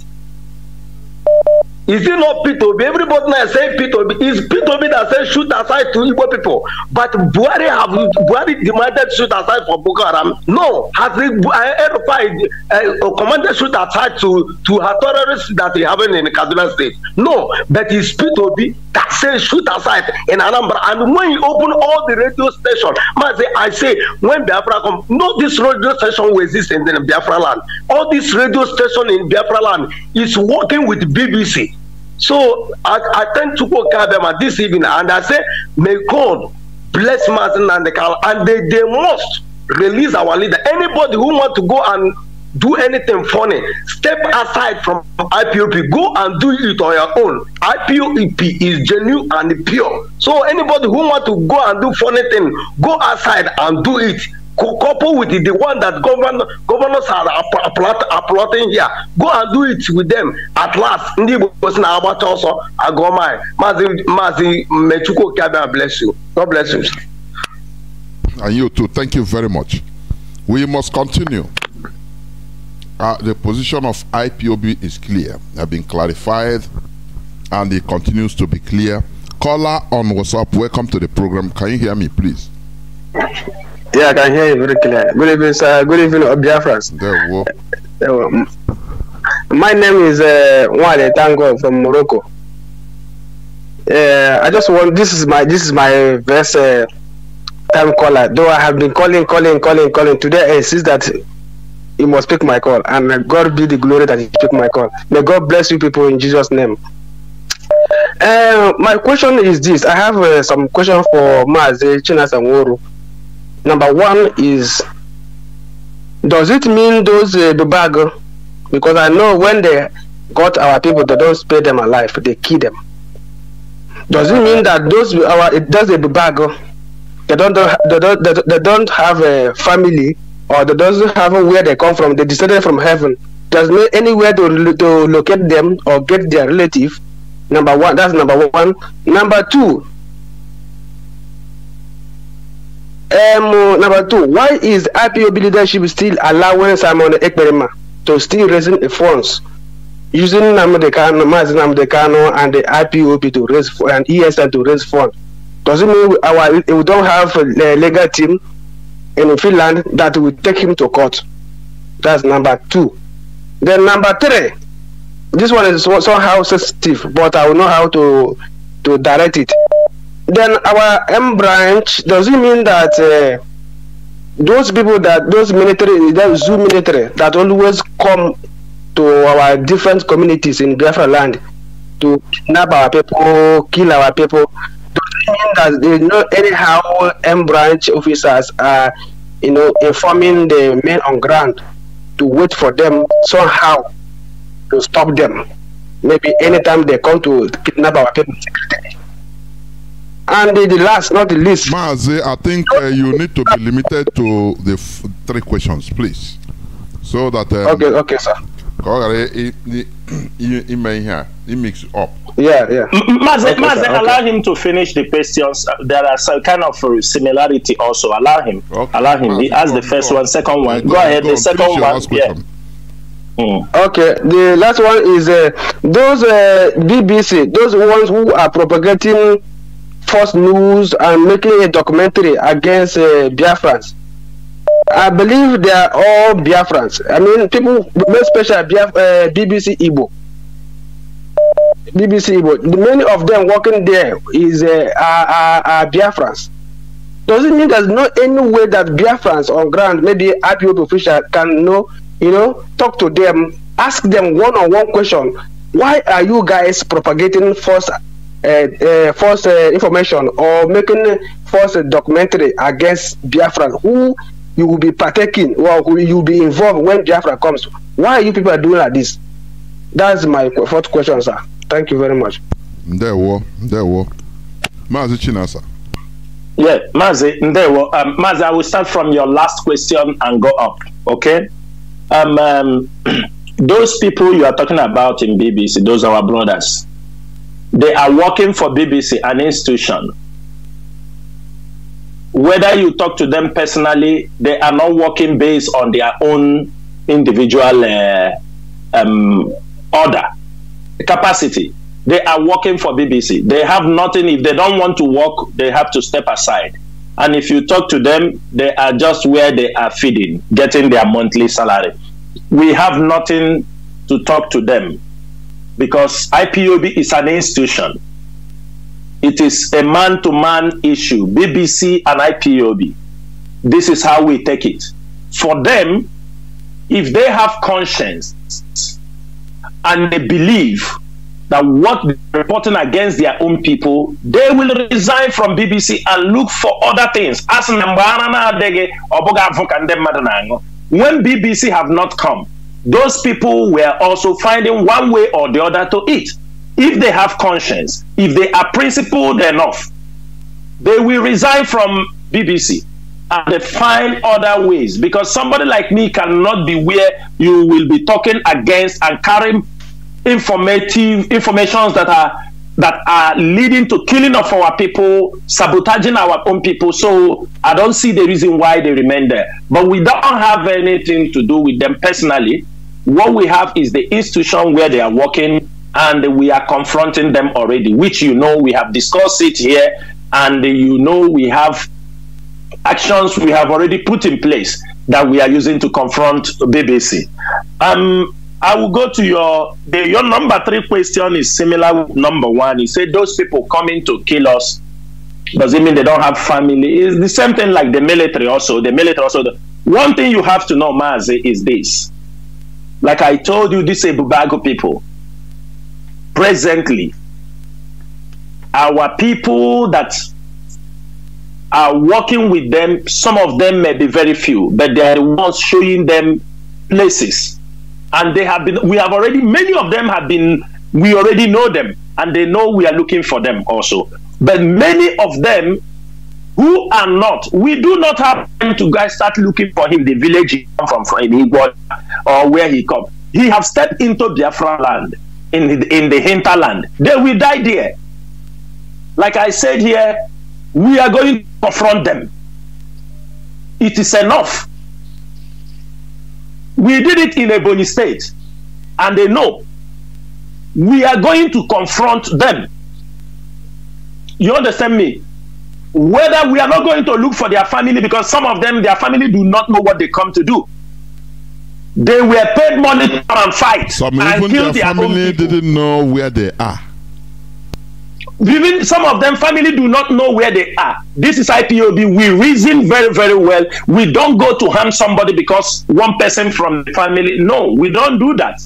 Is it not Peter B? Everybody now say Peter B. Is Peter B that says shoot aside to Igbo people? But Buhari have Buhari demanded shoot aside for Boko Haram? No. Has the uh, uh, commanded shoot aside to, to her terrorists that they have in Kaduna State? No. But it's Peter B that says shoot aside in Anambra. And when you open all the radio stations, I say, when Biafra come, no, this radio station will exist in the Biafra land. All this radio station in Biafra land is working with B B C. So I, I tend to go Kabema this evening, and I say, may God bless Martin and the Cal, and they, they must release our leader. Anybody who want to go and do anything funny, step aside from I P O B, go and do it on your own. I P O B is genuine and pure. So anybody who want to go and do funny thing, go outside and do it. Couple with the, the one that governor, governors are applauding here. Go and do it with them. At last, Ndi was now about also. I go my Mazi Mazi Mechuko Kabia bless you. God bless you. And you too. Thank you very much. We must continue. Uh, the position of I P O B is clear. Have been clarified, and it continues to be clear. Caller on WhatsApp, welcome to the program. Can you hear me, please? Yeah, I can hear you very clear. Good evening, sir. Good evening, Biafrans. There we go. Um, my name is uh, Wale Tango from Morocco. Uh, I just want this is my this is my first uh, time caller. Though I have been calling, calling, calling, calling. Today I insist that you must pick my call, and uh, God be the glory that you pick my call. May God bless you people in Jesus' name. Uh, my question is this: I have uh, some question for Mazi Chinasa Nworu. Number one is, does it mean those uh, bag? Because I know when they got our people, they don't spare them alive; they kill them. Does it mean that those our it does a bag? They don't they don't they, they don't have a family, or they don't have where they come from? They descended from heaven. Does no anywhere to to locate them or get their relative? Number one, that's number one. Number two, um, number two, why is I P O B leadership still allowing Simon Ekperima to still raising the funds using Nnamdi Kanu, Mazi Nnamdi Kanu, and the I P O B to raise and E S N to raise funds? Does it mean our we don't have a legal team in Finland that will take him to court? That's number two. Then number three, this one is somehow sensitive, but I will know how to to direct it. Then our M branch, does it mean that uh, those people that those military, that zoo military that always come to our different communities in Biafra land to kidnap our people, kill our people, does it mean that they know anyhow M branch officers are, you know, informing the men on ground to wait for them somehow to stop them? Maybe anytime they come to kidnap our people. And the, the last, not the least, Mazi, I think uh, you need to be limited to the f three questions, please, so that um, okay, okay, sir. He mix up. Yeah, yeah. Mazi, okay, Mazi, okay. Allow him to finish the questions. There are some kind of similarity also. Allow him. Okay. Allow him. He asked the first one, second one. Go, go ahead. Go the second one. Yeah. Mm. Okay, the last one is uh, those uh, B B C, those ones who are propagating false news and making a documentary against uh, Biafrans. I believe they are all Biafrans. I mean, people, especially Biaf uh, B B C Igbo. B B C Igbo. Many of them working there is uh, are, are, are Biafrans. Does it mean there's no any way that Biafrans on ground, maybe I P O B official, can know, you know, talk to them, ask them one-on-one question? Why are you guys propagating false, uh, uh, false uh, information or making false uh, documentary against Biafran? Who you will be partaking or who you will be involved when Biafra comes? Why are you people doing like this? That's my fourth question, sir. Thank you very much. There were, there were. Mazi Chinasa. Yeah, Mazi, there were. Um, Mazi, I will start from your last question and go up. Okay. Um, um, those people you are talking about in B B C, those are our brothers. They are working for B B C, an institution. Whether you talk to them personally, they are not working based on their own individual uh, um, order, capacity. They are working for B B C. They have nothing. If they don't want to work, they have to step aside. And if you talk to them, they are just where they are feeding, getting their monthly salary. We have nothing to talk to them because I P O B is an institution. It is a man-to-man issue, B B C and I P O B. This is how we take it. For them, if they have conscience and they believe that what they're reporting against their own people, they will resign from B B C and look for other things. When B B C have not come, those people were also finding one way or the other to eat. If they have conscience, if they are principled enough, they will resign from B B C and they find other ways. Because somebody like me cannot be where you will be talking against and carrying informative informations that are that are leading to killing of our people, sabotaging our own people. So I don't see the reason why they remain there. But we don't have anything to do with them personally. What we have is the institution where they are working, and we are confronting them already, which you know we have discussed it here, and you know we have actions we have already put in place. that we are using to confront B B C. Um, I will go to your, the, your number three question is similar with number one. You said those people coming to kill us, does it mean they don't have family? It's the same thing like the military also. The military also. The, one thing you have to know, Mazi, is this. Like I told you, these Bubago people, presently, our people that are working with them, some of them may be very few, but they are the ones showing them places. And they have been, we have already, many of them have been, we already know them, and they know we are looking for them also. But many of them who are not, we do not have time to guys start looking for him, the village he come from, from in Igbo, or where he come. He have stepped into Biafra land, in the, in the hinterland. They will die there. Like I said here, we are going to confront them. It is enough. We did it in Ebonyi State, and they know. We are going to confront them. You understand me? Whether we are not going to look for their family, because some of them, their family do not know what they come to do. They were paid money to come and fight. Some and even kill their their family didn't know where they are. Even some of them family do not know where they are. This is I P O B. We reason very, very well. We don't go to harm somebody because one person from the family. No, we don't do that.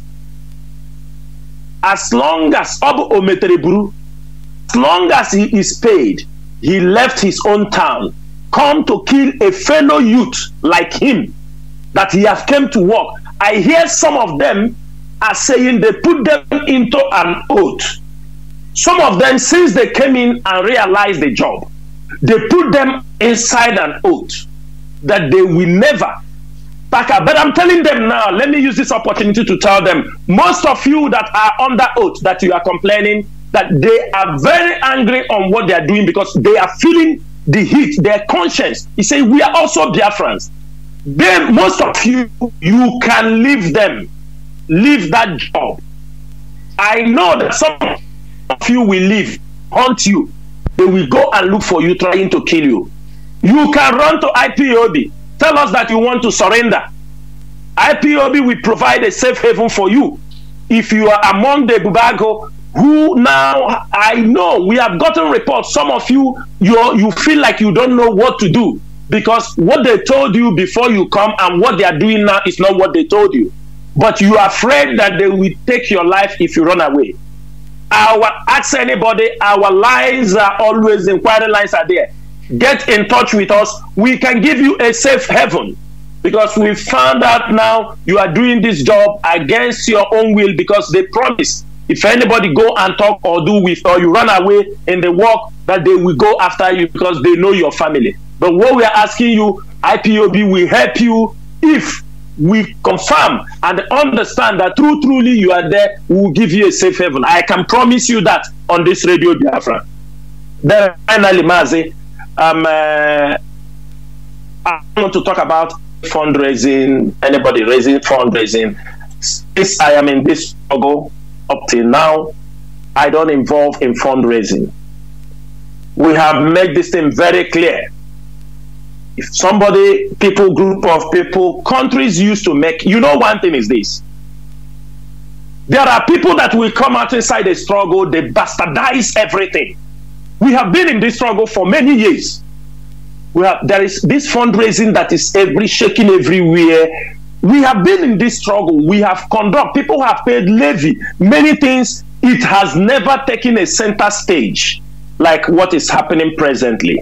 As long as Obu Ometereburu, as long as he is paid, he left his own town, come to kill a fellow youth like him, that he has come to work. I hear some of them are saying they put them into an oath. Some of them, since they came in and realized the job, they put them inside an oath that they will never pack up. But I'm telling them now, let me use this opportunity to tell them, most of you that are under oath, that you are complaining, that they are very angry on what they are doing because they are feeling the heat, their conscience. He said, we are also Biafrans. They, most of you, you can leave them, leave that job. I know that some of you will leave, hunt you. They will go and look for you, trying to kill you. You can run to I P O B. Tell us that you want to surrender. I P O B will provide a safe haven for you. If you are among the Bubago, who now, I know, we have gotten reports, some of you, you, you feel like you don't know what to do. Because what they told you before you come and what they are doing now is not what they told you. But you are afraid that they will take your life if you run away. Our, ask anybody, our lines are always, inquiry lines are there. Get in touch with us. We can give you a safe haven. Because we found out now you are doing this job against your own will, because they promise if anybody go and talk or do with, or you run away in the work, that they will go after you because they know your family. But what we are asking you, I P O B will help you if we confirm and understand that true, truly you are there. We will give you a safe haven. I can promise you that on this radio, Biafra. Then finally, Mazi, um, uh, I want to talk about fundraising. Anybody raising fundraising? Since I am in this struggle up till now, I don't involve in fundraising. We have made this thing very clear. If somebody, people, group of people, countries used to make, you know, one thing is this. There are people that will come out inside the struggle, they bastardize everything. We have been in this struggle for many years. We have, there is this fundraising that is every shaking everywhere. We have been in this struggle. We have conducted, people have paid levy, many things. It has never taken a center stage like what is happening presently.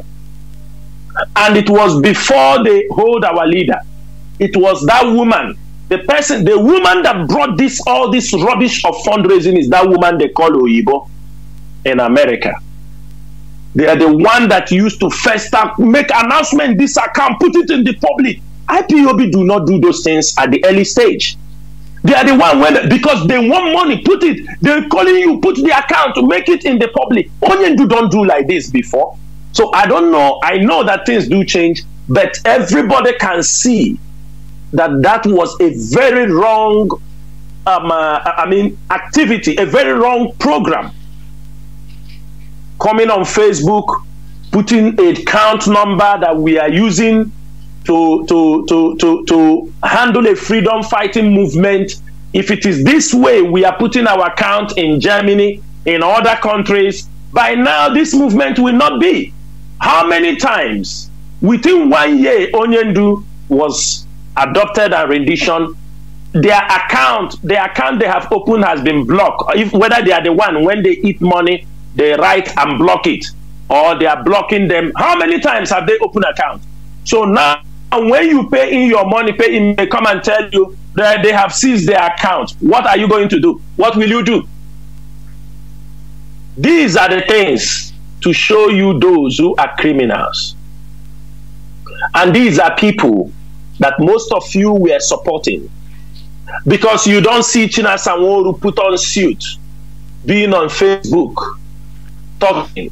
And it was before they hold our leader. It was that woman, the person, the woman that brought this, all this rubbish of fundraising is that woman they call Oyibo in America. They are the one that used to first start, make announcement, this account, put it in the public. I P O B do not do those things at the early stage. They are the one when, because they want money, put it, they're calling you, put the account to make it in the public. Onyendu don't do like this before. So I don't know, I know that things do change, but everybody can see that that was a very wrong, um, uh, I mean, activity, a very wrong program. Coming on Facebook, putting a count number that we are using to, to, to, to, to handle a freedom fighting movement, if it is this way we are putting our account in Germany, in other countries, by now this movement will not be. How many times within one year Onyendu was adopted and rendition, their account, the account they have opened has been blocked. If whether they are the one, when they eat money, they write and block it, or they are blocking them. How many times have they opened account? So now when you pay in your money, pay in, they come and tell you that they have seized their account. What are you going to do? What will you do? These are the things to show you those who are criminals. And these are people that most of you were supporting. Because you don't see Chinasa Nworu put on suit, being on Facebook, talking.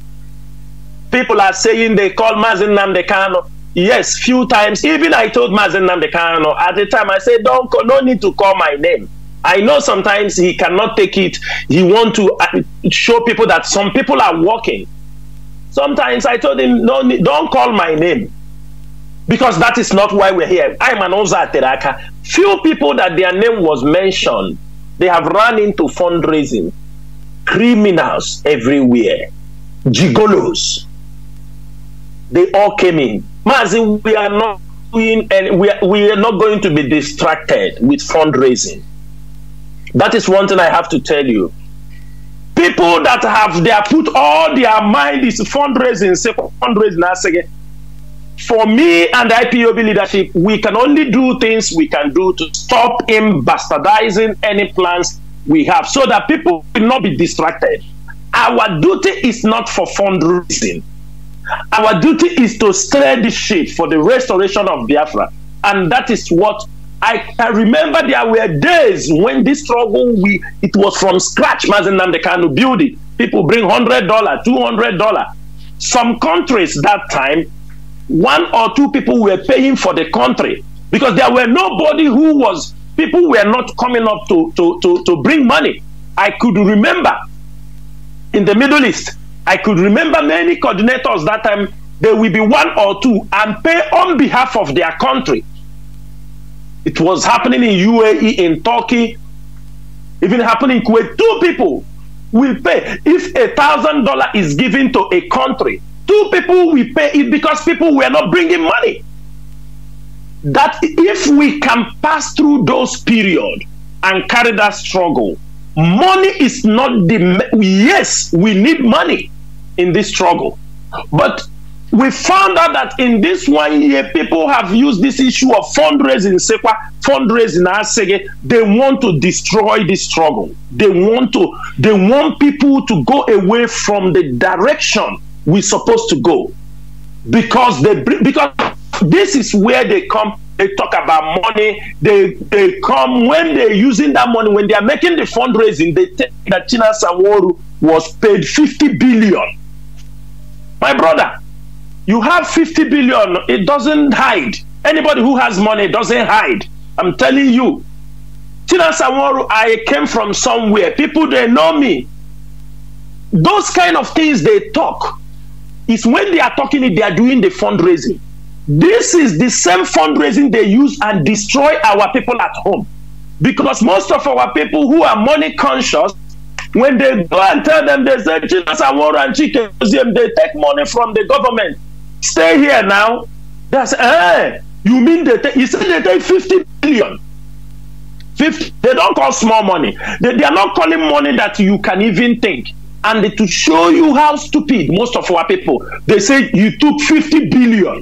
People are saying they call Mazi Nnamdi Kanu. Yes, few times. Even I told Mazi Nnamdi Kanu at the time, I said, don't, no need to call my name. I know sometimes he cannot take it. He want to show people that some people are working. Sometimes I told him, no, don't call my name. Because that is not why we're here. I'm an Oza Teraka. Few people that their name was mentioned, they have run into fundraising. Criminals everywhere. Gigolos. They all came in. Mazi, we are not doing, and we are, we are not going to be distracted with fundraising. That is one thing I have to tell you. People that have they have put all their mind is fundraising, say fundraising. I say, for me and the I P O B leadership, we can only do things we can do to stop him bastardizing any plans we have, so that people will not be distracted. Our duty is not for fundraising. Our duty is to stir the shit for the restoration of Biafra, and that is what I, I remember. There were days when this struggle, we it was from scratch. Mazi Nnamdi Kanu build it. People bring one hundred dollars, two hundred dollars. Some countries that time, one or two people were paying for the country because there were nobody who was, people were not coming up to, to, to, to bring money. I could remember in the Middle East, I could remember many coordinators that time, there will be one or two and pay on behalf of their country. It was happening in U A E, in Turkey, even happening in Kuwait. Two people will pay. If a thousand dollar is given to a country, two people will pay it because people were not bringing money. That if we can pass through those periods and carry that struggle, money is not the, yes, we need money in this struggle. But we found out that in this one year, people have used this issue of fundraising, Sekwa, fundraising, Asege. They want to destroy this struggle. They want to, they want people to go away from the direction we're supposed to go. Because they, because this is where they come, they talk about money, they, they come, when they're using that money, when they're making the fundraising, they take that Chinasa Nworu was paid fifty billion. My brother, you have fifty billion, it doesn't hide. Anybody who has money doesn't hide. I'm telling you. Chinasa Nworu, I came from somewhere. People, they know me. Those kind of things they talk, is when they are talking it, they are doing the fundraising. This is the same fundraising they use and destroy our people at home. Because most of our people who are money conscious, when they go and tell them, they say, Chinasa Nworu and Chike, they take money from the government. Stay here now. They say, eh, you mean they take, you say they take fifty billion. fifty, they don't call small money. They, they are not calling money that you can even think. And they, to show you how stupid most of our people, they say you took fifty billion.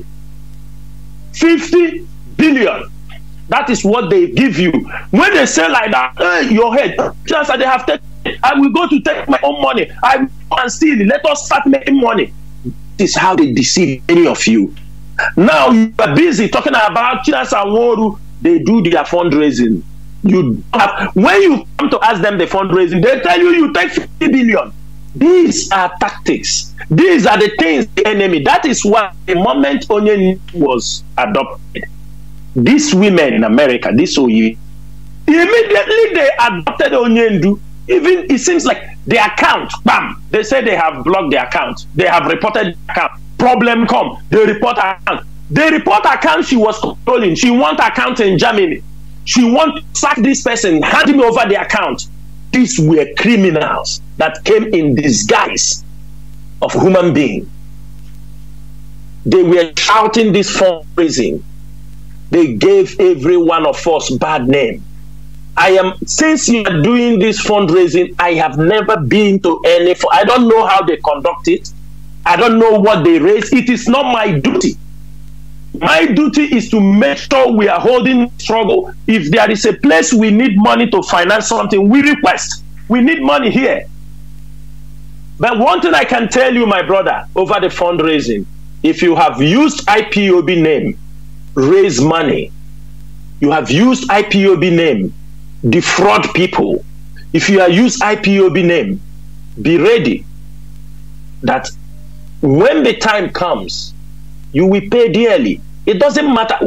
fifty billion. That is what they give you. When they say like that, eh, your head, just they have taken, I will go to take my own money. I will go and steal. Let us start making money. This is how they deceive any of you. Now you are busy talking about Chinasa Nworu. They do their fundraising. You have, when you come to ask them the fundraising, they tell you you take fifty billion. These are tactics. These are the things the enemy. That is why the moment Onyendu was adopted, these women in America, this O U, immediately they adopted Onyendu. Even it seems like the account, bam, they say they have blocked the account. They have reported the account. Problem come, they report account. The report account she was controlling, she want account in Germany. She want to sack this person, hand him over the account. These were criminals that came in disguise of human being. They were shouting this fundraising. They gave every one of us bad name. I am, since you are doing this fundraising, I have never been to any, I don't know how they conduct it. I don't know what they raise. It is not my duty. My duty is to make sure we are holding struggle. If there is a place we need money to finance something, we request. We need money here. But one thing I can tell you, my brother, over the fundraising, if you have used I P O B name, raise money. You have used I P O B name, defraud people. If you are used I P O B name, be ready that when the time comes, you will pay dearly. It doesn't matter.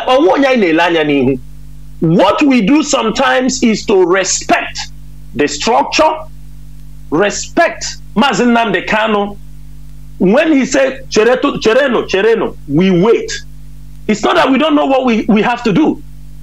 What we do sometimes is to respect the structure, respect Mazi Nnamdi Kanu. When he said, Chereno, Chereno, we wait. It's not that we don't know what we, we have to do.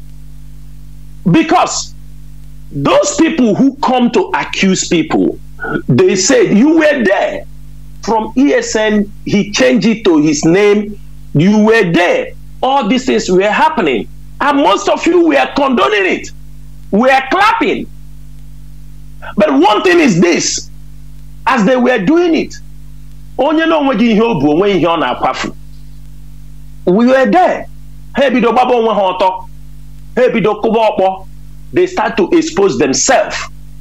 Because those people who come to accuse people, they said, you were there. From E S N, he changed it to his name. You were there. All these things were happening. And most of you were condoning it. We are clapping. But one thing is this. As they were doing it, we were there. They start to expose themselves.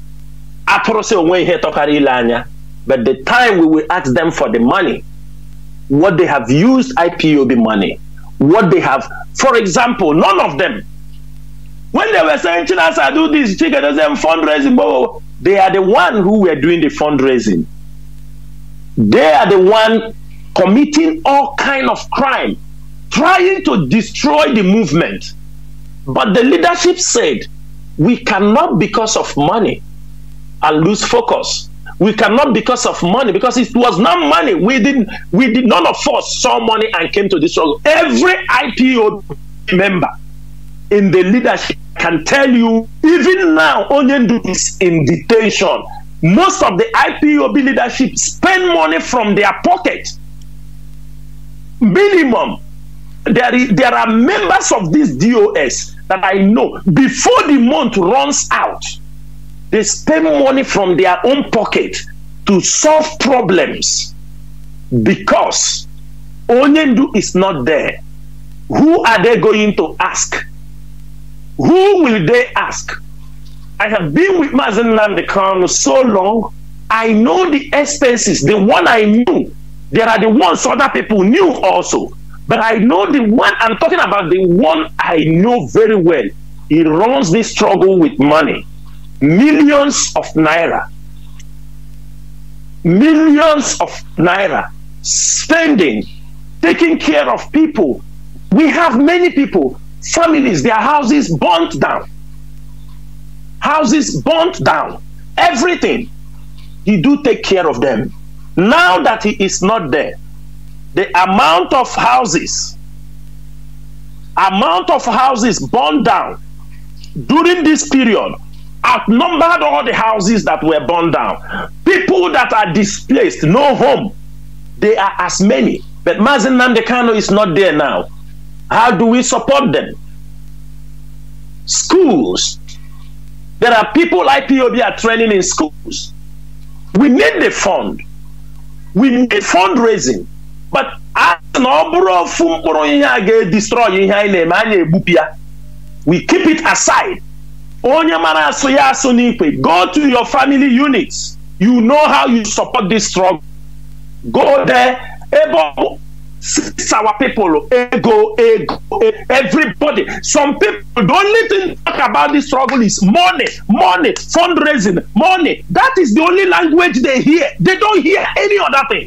But the time we will ask them for the money, what they have used I P O B money, what they have, for example, none of them, when they were saying Chinasa do this, Chika does them fundraising, they are the one who were doing the fundraising. They are the one committing all kind of crime, trying to destroy the movement. But the leadership said, we cannot, because of money, and lose focus. We cannot because of money, because it was not money. We didn't, we did, none of us saw money and came to this struggle. Every I P O B member in the leadership can tell you, even now, Onyendu is in detention. Most of the I P O B leadership spend money from their pocket. Minimum. There, is, there are members of this D O S that I know, before the month runs out, they spend money from their own pocket to solve problems because Onyendu is not there. Who are they going to ask? Who will they ask? I have been with Mazi Nnamdi Kanu so long, I know the expenses. The one I knew, there are the ones other people knew also. But I know the one, I'm talking about the one I know very well. He runs this struggle with money. Millions of naira, millions of naira spending, taking care of people. We have many people, families, their houses burnt down, houses burnt down, everything. He do take care of them. Now that he is not there, the amount of houses, amount of houses burned down during this period outnumbered all the houses that were burned down. People that are displaced, no home, they are as many. But Mazi Nnamdi Kanu is not there now. How do we support them? Schools. There are people I P O B are training in schools. We need the fund. We need fundraising. But we keep it aside. Go to your family units. You know how you support this struggle. Go there. Our people, ego, ego, everybody. Some people, the only thing talk about this struggle is money, money, fundraising, money. That is the only language they hear. They don't hear any other thing.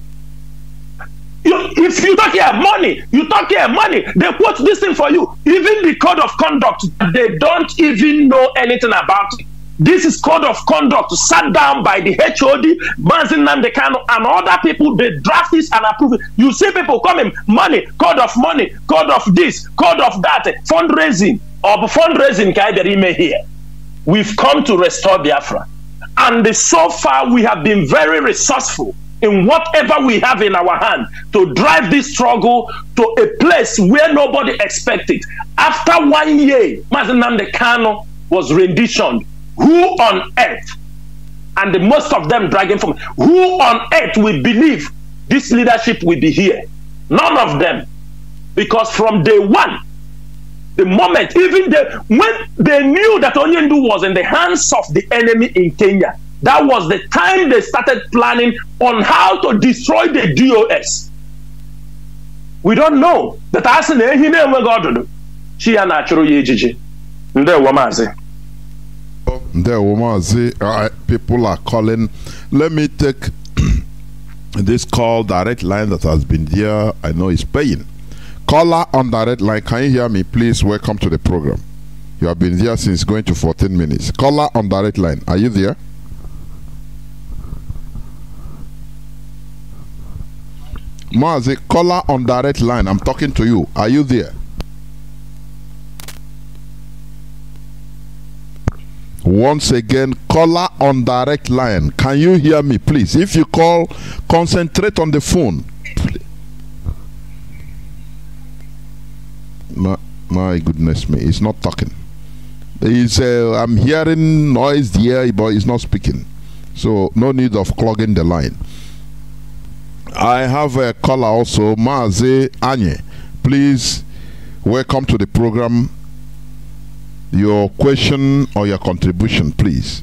You, if you talk here money, you talk here money, they quote this thing for you. Even the code of conduct, they don't even know anything about it. This is code of conduct sat down by the H O D, Mazi Nnamdi Kanu, and other people. They draft this and approve it. You see people coming, money, code of money, code of this, code of that, fundraising, or fundraising Kaiderime here. We've come to restore Biafra. And so far, we have been very resourceful in whatever we have in our hand to drive this struggle to a place where nobody expected. After one year, Mazi Nnamdi Kanu was renditioned. Who on earth, and the most of them dragging from, who on earth will believe this leadership will be here? None of them. Because from day one, the moment, even the, when they knew that Onyendu was in the hands of the enemy in Kenya, that was the time they started planning on how to destroy the D O S. We don't know. That as an ehine she and natural yejiji. Nde wamazi. There, Mazi, uh, people are calling. Let me take this call, direct line that has been there. I know it's paying. Caller on direct line, can you hear me? Please, welcome to the program. You have been there since going to fourteen minutes. Caller on direct line, are you there? Mazi, caller on direct line, I'm talking to you. Are you there? Once again, caller on direct line. Can you hear me, please? If you call, concentrate on the phone. My, my goodness me, he's not talking. He's, uh, I'm hearing noise here, but he's not speaking. So, no need of clogging the line. I have a caller also, Mazi Anye. Please, welcome to the program. Your question or your contribution, please.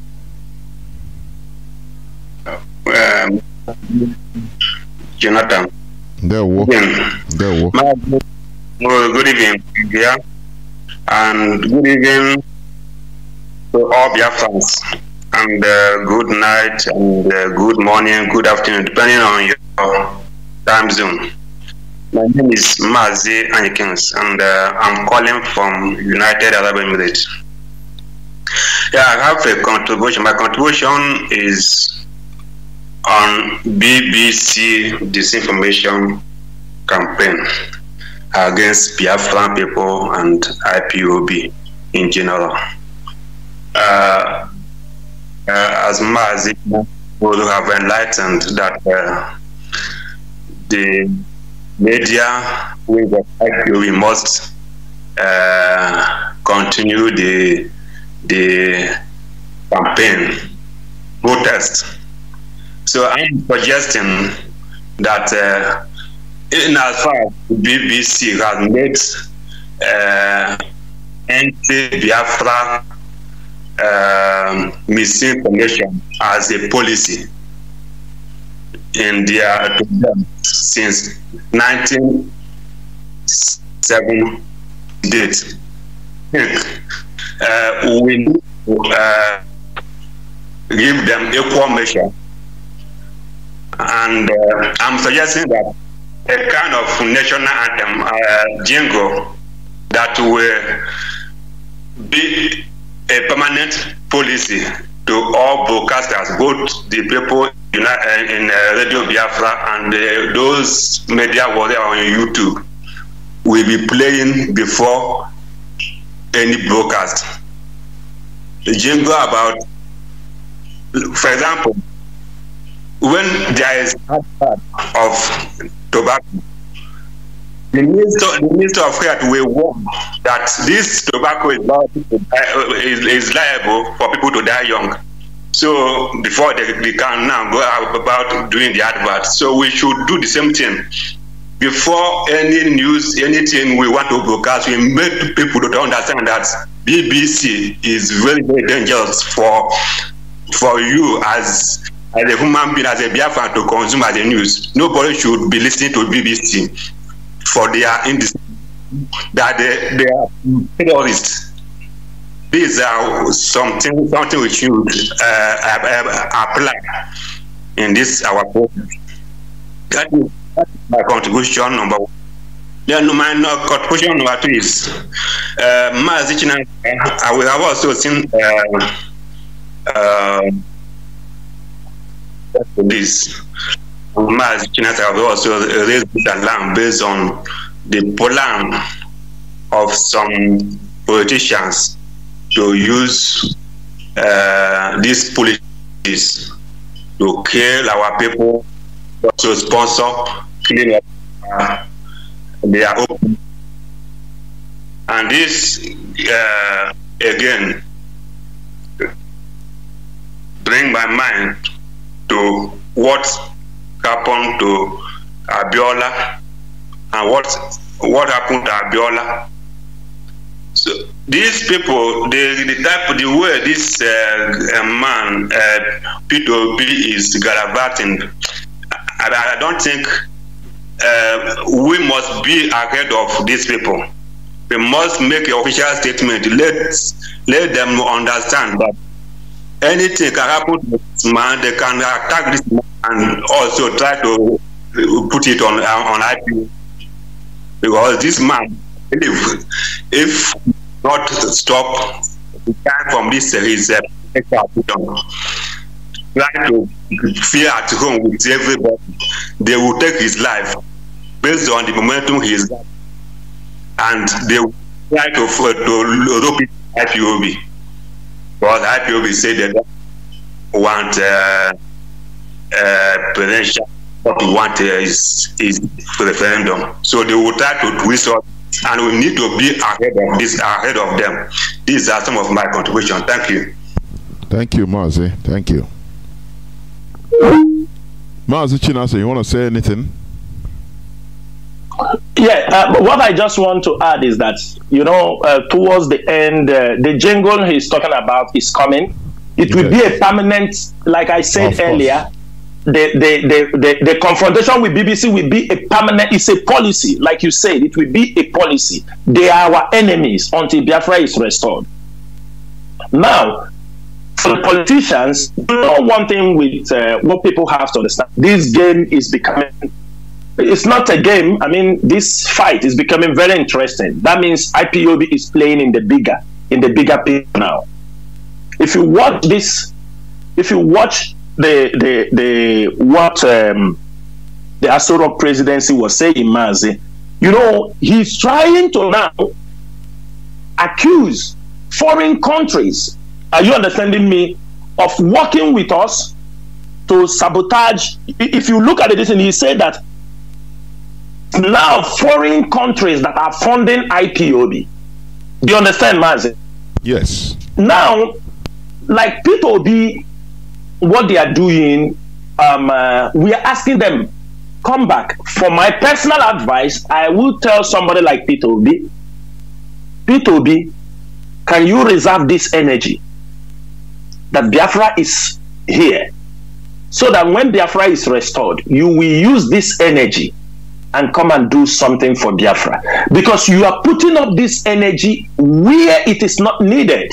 Um, Jonathan. There we There we Well, good evening, yeah, and good evening to all Biafrans, and uh, good night, and uh, good morning, good afternoon, depending on your time zone. My name is Mazi Chinasa, and uh, I'm calling from United Arab Emirates. Yeah, I have a contribution. My contribution is on B B C disinformation campaign against Biafran people and I P O B in general. Uh, uh, as Mazi will have enlightened that uh, the media with the I P O B must uh, continue the the campaign protest. So I'm suggesting that uh, in as far as the B B C has made uh, anti-Biafra uh, misinformation as a policy in their since nineteen seventy-eight, uh, we uh, give them equal measure, and uh, I'm suggesting that a kind of national anthem, uh, jingle, that will be a permanent policy to all broadcasters, both the people in, uh, in uh, Radio Biafra and uh, those media whatever on YouTube will be playing before any broadcast. The jingle about, for example, when there is of tobacco, the minister, the minister of health will warn that this tobacco is liable, uh, is, is liable for people to die young. So before they, they can now go out about doing the advert. So we should do the same thing. Before any news, anything we want to broadcast, we make people to understand that B B C is very, very dangerous for for you as as a human being, as a Biafran, to consume as a news. Nobody should be listening to B B C for their industry, that they, they are terrorists. These are something something we should uh, apply in this our program. That is my contribution number one. Then my contribution number two is uh, Mazi Chinasa. I will have also seen uh, uh, this Mazi Chinasa have also raised the alarm based on the plan of some politicians to use uh, these policies to kill our people, to sponsor killing of uh, their own. And this uh, again bring my mind to what happened to Abiola and what what happened to Abiola. So these people, the, the type, the way this uh, man, uh, P two B is gallivanting, I, I don't think uh, we must be ahead of these people. We must make an official statement. Let let them understand that anything can happen to this man. They can attack this man and also try to put it on on I P, because this man, if if not stop the time from this his uh, try to fear at home with everybody, they will take his life based on the momentum he is got, and they will try to to rope it I P O B, because I P O B said they don't want uh, uh, presidential. What we want uh, is is referendum. So they will try to twist us, and we need to be ahead of this, ahead of them. These are some of my contributions. Thank you. Thank you, Mazi. Thank you. Mazi Chinasa, you want to say anything? Yeah, uh, but what I just want to add is that, you know, uh, towards the end, uh, the jingle he's talking about is coming. It will yes. be a permanent, like I said earlier, the, the, the, the, the confrontation with B B C will be a permanent, it's a policy. Like you said, it will be a policy. They are our enemies until Biafra is restored. Now, for the politicians, you know one thing with uh, what people have to understand, this game is becoming, it's not a game. I mean, this fight is becoming very interesting. That means I P O B is playing in the bigger, in the bigger picture now. If you watch this, if you watch the the the what um, the Asoro presidency was saying, Mazi, you know, he's trying to now accuse foreign countries, are you understanding me, of working with us to sabotage. If you look at it, he said that now foreign countries that are funding I P O B. Do you understand, Mazi? Yes. Now, like P two B, what they are doing, um, uh, we are asking them, come back. For my personal advice, I will tell somebody like P two B, P two B, can you reserve this energy that Biafra is here, so that when Biafra is restored, you will use this energy and come and do something for Biafra, because you are putting up this energy where it is not needed.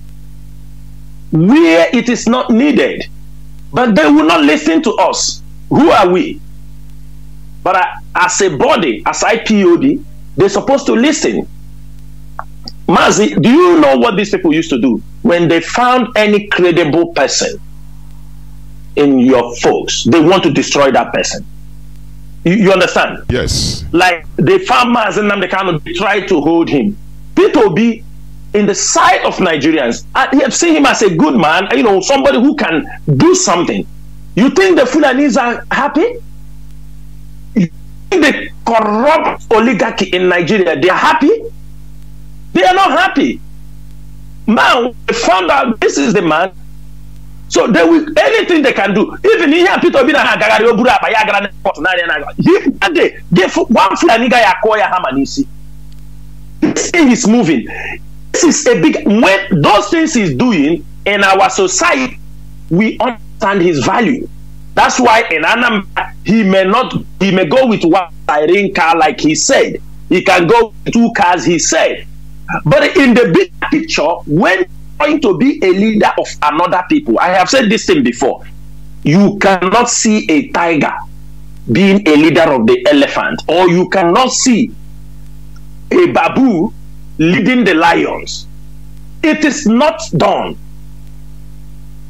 Where it is not needed. But they will not listen to us. Who are we? But uh, as a body, as I P O B, they're supposed to listen. Mazi, do you know what these people used to do? When they found any credible person in your folks, they want to destroy that person. You, you understand? Yes. Like they found Mazi Nnamdi Kanu, they tried to hold him. P two B, in the sight of Nigerians, I have seen him as a good man, you know, somebody who can do something. You think the Fulanis are happy? You think the corrupt oligarchy in Nigeria, they are happy? They are not happy. Now, they found out this is the man, so they will, anything they can do. Even here, people be na gagari obura ba ya gara na port na na. He they give one Fulani guy akoya hamanisi. This thing is moving. This is a big, when those things he's doing in our society, we understand his value. That's why in Anam, he may not, he may go with one siren car like he said. He can go with two cars, he said. But in the big picture, when trying to be a leader of another people, I have said this thing before, you cannot see a tiger being a leader of the elephant, or you cannot see a babu leading the lions. It is not done.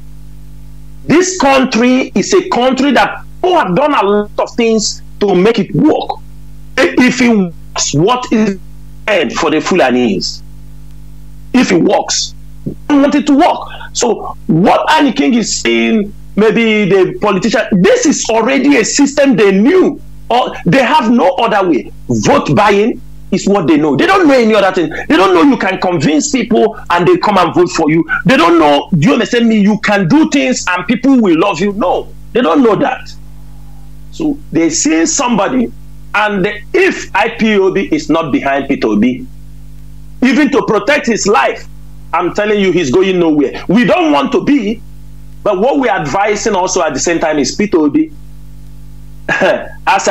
This country is a country that people have done a lot of things to make it work. If it works, what is it for the Fulanese? If it works, they want it to work. So what Annie King is saying, maybe the politician, this is already a system they knew, or they have no other way. Vote buying is what they know. They don't know any other thing. They don't know you can convince people and they come and vote for you. They don't know, do you understand me? You can do things and people will love you. No, they don't know that. So they see somebody, and if I P O B is not behind Peter Obi, even to protect his life, I'm telling you, he's going nowhere. We don't want to be, but what we're advising also at the same time is Peter Obi. Our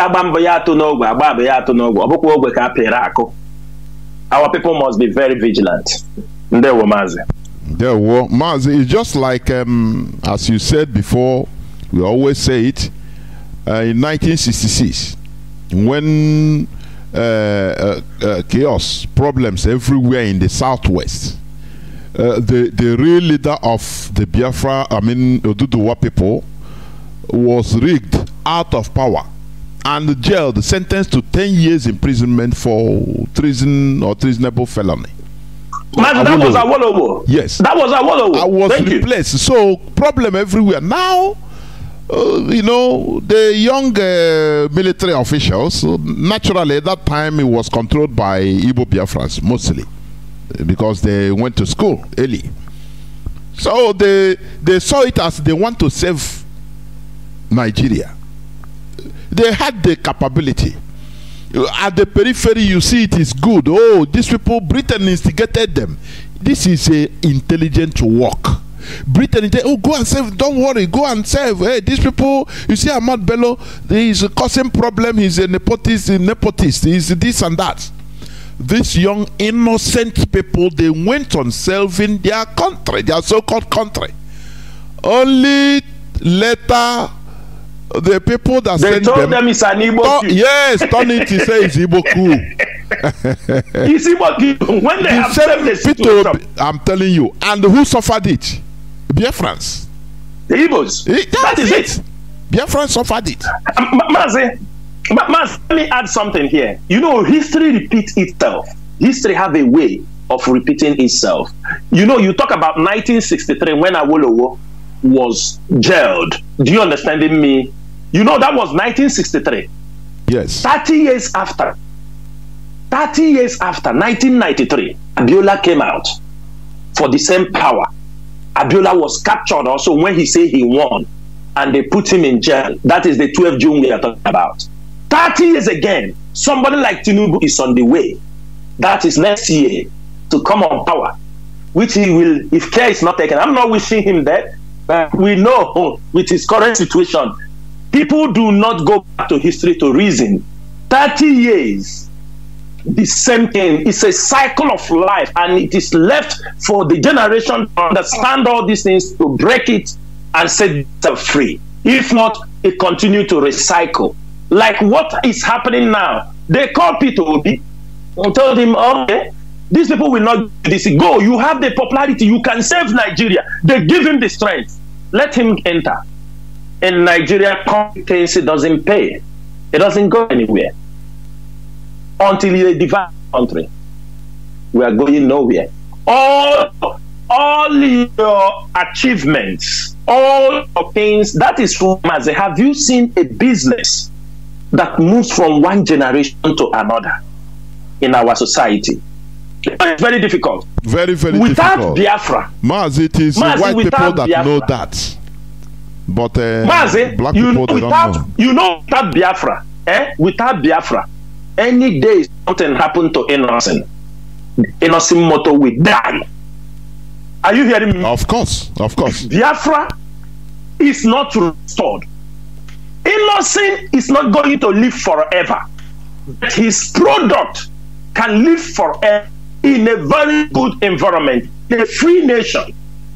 people must be very vigilant. There were Mazi. There were Mazi. It's just like, um, as you said before, we always say it, uh, in nineteen sixty-six, when uh, uh, uh, chaos, problems everywhere in the southwest, uh, the, the real leader of the Biafra, I mean, Oduduwa people, was rigged out of power and jailed, sentenced to ten years imprisonment for treason or treasonable felony. Man, that was Awolowo. Yes. That was Awolowo. I was Thank replaced. You. So problem everywhere. Now, uh, you know, the young uh, military officials, uh, naturally at that time it was controlled by Igbo Biafrans mostly, because they went to school early. So they, they saw it as they want to save Nigeria. They had the capability. At the periphery, you see it is good. Oh, these people, Britain instigated them. This is a intelligent work. Britain, oh, go and save. Don't worry, go and save. Hey, these people, you see, Ahmad Bello, he is causing problem. He's a nepotist, a nepotist. He's this and that. These young innocent people, they went on serving their country, their so-called country. Only later, the people that they sent told them, them it's an Igbo coup. Yes, turn it to say it's Igbo coup. It's Igbo coup. When they the have served the situation. I'm telling you. And who suffered it? Biafrans. The Igbos. It, that is it. it. Biafrans suffered it. Mazi, Mazi, let me add something here. You know, history repeats itself. History have a way of repeating itself. You know, you talk about nineteen sixty-three when Awolowo was jailed. Do you understand me? You know, that was nineteen sixty-three. Yes. thirty years after. thirty years after, nineteen ninety-three, Abiola came out for the same power. Abiola was captured also when he said he won, and they put him in jail. That is the twelfth of June we are talking about. thirty years again, somebody like Tinubu is on the way. That is next year to come on power, which he will, if care is not taken. I'm not wishing him that. But we know with his current situation, people do not go back to history to reason. thirty years, the same thing. It's a cycle of life, and it is left for the generation to understand all these things, to break it and set itself free. If not, it continue to recycle. Like what is happening now. They called Peter Obi and told him, okay, these people will not do this. Go, you have the popularity, you can save Nigeria. They give him the strength. Let him enter. In Nigeria, competency doesn't pay. It doesn't go anywhere. Until you're a divided country, we are going nowhere. All, all your achievements, all your things, that is from Mazi. Have you seen a business that moves from one generation to another in our society? It's very difficult. Very, very without difficult. Without Biafra. Mazi, it is Mazi, white people that Biafra. know that. But uh, Mazi, black you people, know, they without, don't know. You know, without Biafra, eh? Without Biafra, any day something happened to innocent, innocent motor will die. Are you hearing me? Of course, of course. Biafra is not restored. Innocent is not going to live forever. But his product can live forever in a very good environment, in a free nation.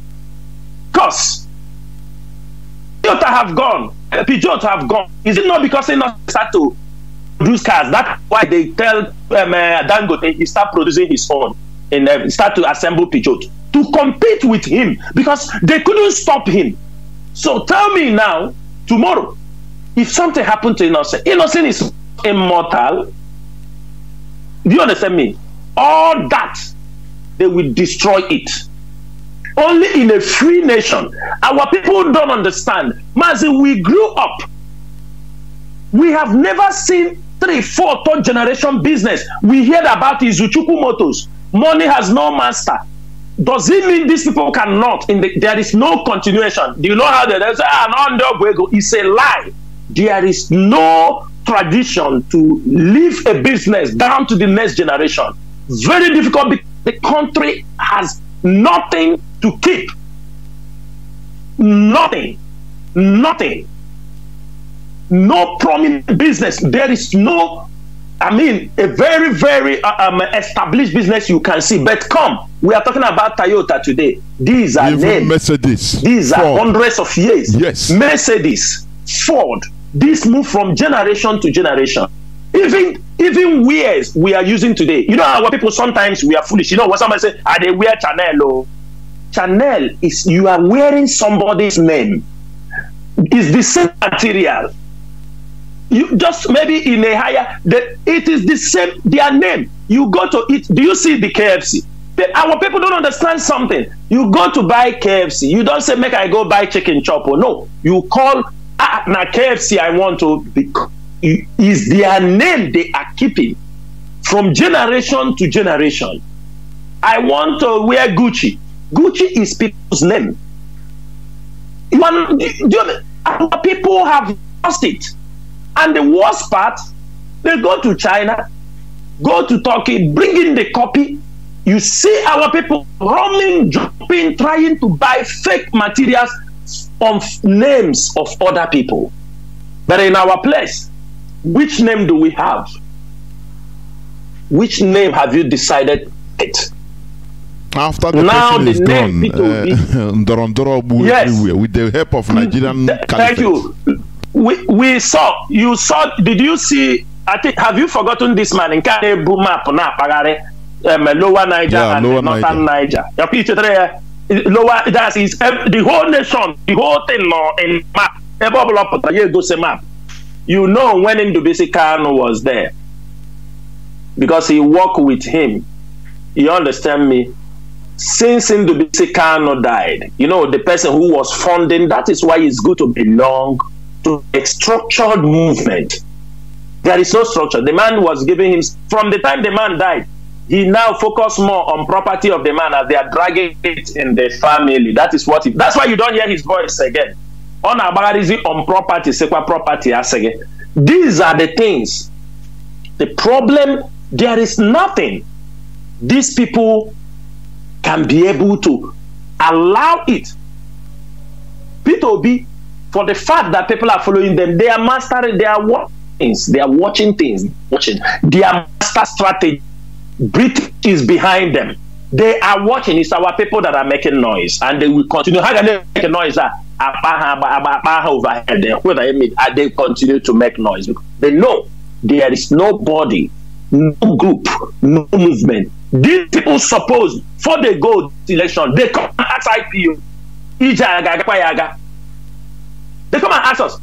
Because Peugeot have gone, Peugeot have gone. Is it not because they not start to produce cars? That's why they tell um, uh, Dangote he start producing his own and uh, start to assemble Peugeot to compete with him, because they couldn't stop him. So tell me now, tomorrow, if something happened to Innocent, Innocent is immortal. Do you understand me? All that, they will destroy it. Only in a free nation. Our people don't understand. Mazi, we grew up. We have never seen three, four, third generation business. We heard about Izuchukwu Motors. Money has no master. Does it mean these people cannot? In the, there is no continuation. Do you know how they say, ah, no, it's a lie. There is no tradition to leave a business down to the next generation. Very difficult because the country has nothing to keep. Nothing. Nothing. No prominent business. There is no, I mean, a very, very uh, um, established business you can see. But come, we are talking about Toyota today. These are Even names. Mercedes. These Ford. are hundreds of years. Yes. Mercedes, Ford. This move from generation to generation. Even even wears we are using today. You know, our people sometimes we are foolish. You know what somebody say? Ah, they wear Chanel. Oh. Chanel is you are wearing somebody's name. It's the same material. You just maybe in a higher. The, it is the same. Their name. You go to eat. Do you see the K F C? The, our people don't understand something. You go to buy K F C. You don't say make I go buy chicken chop. Or no. You call. Ah, now K F C I want to because is their name they are keeping from generation to generation. I want to wear Gucci. Gucci is people's name. You are, you, our people have lost it. And the worst part, they go to China, go to Turkey, bring in the copy. You see our people roaming, jumping, trying to buy fake materials of names of other people. But in our place, which name do we have? Which name have you decided it? After the now person the is name gone, uh, Ndorondoro yes. everywhere with the help of Nigerian Th caliphate. Thank you. We we saw you saw. Did you see? I think have you forgotten this man in Kanu map na Pagare, um, Lower Niger yeah, and lower Northern Niger. Your picture there. Lower, that is the whole nation, the whole thing no, in map. map. You know when Nnamdi Kanu was there because he worked with him. You understand me? Since Nnamdi Kanu died, you know the person who was funding. That is why it's good to belong to a structured movement. There is no structure. The man was giving him from the time the man died. He now focus more on property of the man as they are dragging it in the family. That is what he, that's why you don't hear his voice again. On abagarizi on property, sekwa property asege. These are the things. The problem, there is nothing these people can be able to allow it. P two B, for the fact that people are following them, they are mastering, they are watching things, they are watching things, watching their master strategy. British is behind them. They are watching. It's our people that are making noise, and they will continue. How can they make a noise? Overhead there, what I mean, they continue to make noise because they know there is nobody, no group, no movement. These people suppose before they go to election, they come and ask I P O. They come and ask us.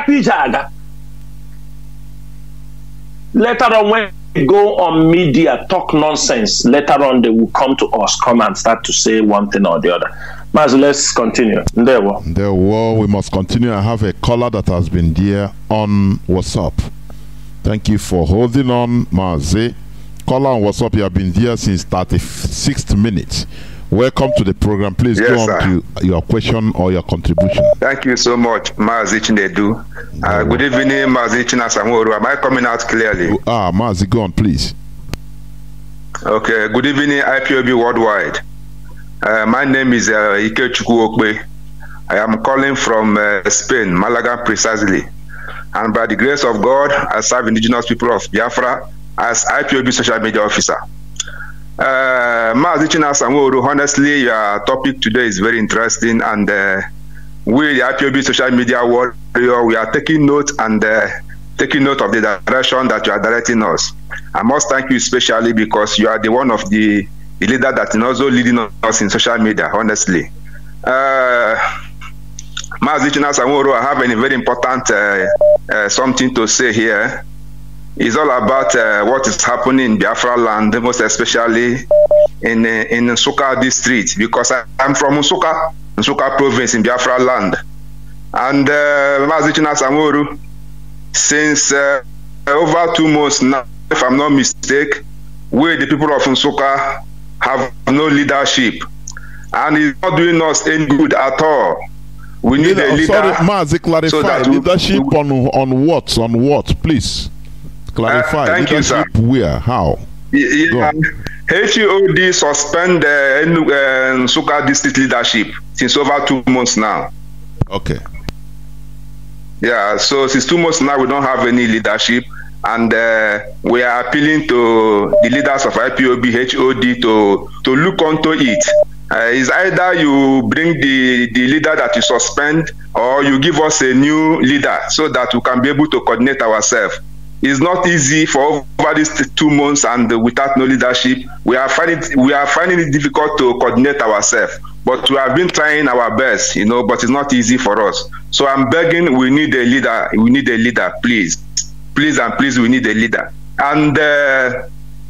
Later on, when we go on media, talk nonsense, later on they will come to us, come and start to say one thing or the other. Mazi, let's continue. There we There we we must continue. I have a caller that has been there on WhatsApp. Thank you for holding on, Mazi. Caller on WhatsApp, you have been there since thirty-sixth minute. Welcome to the program. Please yes, go on sir. to your question or your contribution. Thank you so much, Mazi Chinedu. Uh, good evening, Mazi Chinasa Nworu. Am I coming out clearly? Ah, Mazi, go on, please. Okay. Good evening, I P O B Worldwide. Uh, my name is uh, Ikechukwu Okbe. I am calling from uh, Spain, Malaga precisely. And by the grace of God, I serve indigenous people of Biafra as I P O B social media officer. Uh, Mazi Chinasa Nworu, honestly, your topic today is very interesting, and uh, we, the I P O B social media warrior, we are taking note and uh, taking note of the direction that you are directing us. I must thank you especially because you are the one of the, the leader that is also leading us in social media, honestly. Uh, Mazi Chinasa Nworu, I have a very important uh, uh, something to say here. It's all about uh, what is happening in Biafra land, most especially in uh, in Nsukka district, because I, I'm from Nsukka, Nsukka province in Biafra land. And uh, Mazi Chinasa Nworu, since uh, over two months now, if I'm not mistaken, we, the people of Nsukka, have no leadership. And it's not doing us any good at all. We need leader, a leader. Sorry, Mazi, clarify. So that leadership we, on, on what? On what, please? Clarify. Uh, thank leadership you, sir. Where? How? Yeah, H A U D suspend the uh, Nsukka district leadership since over two months now. Okay. Yeah, so since two months now, we don't have any leadership, and uh, we are appealing to the leaders of I P O B, H O D to to look onto it. Uh, it's either you bring the the leader that you suspend, or you give us a new leader so that we can be able to coordinate ourselves. It's not easy for over these two months and without no leadership. We are finding we are finding it difficult to coordinate ourselves. But we have been trying our best, you know. But it's not easy for us. So I'm begging, we need a leader. We need a leader, please, please and please. We need a leader. And uh,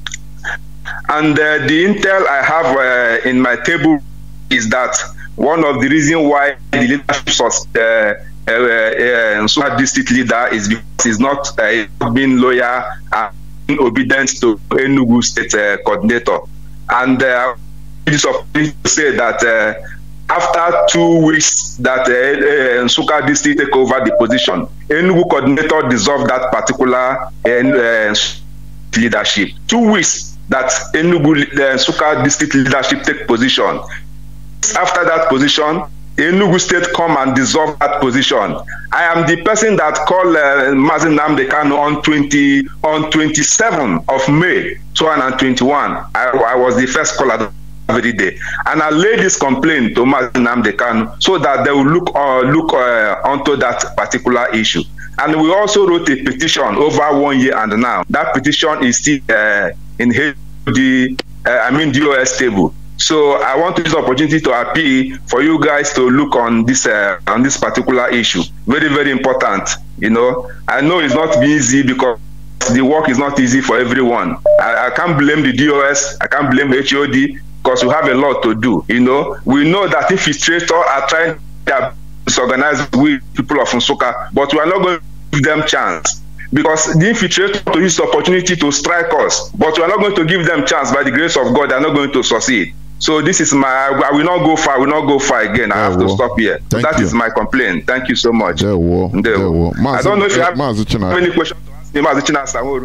and uh, the intel I have uh, in my table is that one of the reasons why the leadership of uh, uh, uh, Nsukka district leader is because he's not uh, being loyal and obedient to Enugu state uh, coordinator. And uh, this of to say that uh, after two weeks that uh, uh, Nsukka district take over the position, Enugu coordinator dissolved that particular uh, leadership. Two weeks that Enugu uh, Nsukka district leadership take position. After that position, Enugu state come and dissolve that position. I am the person that called uh, Mazi Nnamdi Kanu on twenty on twenty-seventh of May two thousand twenty-one. I, I was the first caller every day, and I laid this complaint to Mazi Nnamdi Kanu so that they will look uh, look uh, onto that particular issue. And we also wrote a petition over one year, and now that petition is still uh, in the uh, I mean D O S table. So I want to use the opportunity to appeal for you guys to look on this uh, on this particular issue. Very, very important. You know, I know it's not easy because the work is not easy for everyone. I, I can't blame the D O S. I can't blame H O D because we have a lot to do. You know, we know that infiltrators are trying to disorganize with people of Nsukka, but we are not going to give them chance. Because the infiltrators to use the opportunity to strike us, but we are not going to give them chance. By the grace of God, they are not going to succeed. So this is my, I will not go far, I will not go far again. I have to stop here. So that is my complaint. Thank you so much. There will, there will. I don't know if you have any questions to ask me, Mazi Chinasa Nworu.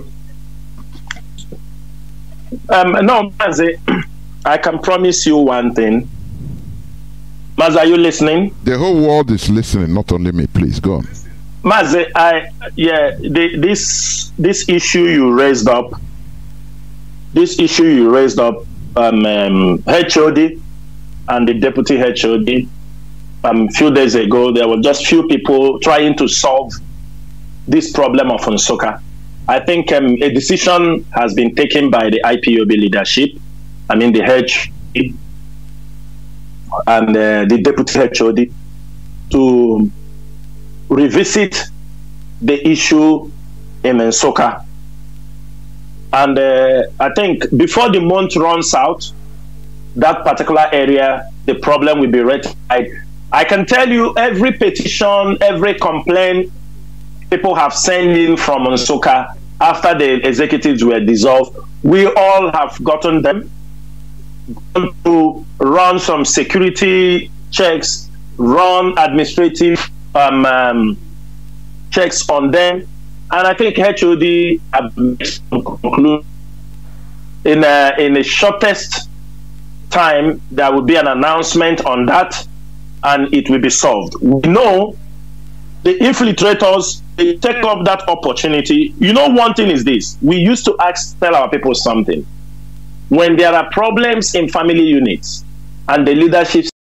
Um, no, Mazi, I can promise you one thing. Mazi, are you listening? The whole world is listening, not only me. Please, go on. Mazi, I, yeah, the, this, this issue you raised up, this issue you raised up, Um, um, H O D and the deputy H O D. Um, a few days ago, there were just few people trying to solve this problem of Nsukka. I think um, a decision has been taken by the I P O B leadership, I mean the H O D and uh, the deputy H O D, to revisit the issue in Nsukka. And uh, I think before the month runs out, that particular area, the problem will be rectified. I can tell you every petition, every complaint people have sent in from Nsukka after the executives were dissolved, we all have gotten them to run some security checks, run administrative um, um, checks on them. And I think H O D conclude in a, in the shortest time there will be an announcement on that, and it will be solved. We know the infiltrators, they take up that opportunity. You know, one thing is this: we used to ask, tell our people something. When there are problems in family units, and the leadership